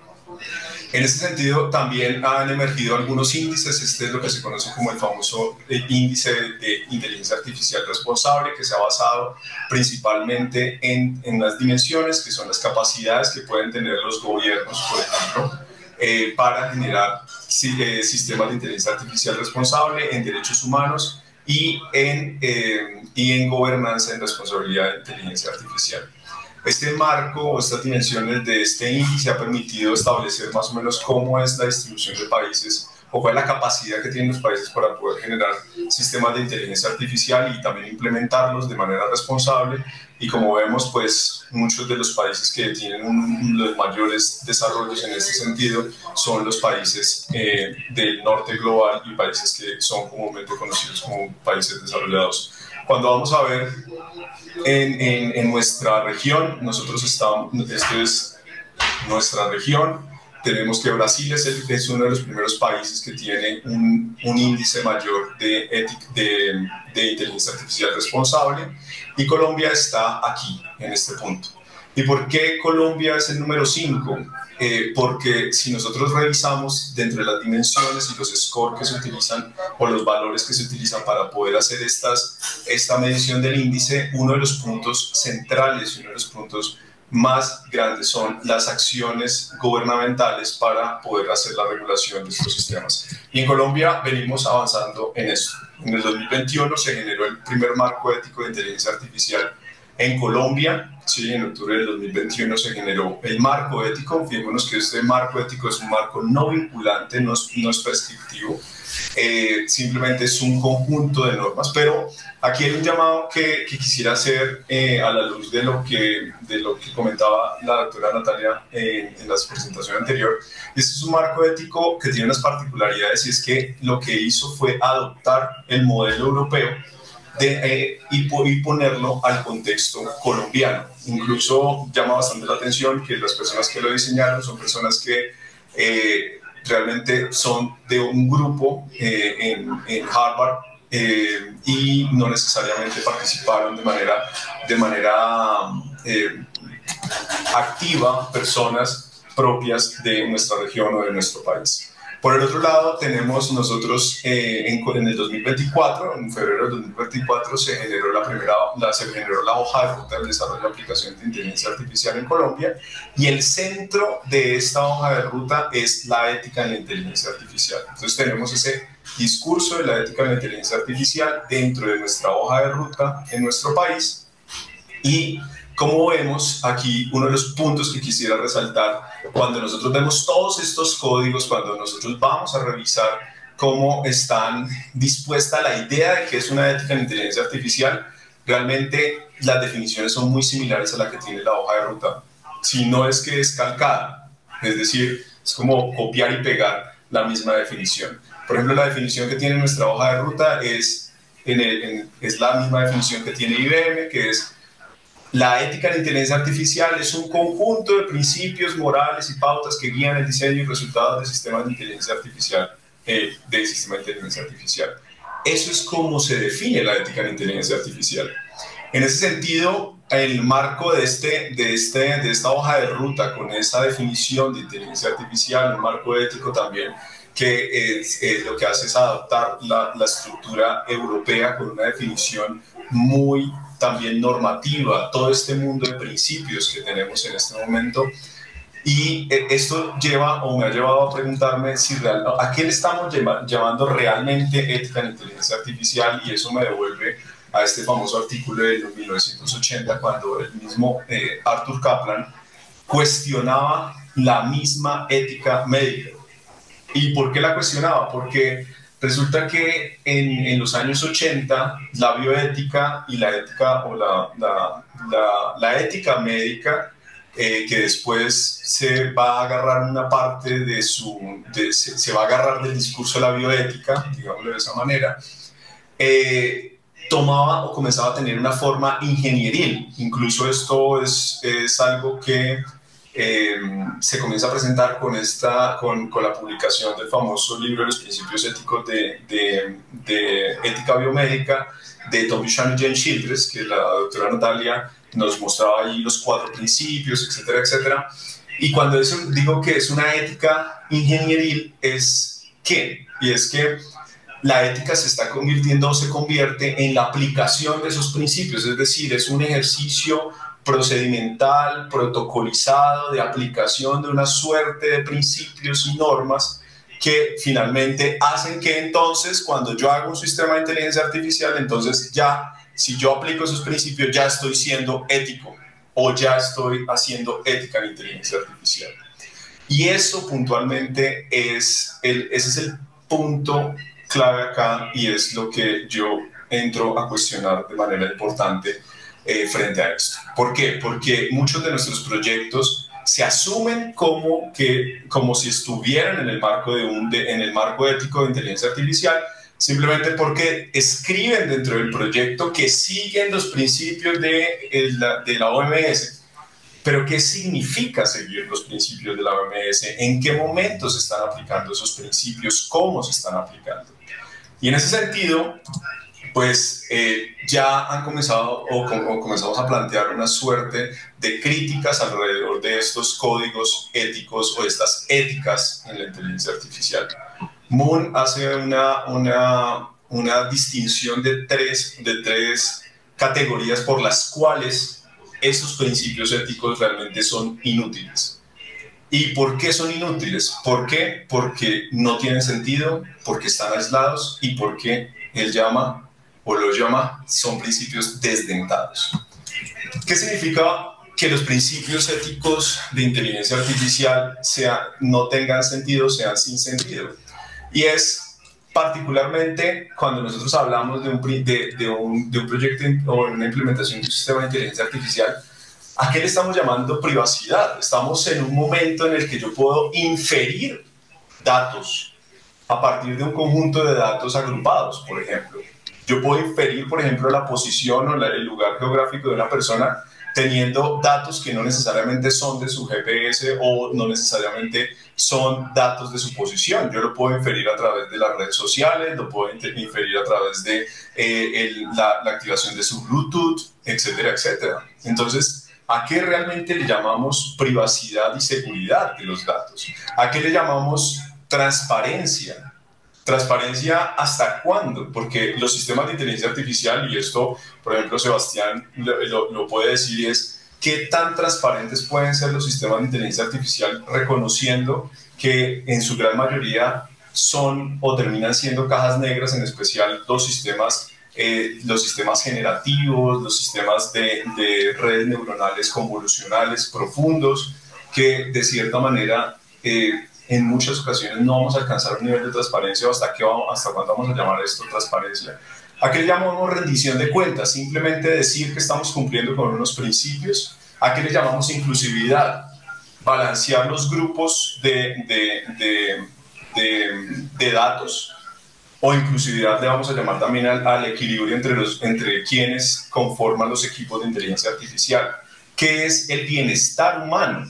En este sentido, también han emergido algunos índices. Este es lo que se conoce como el famoso índice de inteligencia artificial responsable, que se ha basado principalmente en, en las dimensiones, que son las capacidades que pueden tener los gobiernos, por ejemplo, eh, para generar eh, sistemas de inteligencia artificial responsable en derechos humanos y en, eh, y en gobernanza en responsabilidad de inteligencia artificial. Este marco o estas dimensiones de este índice ha permitido establecer más o menos cómo es la distribución de países o cuál es la capacidad que tienen los países para poder generar sistemas de inteligencia artificial y también implementarlos de manera responsable. Y como vemos, pues muchos de los países que tienen un, los mayores desarrollos en este sentido son los países eh, del norte global y países que son comúnmente conocidos como países desarrollados. Cuando vamos a ver en, en, en nuestra región, nosotros estamos, esto es nuestra región, tenemos que Brasil es, el, es uno de los primeros países que tiene un, un índice mayor de, etic, de, de inteligencia artificial responsable, y Colombia está aquí, en este punto. ¿Y por qué Colombia es el número cinco? Eh, porque si nosotros revisamos dentro de las dimensiones y los scores que se utilizan o los valores que se utilizan para poder hacer estas, esta medición del índice, uno de los puntos centrales y uno de los puntos más grandes son las acciones gubernamentales para poder hacer la regulación de estos sistemas. Y en Colombia venimos avanzando en eso. En el dos mil veintiuno se generó el primer marco ético de inteligencia artificial en Colombia. Sí, en octubre del dos mil veintiuno se generó el marco ético. Fijémonos que este marco ético es un marco no vinculante, no es, no es prescriptivo, eh, simplemente es un conjunto de normas. Pero aquí hay un llamado que, que quisiera hacer eh, a la luz de lo que, de lo que comentaba la doctora Natalia eh, en la presentación anterior. Este es un marco ético que tiene unas particularidades, y es que lo que hizo fue adoptar el modelo europeo De, eh, y, y ponerlo al contexto colombiano. Incluso llama bastante la atención que las personas que lo diseñaron son personas que eh, realmente son de un grupo eh, en, en Harvard eh, y no necesariamente participaron de manera, de manera eh, activa personas propias de nuestra región o de nuestro país. Por el otro lado, tenemos nosotros eh, en, en el dos mil veinticuatro, en febrero del dos mil veinticuatro, se generó la primera, la, se generó la hoja de ruta del desarrollo de aplicación de inteligencia artificial en Colombia, y el centro de esta hoja de ruta es la ética en la inteligencia artificial. Entonces tenemos ese discurso de la ética en la inteligencia artificial dentro de nuestra hoja de ruta en nuestro país. Y como vemos aquí, uno de los puntos que quisiera resaltar, cuando nosotros vemos todos estos códigos, cuando nosotros vamos a revisar cómo están dispuesta la idea de que es una ética en inteligencia artificial, realmente las definiciones son muy similares a la que tiene la hoja de ruta, si no es que es calcada, es decir, es como copiar y pegar la misma definición. Por ejemplo, la definición que tiene nuestra hoja de ruta es, en el, en, es la misma definición que tiene I B M, que es: la ética en la inteligencia artificial es un conjunto de principios morales y pautas que guían el diseño y resultados de sistemas de inteligencia artificial, eh, del sistema de inteligencia artificial. eso es como se define la ética en inteligencia artificial. En ese sentido, el marco de, este, de, este, de esta hoja de ruta, con esa definición de inteligencia artificial, un marco ético también, que es, es lo que hace es adaptar la, la estructura europea con una definición muy también normativa, todo este mundo de principios que tenemos en este momento. Y esto lleva o me ha llevado a preguntarme si real, a qué le estamos llamando realmente ética en inteligencia artificial, y eso me devuelve a este famoso artículo de mil novecientos ochenta, cuando el mismo eh, Arthur Kaplan cuestionaba la misma ética médica. ¿Y por qué la cuestionaba? Porque resulta que en, en los años ochenta la bioética y la ética o la, la, la, la ética médica, eh, que después se va a agarrar una parte de su, de, se, se va a agarrar del discurso de la bioética, digámoslo de esa manera, eh, tomaba o comenzaba a tener una forma ingenieril. Incluso esto es, es algo que eh, se comienza a presentar con, esta, con, con la publicación del famoso libro de los principios éticos de, de, de ética biomédica de Tom Buchanan y Jane Childress, que la doctora Natalia nos mostraba ahí los cuatro principios, etcétera, etcétera. Y cuando eso, digo que es una ética ingenieril, es ¿qué? Y es que la ética se está convirtiendo o se convierte en la aplicación de esos principios, es decir, es un ejercicio procedimental, protocolizado, de aplicación de una suerte de principios y normas que finalmente hacen que entonces, cuando yo hago un sistema de inteligencia artificial, entonces ya, si yo aplico esos principios, ya estoy siendo ético o ya estoy haciendo ética en inteligencia artificial. Y eso puntualmente es el, ese es el punto clave acá, y es lo que yo entro a cuestionar de manera importante eh, frente a esto. ¿Por qué? Porque muchos de nuestros proyectos se asumen como, que, como si estuvieran en el, marco de un, de, en el marco ético de inteligencia artificial, simplemente porque escriben dentro del proyecto que siguen los principios de, de la O M S. Pero ¿qué significa seguir los principios de la O M S? ¿En qué momento se están aplicando esos principios? ¿Cómo se están aplicando? Y en ese sentido, pues eh, ya han comenzado o, o comenzamos a plantear una suerte de críticas alrededor de estos códigos éticos o estas éticas en la inteligencia artificial. Moon hace una, una, una distinción de tres, de tres categorías por las cuales esos principios éticos realmente son inútiles. ¿Y por qué son inútiles? ¿Por qué? Porque no tienen sentido, porque están aislados y porque él llama, o lo llama, son principios desdentados. ¿Qué significa que los principios éticos de inteligencia artificial sea, no tengan sentido, sean sin sentido? Y es particularmente cuando nosotros hablamos de un, de, de un, de un proyecto o una implementación de un sistema de inteligencia artificial, ¿a qué le estamos llamando privacidad? Estamos en un momento en el que yo puedo inferir datos a partir de un conjunto de datos agrupados, por ejemplo. Yo puedo inferir, por ejemplo, la posición o la, el lugar geográfico de una persona teniendo datos que no necesariamente son de su G P S o no necesariamente son datos de su posición. Yo lo puedo inferir a través de las redes sociales, lo puedo inferir a través de eh, el, la, la activación de su Bluetooth, etcétera, etcétera. Entonces, ¿a qué realmente le llamamos privacidad y seguridad de los datos? ¿A qué le llamamos transparencia? ¿Transparencia hasta cuándo? Porque los sistemas de inteligencia artificial, y esto, por ejemplo, Sebastián lo, lo, lo puede decir, es qué tan transparentes pueden ser los sistemas de inteligencia artificial, reconociendo que en su gran mayoría son o terminan siendo cajas negras, en especial los sistemas Eh, los sistemas generativos, los sistemas de, de redes neuronales convolucionales profundos, que de cierta manera eh, en muchas ocasiones no vamos a alcanzar un nivel de transparencia. ¿Hasta, qué vamos, hasta cuándo vamos a llamar esto transparencia? ¿A qué le llamamos rendición de cuentas? Simplemente decir que estamos cumpliendo con unos principios. ¿A qué le llamamos inclusividad? Balancear los grupos de, de, de, de, de datos. O inclusividad le vamos a llamar también al, al equilibrio entre, los, entre quienes conforman los equipos de inteligencia artificial. ¿Qué es el bienestar humano?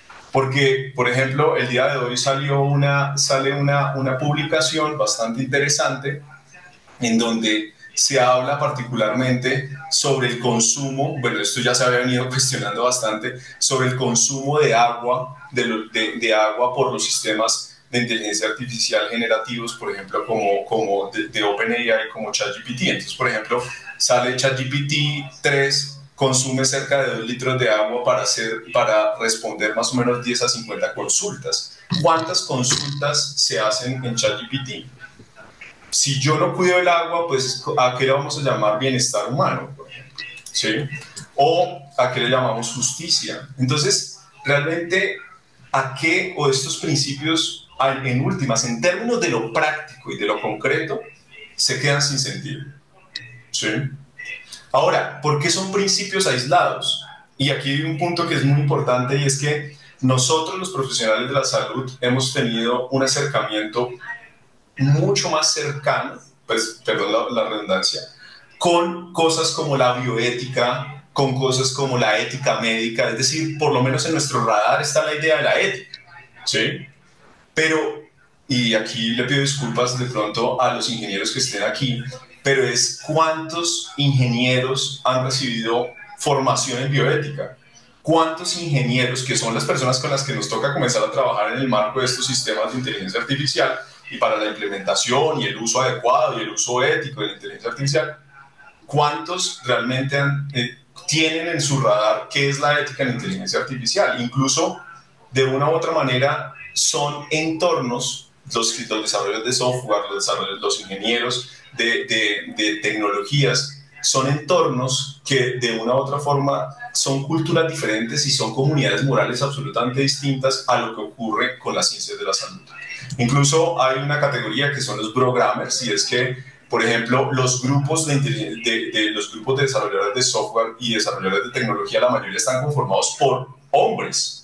Porque, por ejemplo, el día de hoy salió una, sale una, una publicación bastante interesante en donde se habla particularmente sobre el consumo, bueno, esto ya se había venido cuestionando bastante, sobre el consumo de agua, de, lo, de, de agua por los sistemas de inteligencia artificial generativos, por ejemplo, como, como de, de OpenAI, como ChatGPT. Entonces, por ejemplo, sale ChatGPT tres, consume cerca de dos litros de agua para, hacer, para responder más o menos diez a cincuenta consultas. ¿Cuántas consultas se hacen en ChatGPT? Si yo no cuido el agua, pues ¿a qué le vamos a llamar bienestar humano, por ejemplo? ¿Sí? ¿O a qué le llamamos justicia? Entonces, realmente, ¿a qué o estos principios, en últimas, en términos de lo práctico y de lo concreto, se quedan sin sentido? ¿Sí? Ahora, ¿por qué son principios aislados? Y aquí hay un punto que es muy importante, y es que nosotros, los profesionales de la salud, hemos tenido un acercamiento mucho más cercano, pues, perdón la, la redundancia, con cosas como la bioética, con cosas como la ética médica, es decir, por lo menos en nuestro radar está la idea de la ética, ¿sí? Pero, y aquí le pido disculpas de pronto a los ingenieros que estén aquí, pero es cuántos ingenieros han recibido formación en bioética, cuántos ingenieros, que son las personas con las que nos toca comenzar a trabajar en el marco de estos sistemas de inteligencia artificial, y para la implementación y el uso adecuado y el uso ético de la inteligencia artificial, ¿cuántos realmente han, eh, tienen en su radar qué es la ética en la inteligencia artificial? Incluso, de una u otra manera, son entornos, los, los desarrollos de software, los, desarrollos, los ingenieros de, de, de tecnologías, son entornos que de una u otra forma son culturas diferentes y son comunidades morales absolutamente distintas a lo que ocurre con las ciencias de la salud. Incluso hay una categoría que son los programmers, y es que, por ejemplo, los grupos de, de, de, los grupos de desarrolladores de software y desarrolladores de tecnología, la mayoría están conformados por hombres.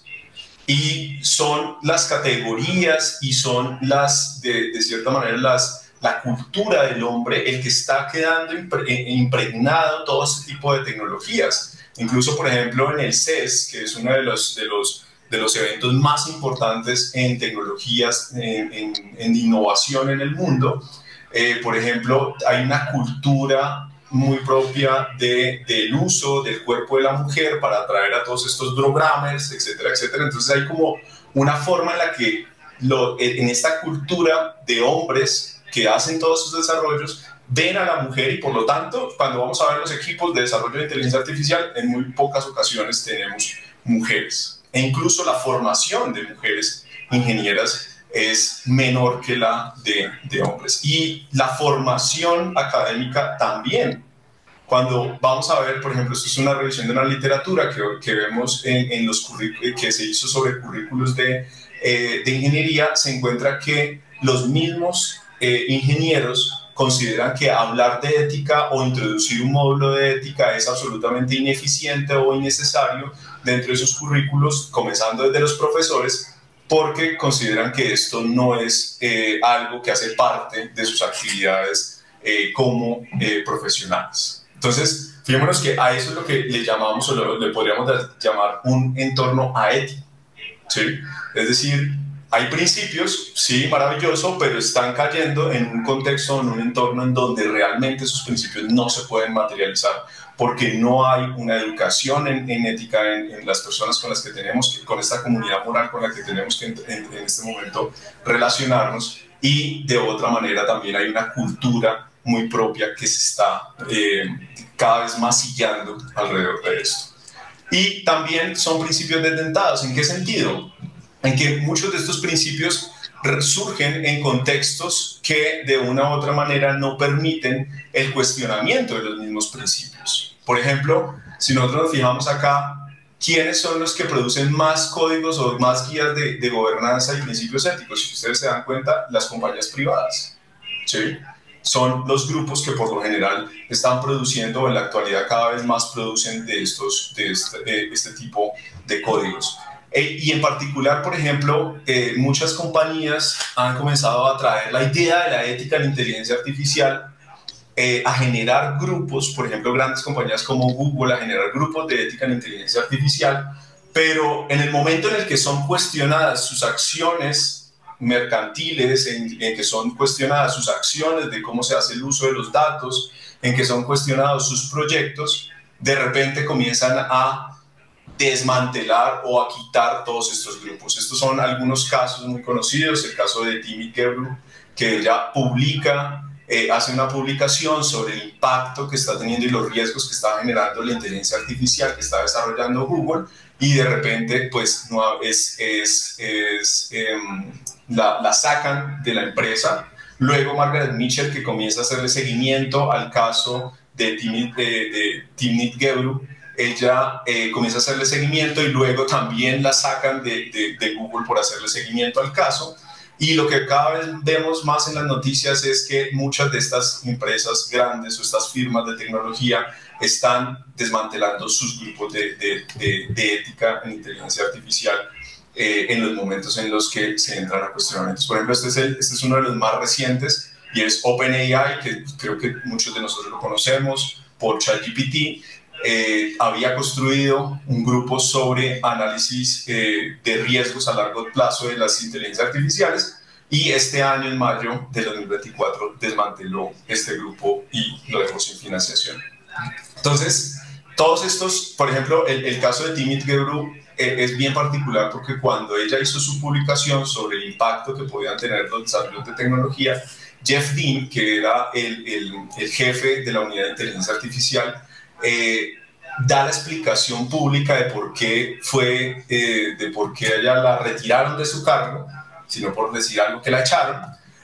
Y son las categorías y son las, de, de cierta manera, las, la cultura del hombre el que está quedando impre, impregnado todo este tipo de tecnologías. Incluso, por ejemplo, en el C E S, que es uno de los... De los de los eventos más importantes en tecnologías, en, en, en innovación en el mundo. Eh, por ejemplo, hay una cultura muy propia de, del uso del cuerpo de la mujer para atraer a todos estos programmers, etcétera, etcétera. Entonces hay como una forma en la que lo, en esta cultura de hombres que hacen todos sus desarrollos, ven a la mujer, y por lo tanto, cuando vamos a ver los equipos de desarrollo de inteligencia artificial, en muy pocas ocasiones tenemos mujeres. E incluso la formación de mujeres ingenieras es menor que la de, de hombres. Y la formación académica también. Cuando vamos a ver, por ejemplo, esto es una revisión de una literatura que, que vemos en, en los que se hizo sobre currículos de, eh, de ingeniería, se encuentra que los mismos eh, ingenieros consideran que hablar de ética o introducir un módulo de ética es absolutamente ineficiente o innecesario dentro de sus currículos, comenzando desde los profesores, porque consideran que esto no es eh, algo que hace parte de sus actividades eh, como eh, profesionales. Entonces, fijémonos que a eso es lo que le llamamos, o lo, le podríamos llamar un entorno aético, ¿sí? Es decir, hay principios, sí, maravilloso, pero están cayendo en un contexto, en un entorno en donde realmente esos principios no se pueden materializar, porque no hay una educación en, en ética en, en las personas con las que tenemos, que, con esta comunidad moral con la que tenemos que en, en, en este momento relacionarnos, y de otra manera también hay una cultura muy propia que se está eh, cada vez masillando alrededor de esto. Y también son principios detentados. ¿En qué sentido? En que muchos de estos principios surgen en contextos que de una u otra manera no permiten el cuestionamiento de los mismos principios. Por ejemplo, si nosotros nos fijamos acá, ¿quiénes son los que producen más códigos o más guías de, de gobernanza y principios éticos? Si ustedes se dan cuenta, las compañías privadas, ¿sí? Son los grupos que por lo general están produciendo, o en la actualidad cada vez más producen de, estos, de, este, de este tipo de códigos. E, y en particular, por ejemplo, eh, muchas compañías han comenzado a traer la idea de la ética en la inteligencia artificial, eh, a generar grupos, por ejemplo, grandes compañías como Google, a generar grupos de ética en la inteligencia artificial, pero en el momento en el que son cuestionadas sus acciones mercantiles, en, en que son cuestionadas sus acciones, de cómo se hace el uso de los datos, en que son cuestionados sus proyectos, de repente comienzan a desmantelar o a quitar todos estos grupos. Estos son algunos casos muy conocidos, el caso de Timmy Gebru, que ella publica, eh, hace una publicación sobre el impacto que está teniendo y los riesgos que está generando la inteligencia artificial que está desarrollando Google, y de repente pues no, es, es, es, eh, la, la sacan de la empresa. Luego Margaret Mitchell, que comienza a hacerle seguimiento al caso de Timnit, de, de Timnit Gebru, ella eh, comienza a hacerle seguimiento y luego también la sacan de, de, de Google por hacerle seguimiento al caso. Y lo que cada vez vemos más en las noticias es que muchas de estas empresas grandes o estas firmas de tecnología están desmantelando sus grupos de, de, de, de ética en inteligencia artificial eh, en los momentos en los que se entran a cuestionamientos. Por ejemplo, este es, el, este es uno de los más recientes y es OpenAI, que creo que muchos de nosotros lo conocemos por ChatGPT. Eh, había construido un grupo sobre análisis eh, de riesgos a largo plazo de las inteligencias artificiales y este año, en mayo de dos mil veinticuatro, desmanteló este grupo y lo dejó sin financiación. Entonces, todos estos, por ejemplo, el, el caso de Timnit Gebru eh, es bien particular porque cuando ella hizo su publicación sobre el impacto que podían tener los desarrollos de tecnología, Jeff Dean, que era el, el, el jefe de la unidad de inteligencia artificial, Eh, da la explicación pública de por qué fue, eh, de por qué ella la retiraron de su cargo, sino por decir algo que la echaron,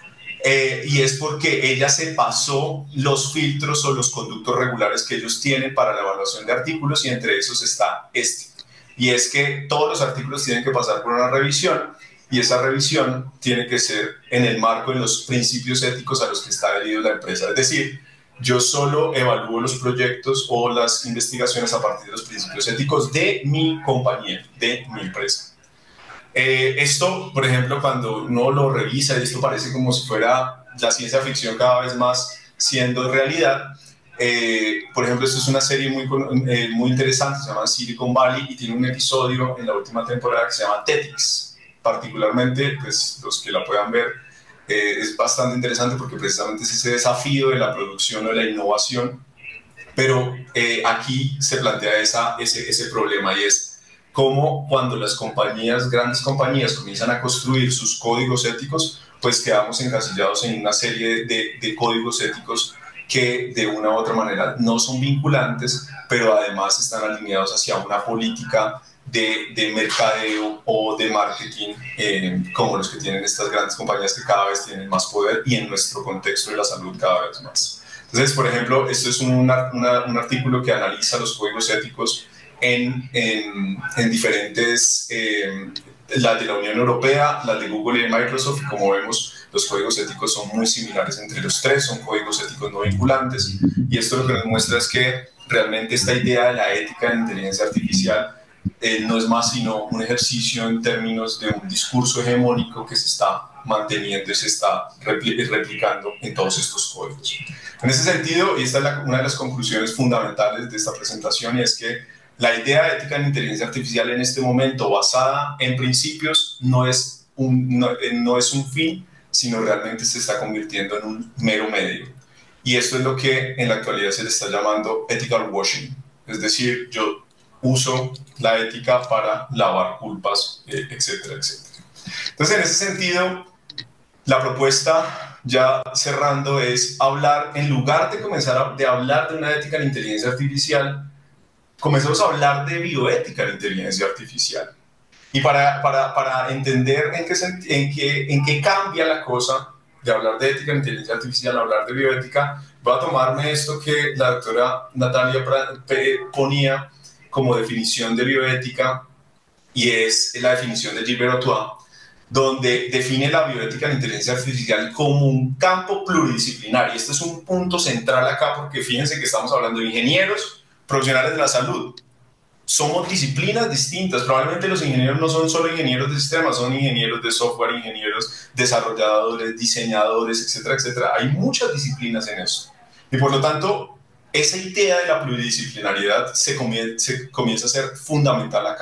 eh, y es porque ella se pasó los filtros o los conductos regulares que ellos tienen para la evaluación de artículos, y entre esos está este, y es que todos los artículos tienen que pasar por una revisión, y esa revisión tiene que ser en el marco de los principios éticos a los que está adherido la empresa, es decir, yo solo evalúo los proyectos o las investigaciones a partir de los principios éticos de mi compañía, de mi empresa. Eh, esto, por ejemplo, cuando uno lo revisa, y esto parece como si fuera la ciencia ficción cada vez más siendo realidad, eh, por ejemplo, esto es una serie muy, eh, muy interesante, se llama Silicon Valley, y tiene un episodio en la última temporada que se llama Tetix. Particularmente, pues los que la puedan ver, Eh, es bastante interesante porque precisamente es ese desafío de la producción o de la innovación, pero eh, aquí se plantea esa, ese, ese problema, y es cómo cuando las compañías, grandes compañías, comienzan a construir sus códigos éticos, pues quedamos encasillados en una serie de, de códigos éticos que de una u otra manera no son vinculantes, pero además están alineados hacia una política De, de mercadeo o de marketing, eh, como los que tienen estas grandes compañías que cada vez tienen más poder, y en nuestro contexto de la salud cada vez más. Entonces, por ejemplo, esto es un, una, un artículo que analiza los códigos éticos en, en, en diferentes, eh, las de la Unión Europea, las de Google y de Microsoft, y como vemos, los códigos éticos son muy similares entre los tres, son códigos éticos no vinculantes, y esto lo que nos muestra es que realmente esta idea de la ética en inteligencia artificial Eh, no es más sino un ejercicio en términos de un discurso hegemónico que se está manteniendo y se está repli replicando en todos estos códigos. En ese sentido, y esta es la, una de las conclusiones fundamentales de esta presentación, y es que la idea de ética en inteligencia artificial en este momento, basada en principios, no es un, no, no es un fin, sino realmente se está convirtiendo en un mero medio. Y esto es lo que en la actualidad se le está llamando ethical washing, es decir, yo uso la ética para lavar culpas, eh, etcétera, etcétera. Entonces, en ese sentido, la propuesta, ya cerrando, es hablar, en lugar de comenzar a, de hablar de una ética en inteligencia artificial, comencemos a hablar de bioética en inteligencia artificial. Y para, para, para entender en qué, en, qué, en qué cambia la cosa de hablar de ética en inteligencia artificial a hablar de bioética, voy a tomarme esto que la doctora Natalia ponía como definición de bioética, y es la definición de Gilbert Ochoa, donde define la bioética en inteligencia artificial como un campo pluridisciplinar. Y este es un punto central acá, porque fíjense que estamos hablando de ingenieros, profesionales de la salud. Somos disciplinas distintas. Probablemente los ingenieros no son solo ingenieros de sistemas, son ingenieros de software, ingenieros desarrolladores, diseñadores, etcétera, etcétera. Hay muchas disciplinas en eso. Y por lo tanto, esa idea de la pluridisciplinaridad se comienza, se comienza a ser fundamental acá.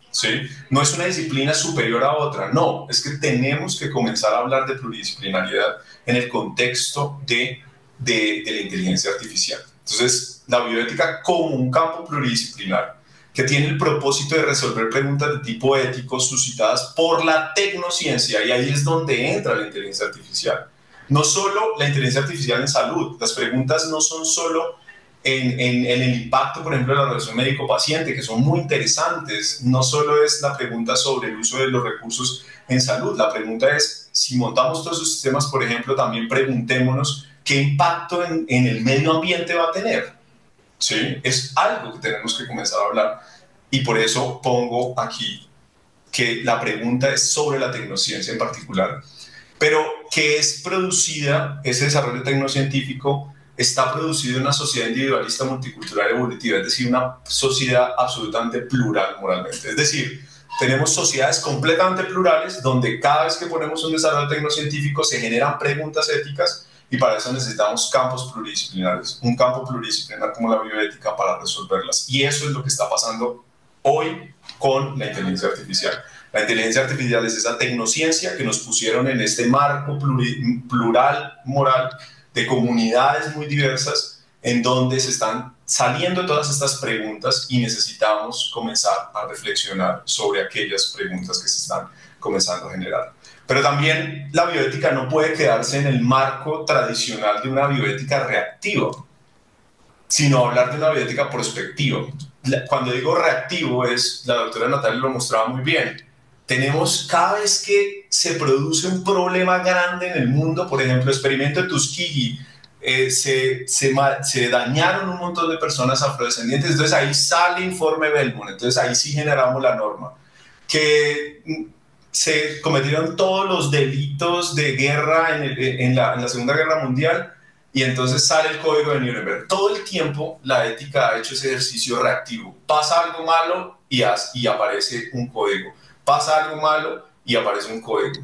¿sí? No es una disciplina superior a otra, no, es que tenemos que comenzar a hablar de pluridisciplinariedad en el contexto de, de, de la inteligencia artificial. Entonces, la bioética como un campo pluridisciplinar que tiene el propósito de resolver preguntas de tipo ético suscitadas por la tecnociencia, y ahí es donde entra la inteligencia artificial. No solo la inteligencia artificial en salud, las preguntas no son solo en, en, en el impacto, por ejemplo, de la relación médico-paciente, que son muy interesantes. No solo es la pregunta sobre el uso de los recursos en salud, la pregunta es, si montamos todos esos sistemas, por ejemplo, también preguntémonos qué impacto en, en el medio ambiente va a tener. ¿Sí? Es algo que tenemos que comenzar a hablar, y por eso pongo aquí que la pregunta es sobre la tecnociencia en particular, pero que es producida, ese desarrollo tecnocientífico está producido en una sociedad individualista multicultural evolutiva, es decir, una sociedad absolutamente plural moralmente. Es decir, tenemos sociedades completamente plurales donde cada vez que ponemos un desarrollo tecnocientífico se generan preguntas éticas, y para eso necesitamos campos pluridisciplinares, un campo pluridisciplinar como la bioética para resolverlas. Y eso es lo que está pasando hoy con la inteligencia artificial. La inteligencia artificial es esa tecnociencia que nos pusieron en este marco plural, moral, de comunidades muy diversas, en donde se están saliendo todas estas preguntas, y necesitamos comenzar a reflexionar sobre aquellas preguntas que se están comenzando a generar. Pero también la bioética no puede quedarse en el marco tradicional de una bioética reactiva, sino hablar de una bioética prospectiva. Cuando digo reactivo, es, la doctora Natalia lo mostraba muy bien, tenemos cada vez que se produce un problema grande en el mundo, por ejemplo, el experimento de Tuskegee, eh, se, se, se dañaron un montón de personas afrodescendientes, entonces ahí sale informe Belmont, entonces ahí sí generamos la norma, que se cometieron todos los delitos de guerra en, el, en, la, en la Segunda Guerra Mundial, y entonces sale el Código de Nuremberg. Todo el tiempo la ética ha hecho ese ejercicio reactivo. Pasa algo malo y, as, y aparece un código. Pasa algo malo y aparece un código.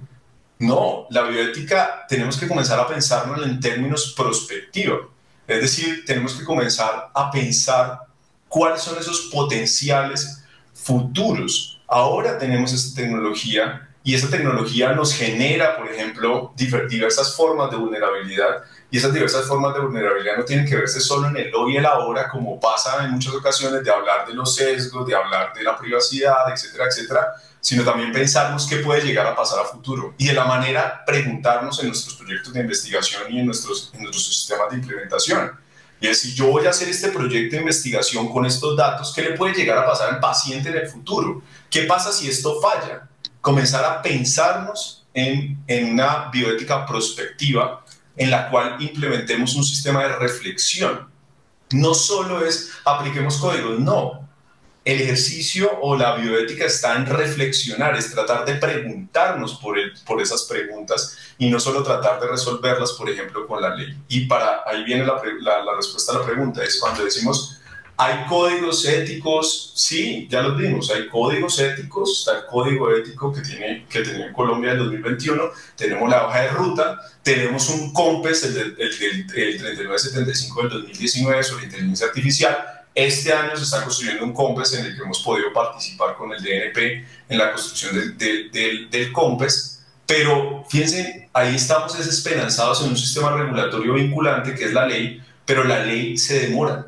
No, la bioética tenemos que comenzar a pensarlo en términos prospectivos. Es decir, tenemos que comenzar a pensar cuáles son esos potenciales futuros. Ahora tenemos esta tecnología, y esa tecnología nos genera, por ejemplo, diversas formas de vulnerabilidad, y esas diversas formas de vulnerabilidad no tienen que verse solo en el hoy y el ahora, como pasa en muchas ocasiones, de hablar de los sesgos, de hablar de la privacidad, etcétera, etcétera, sino también pensarnos qué puede llegar a pasar a futuro, y de la manera preguntarnos en nuestros proyectos de investigación y en nuestros, en nuestros sistemas de implementación. Y es, si yo voy a hacer este proyecto de investigación con estos datos, ¿qué le puede llegar a pasar al paciente en el futuro? ¿Qué pasa si esto falla? Comenzar a pensarnos en, en una bioética prospectiva en la cual implementemos un sistema de reflexión. No solo es apliquemos códigos, no. El ejercicio o la bioética está en reflexionar, es tratar de preguntarnos por, el, por esas preguntas, y no solo tratar de resolverlas, por ejemplo, con la ley. Y para ahí viene la, la, la respuesta a la pregunta, es cuando decimos, ¿hay códigos éticos? Sí, ya los vimos, hay códigos éticos, está el código ético que tiene, que tenía en Colombia en dos mil veintiuno, tenemos la hoja de ruta, tenemos un COMPES, el, del, el, del, el treinta y nueve setenta y cinco del dos mil diecinueve sobre inteligencia artificial. Este año se está construyendo un COMPES en el que hemos podido participar con el D N P en la construcción del, del, del, del COMPES, pero fíjense, ahí estamos desesperanzados en un sistema regulatorio vinculante que es la ley, pero la ley se demora.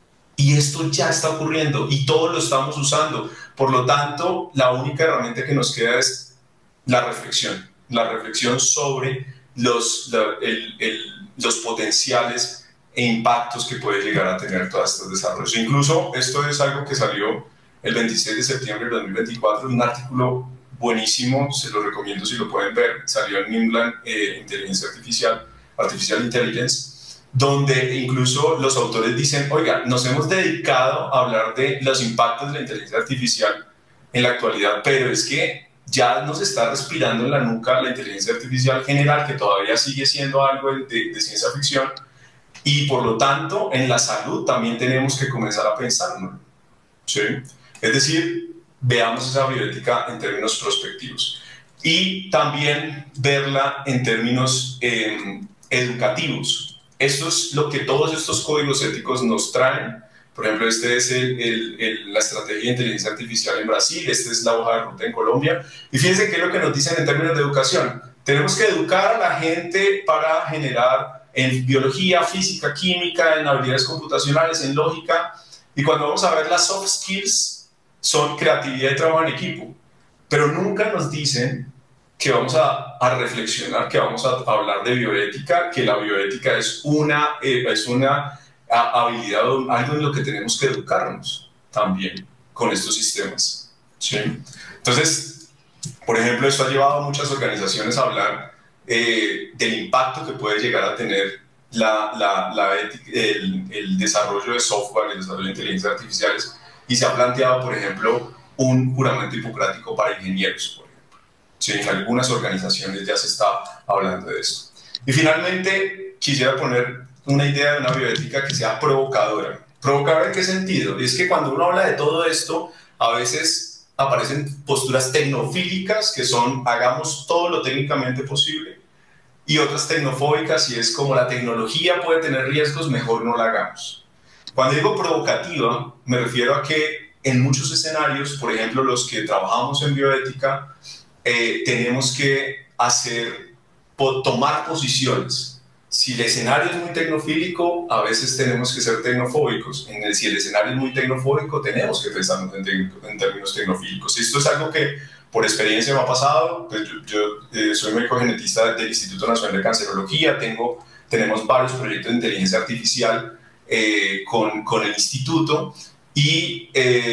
Y esto ya está ocurriendo y todos lo estamos usando. Por lo tanto, la única herramienta que nos queda es la reflexión. La reflexión sobre los, la, el, el, los potenciales e impactos que puede llegar a tener todos estos desarrollos. Incluso esto es algo que salió el veintiséis de septiembre de dos mil veinticuatro, un artículo buenísimo, se lo recomiendo si lo pueden ver, salió en New England eh, Inteligencia Artificial, Artificial Intelligence, donde incluso los autores dicen, oiga, nos hemos dedicado a hablar de los impactos de la inteligencia artificial en la actualidad, pero es que ya nos está respirando en la nuca la inteligencia artificial general, que todavía sigue siendo algo de, de, de ciencia ficción, y por lo tanto en la salud también tenemos que comenzar a pensarlo, ¿sí? Es decir, veamos esa bioética en términos prospectivos y también verla en términos eh, educativos. Esto es lo que todos estos códigos éticos nos traen, Por ejemplo, este es el, el, el, la estrategia de inteligencia artificial en Brasil, esta es la hoja de ruta en Colombia. Y fíjense qué es lo que nos dicen en términos de educación. Tenemos que educar a la gente para generar en biología, física, química, en habilidades computacionales, en lógica. Y cuando vamos a ver las soft skills, son creatividad y trabajo en equipo. Pero nunca nos dicen que vamos a, a reflexionar, que vamos a, a hablar de bioética, que la bioética es una, eh, es una a, habilidad, algo en lo que tenemos que educarnos también con estos sistemas, ¿sí? Entonces, por ejemplo, esto ha llevado a muchas organizaciones a hablar eh, del impacto que puede llegar a tener la, la, la ética, el, el desarrollo de software, el desarrollo de inteligencias artificiales, y se ha planteado, por ejemplo, un juramento hipocrático para ingenieros, por ejemplo. Sí, en algunas organizaciones ya se está hablando de esto. Y finalmente, quisiera poner una idea de una bioética que sea provocadora. ¿Provocadora en qué sentido? Es que cuando uno habla de todo esto, a veces aparecen posturas tecnofílicas, que son hagamos todo lo técnicamente posible, y otras tecnofóbicas, y es como la tecnología puede tener riesgos, mejor no la hagamos. Cuando digo provocativa, me refiero a que en muchos escenarios, por ejemplo, los que trabajamos en bioética, eh, tenemos que hacer, tomar posiciones. Si el escenario es muy tecnofílico, a veces tenemos que ser tecnofóbicos. En el, si el escenario es muy tecnofóbico, tenemos que pensar en, en términos tecnofílicos. Esto es algo que por experiencia me ha pasado. Pues yo yo eh, soy médico genetista del Instituto Nacional de Cancerología, tengo, tenemos varios proyectos de inteligencia artificial eh, con, con el instituto, y,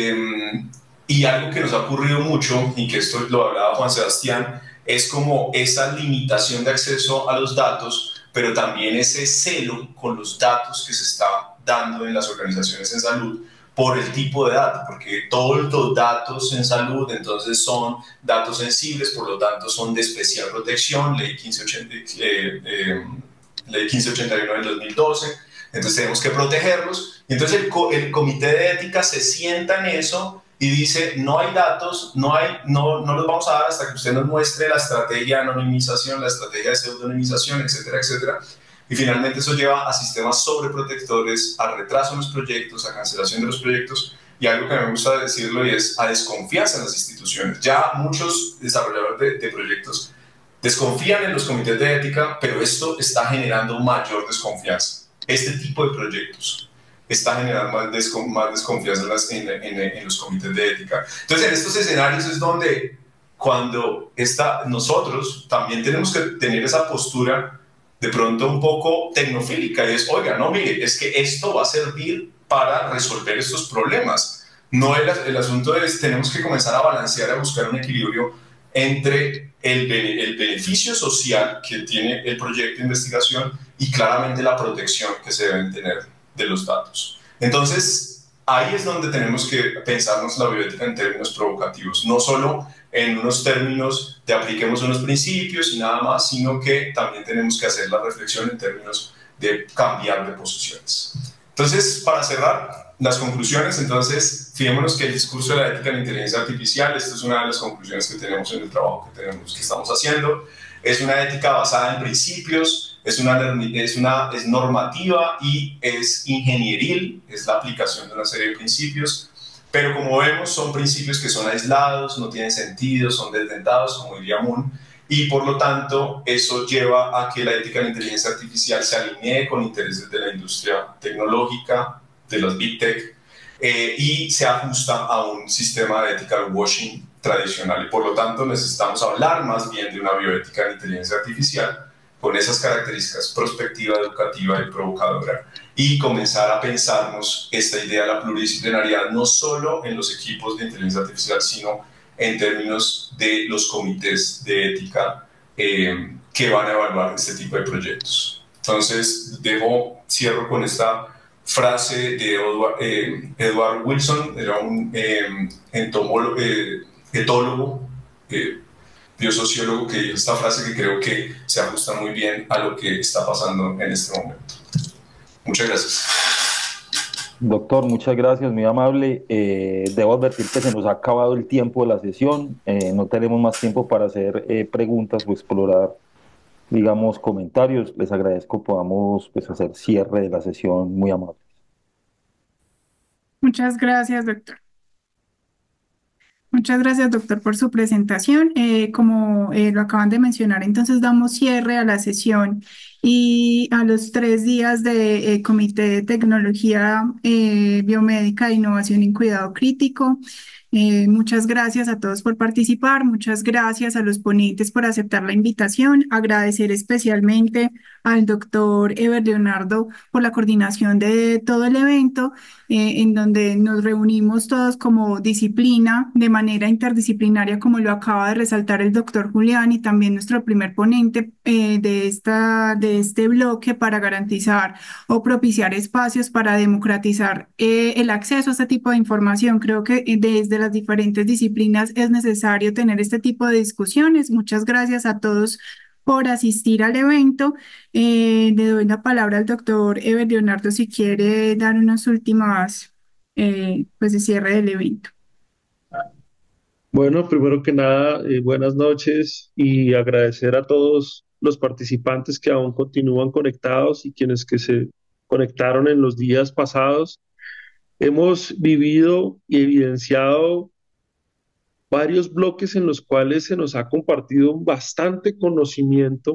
eh, y algo que nos ha ocurrido mucho, y que esto lo hablaba Juan Sebastián, es como esa limitación de acceso a los datos, pero también ese celo con los datos que se está dando en las organizaciones en salud por el tipo de datos, porque todos los datos en salud entonces son datos sensibles, por lo tanto son de especial protección, ley quince ochenta, eh, eh, ley quince ochenta y uno del dos mil doce, entonces tenemos que protegerlos. Y entonces el, co el comité de ética se sienta en eso y dice, no hay datos, no, hay, no, no los vamos a dar hasta que usted nos muestre la estrategia de anonimización, la estrategia de pseudonimización, etcétera, etcétera. Y finalmente eso lleva a sistemas sobreprotectores, a retraso en los proyectos, a cancelación de los proyectos, y algo que me gusta decirlo y es a desconfianza en las instituciones. Ya muchos desarrolladores de, de proyectos desconfían en los comités de ética, pero esto está generando mayor desconfianza. Este tipo de proyectos está generando más, descon, más desconfianza en, las, en, en, en los comités de ética. Entonces, en estos escenarios es donde cuando está, nosotros también tenemos que tener esa postura de pronto un poco tecnofílica, y es, oiga, no, mire, es que esto va a servir para resolver estos problemas. No el, el asunto es, tenemos que comenzar a balancear, a buscar un equilibrio entre el, el beneficio social que tiene el proyecto de investigación y claramente la protección que se deben tener de los datos. Entonces, ahí es donde tenemos que pensarnos la bioética en términos provocativos, no solo en unos términos de apliquemos unos principios y nada más, sino que también tenemos que hacer la reflexión en términos de cambiar de posiciones. Entonces, para cerrar las conclusiones, entonces, fijémonos que el discurso de la ética en la inteligencia artificial, esta es una de las conclusiones que tenemos en el trabajo que, tenemos, que estamos haciendo, es una ética basada en principios, es una, es una es normativa y es ingenieril, es la aplicación de una serie de principios, pero como vemos son principios que son aislados, no tienen sentido, son desdentados, como diría Moon, y por lo tanto eso lleva a que la ética de la inteligencia artificial se alinee con intereses de la industria tecnológica, de los Big Tech, eh, y se ajusta a un sistema de ethical washing tradicional, y por lo tanto necesitamos hablar más bien de una bioética de inteligencia artificial con esas características prospectiva, educativa y provocadora, y comenzar a pensarnos esta idea de la pluridisciplinariedad no solo en los equipos de inteligencia artificial, sino en términos de los comités de ética eh, que van a evaluar este tipo de proyectos. Entonces, dejo, cierro con esta frase de Edward, eh, Edward Wilson, era un eh, entomólogo, eh, etólogo, eh, biosociólogo, que dijo esta frase que creo que se ajusta muy bien a lo que está pasando en este momento. Muchas gracias. Doctor, muchas gracias, muy amable. Eh, debo advertir que se nos ha acabado el tiempo de la sesión, eh, no tenemos más tiempo para hacer eh, preguntas o explorar, digamos, comentarios. Les agradezco, podamos pues, hacer cierre de la sesión, muy amable. Muchas gracias, doctor. Muchas gracias, doctor, por su presentación. Eh, como eh, lo acaban de mencionar, entonces damos cierre a la sesión y a los tres días de eh, Comité de Tecnología eh, Biomédica e Innovación en Cuidado Crítico. Eh, muchas gracias a todos por participar, muchas gracias a los ponentes por aceptar la invitación, agradecer especialmente al doctor Ever Leonardo por la coordinación de todo el evento, eh, en donde nos reunimos todos como disciplina, de manera interdisciplinaria, como lo acaba de resaltar el doctor Julián y también nuestro primer ponente eh, de, esta, de este bloque para garantizar o propiciar espacios para democratizar eh, el acceso a este tipo de información. Creo que eh, desde las diferentes disciplinas es necesario tener este tipo de discusiones. Muchas gracias a todos por asistir al evento. Eh, le doy la palabra al doctor Ever Leonardo si quiere dar unas últimas, eh, pues, de cierre del evento. Bueno, primero que nada, eh, buenas noches y agradecer a todos los participantes que aún continúan conectados y quienes que se conectaron en los días pasados. Hemos vivido y evidenciado varios bloques en los cuales se nos ha compartido bastante conocimiento.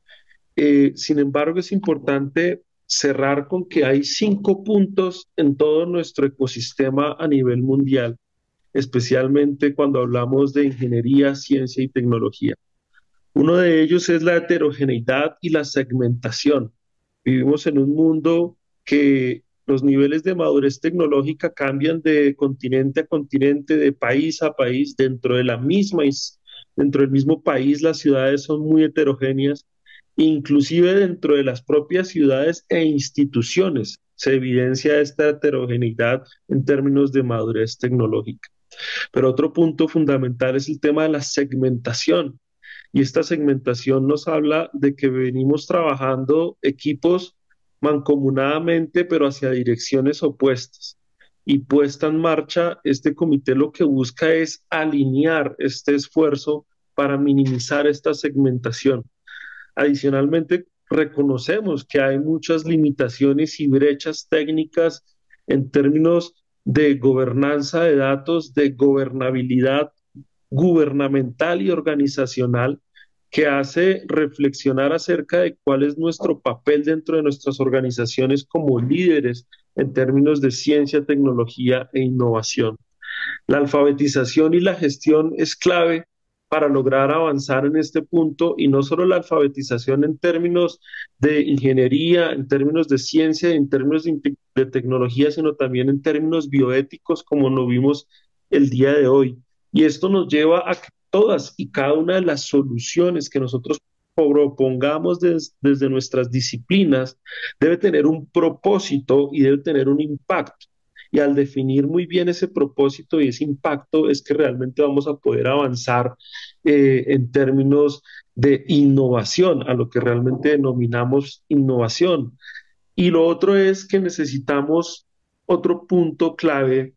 Eh, sin embargo, es importante cerrar con que hay cinco puntos en todo nuestro ecosistema a nivel mundial, especialmente cuando hablamos de ingeniería, ciencia y tecnología. Uno de ellos es la heterogeneidad y la segmentación. Vivimos en un mundo que los niveles de madurez tecnológica cambian de continente a continente, de país a país, dentro de la misma, dentro del mismo país las ciudades son muy heterogéneas, inclusive dentro de las propias ciudades e instituciones se evidencia esta heterogeneidad en términos de madurez tecnológica. Pero otro punto fundamental es el tema de la segmentación. Y esta segmentación nos habla de que venimos trabajando equipos mancomunadamente, pero hacia direcciones opuestas. Y puesta en marcha, este comité lo que busca es alinear este esfuerzo para minimizar esta segmentación. Adicionalmente, reconocemos que hay muchas limitaciones y brechas técnicas en términos de gobernanza de datos, de gobernabilidad gubernamental y organizacional, que hace reflexionar acerca de cuál es nuestro papel dentro de nuestras organizaciones como líderes en términos de ciencia, tecnología e innovación. La alfabetización y la gestión es clave para lograr avanzar en este punto, y no solo la alfabetización en términos de ingeniería, en términos de ciencia, en términos de, de tecnología, sino también en términos bioéticos, como lo vimos el día de hoy. Y esto nos lleva a que todas y cada una de las soluciones que nosotros propongamos des, desde nuestras disciplinas debe tener un propósito y debe tener un impacto. Y al definir muy bien ese propósito y ese impacto es que realmente vamos a poder avanzar eh, en términos de innovación, a lo que realmente denominamos innovación. Y lo otro es que necesitamos otro punto clave,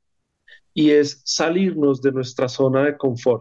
y es salirnos de nuestra zona de confort,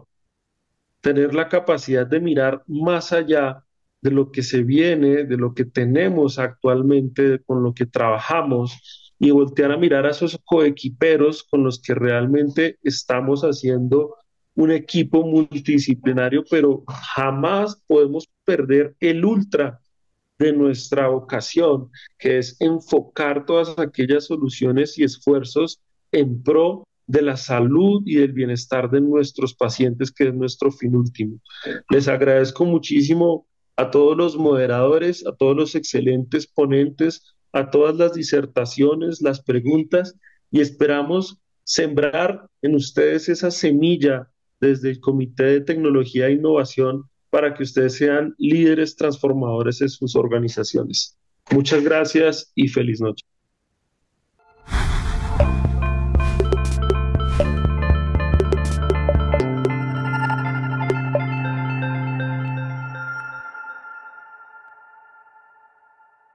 tener la capacidad de mirar más allá de lo que se viene, de lo que tenemos actualmente, con lo que trabajamos, y voltear a mirar a esos coequiperos con los que realmente estamos haciendo un equipo multidisciplinario, pero jamás podemos perder el ultra de nuestra vocación, que es enfocar todas aquellas soluciones y esfuerzos en pro de la salud y del bienestar de nuestros pacientes, que es nuestro fin último. Les agradezco muchísimo a todos los moderadores, a todos los excelentes ponentes, a todas las disertaciones, las preguntas, y esperamos sembrar en ustedes esa semilla desde el Comité de Tecnología e Innovación para que ustedes sean líderes transformadores en sus organizaciones. Muchas gracias y feliz noche.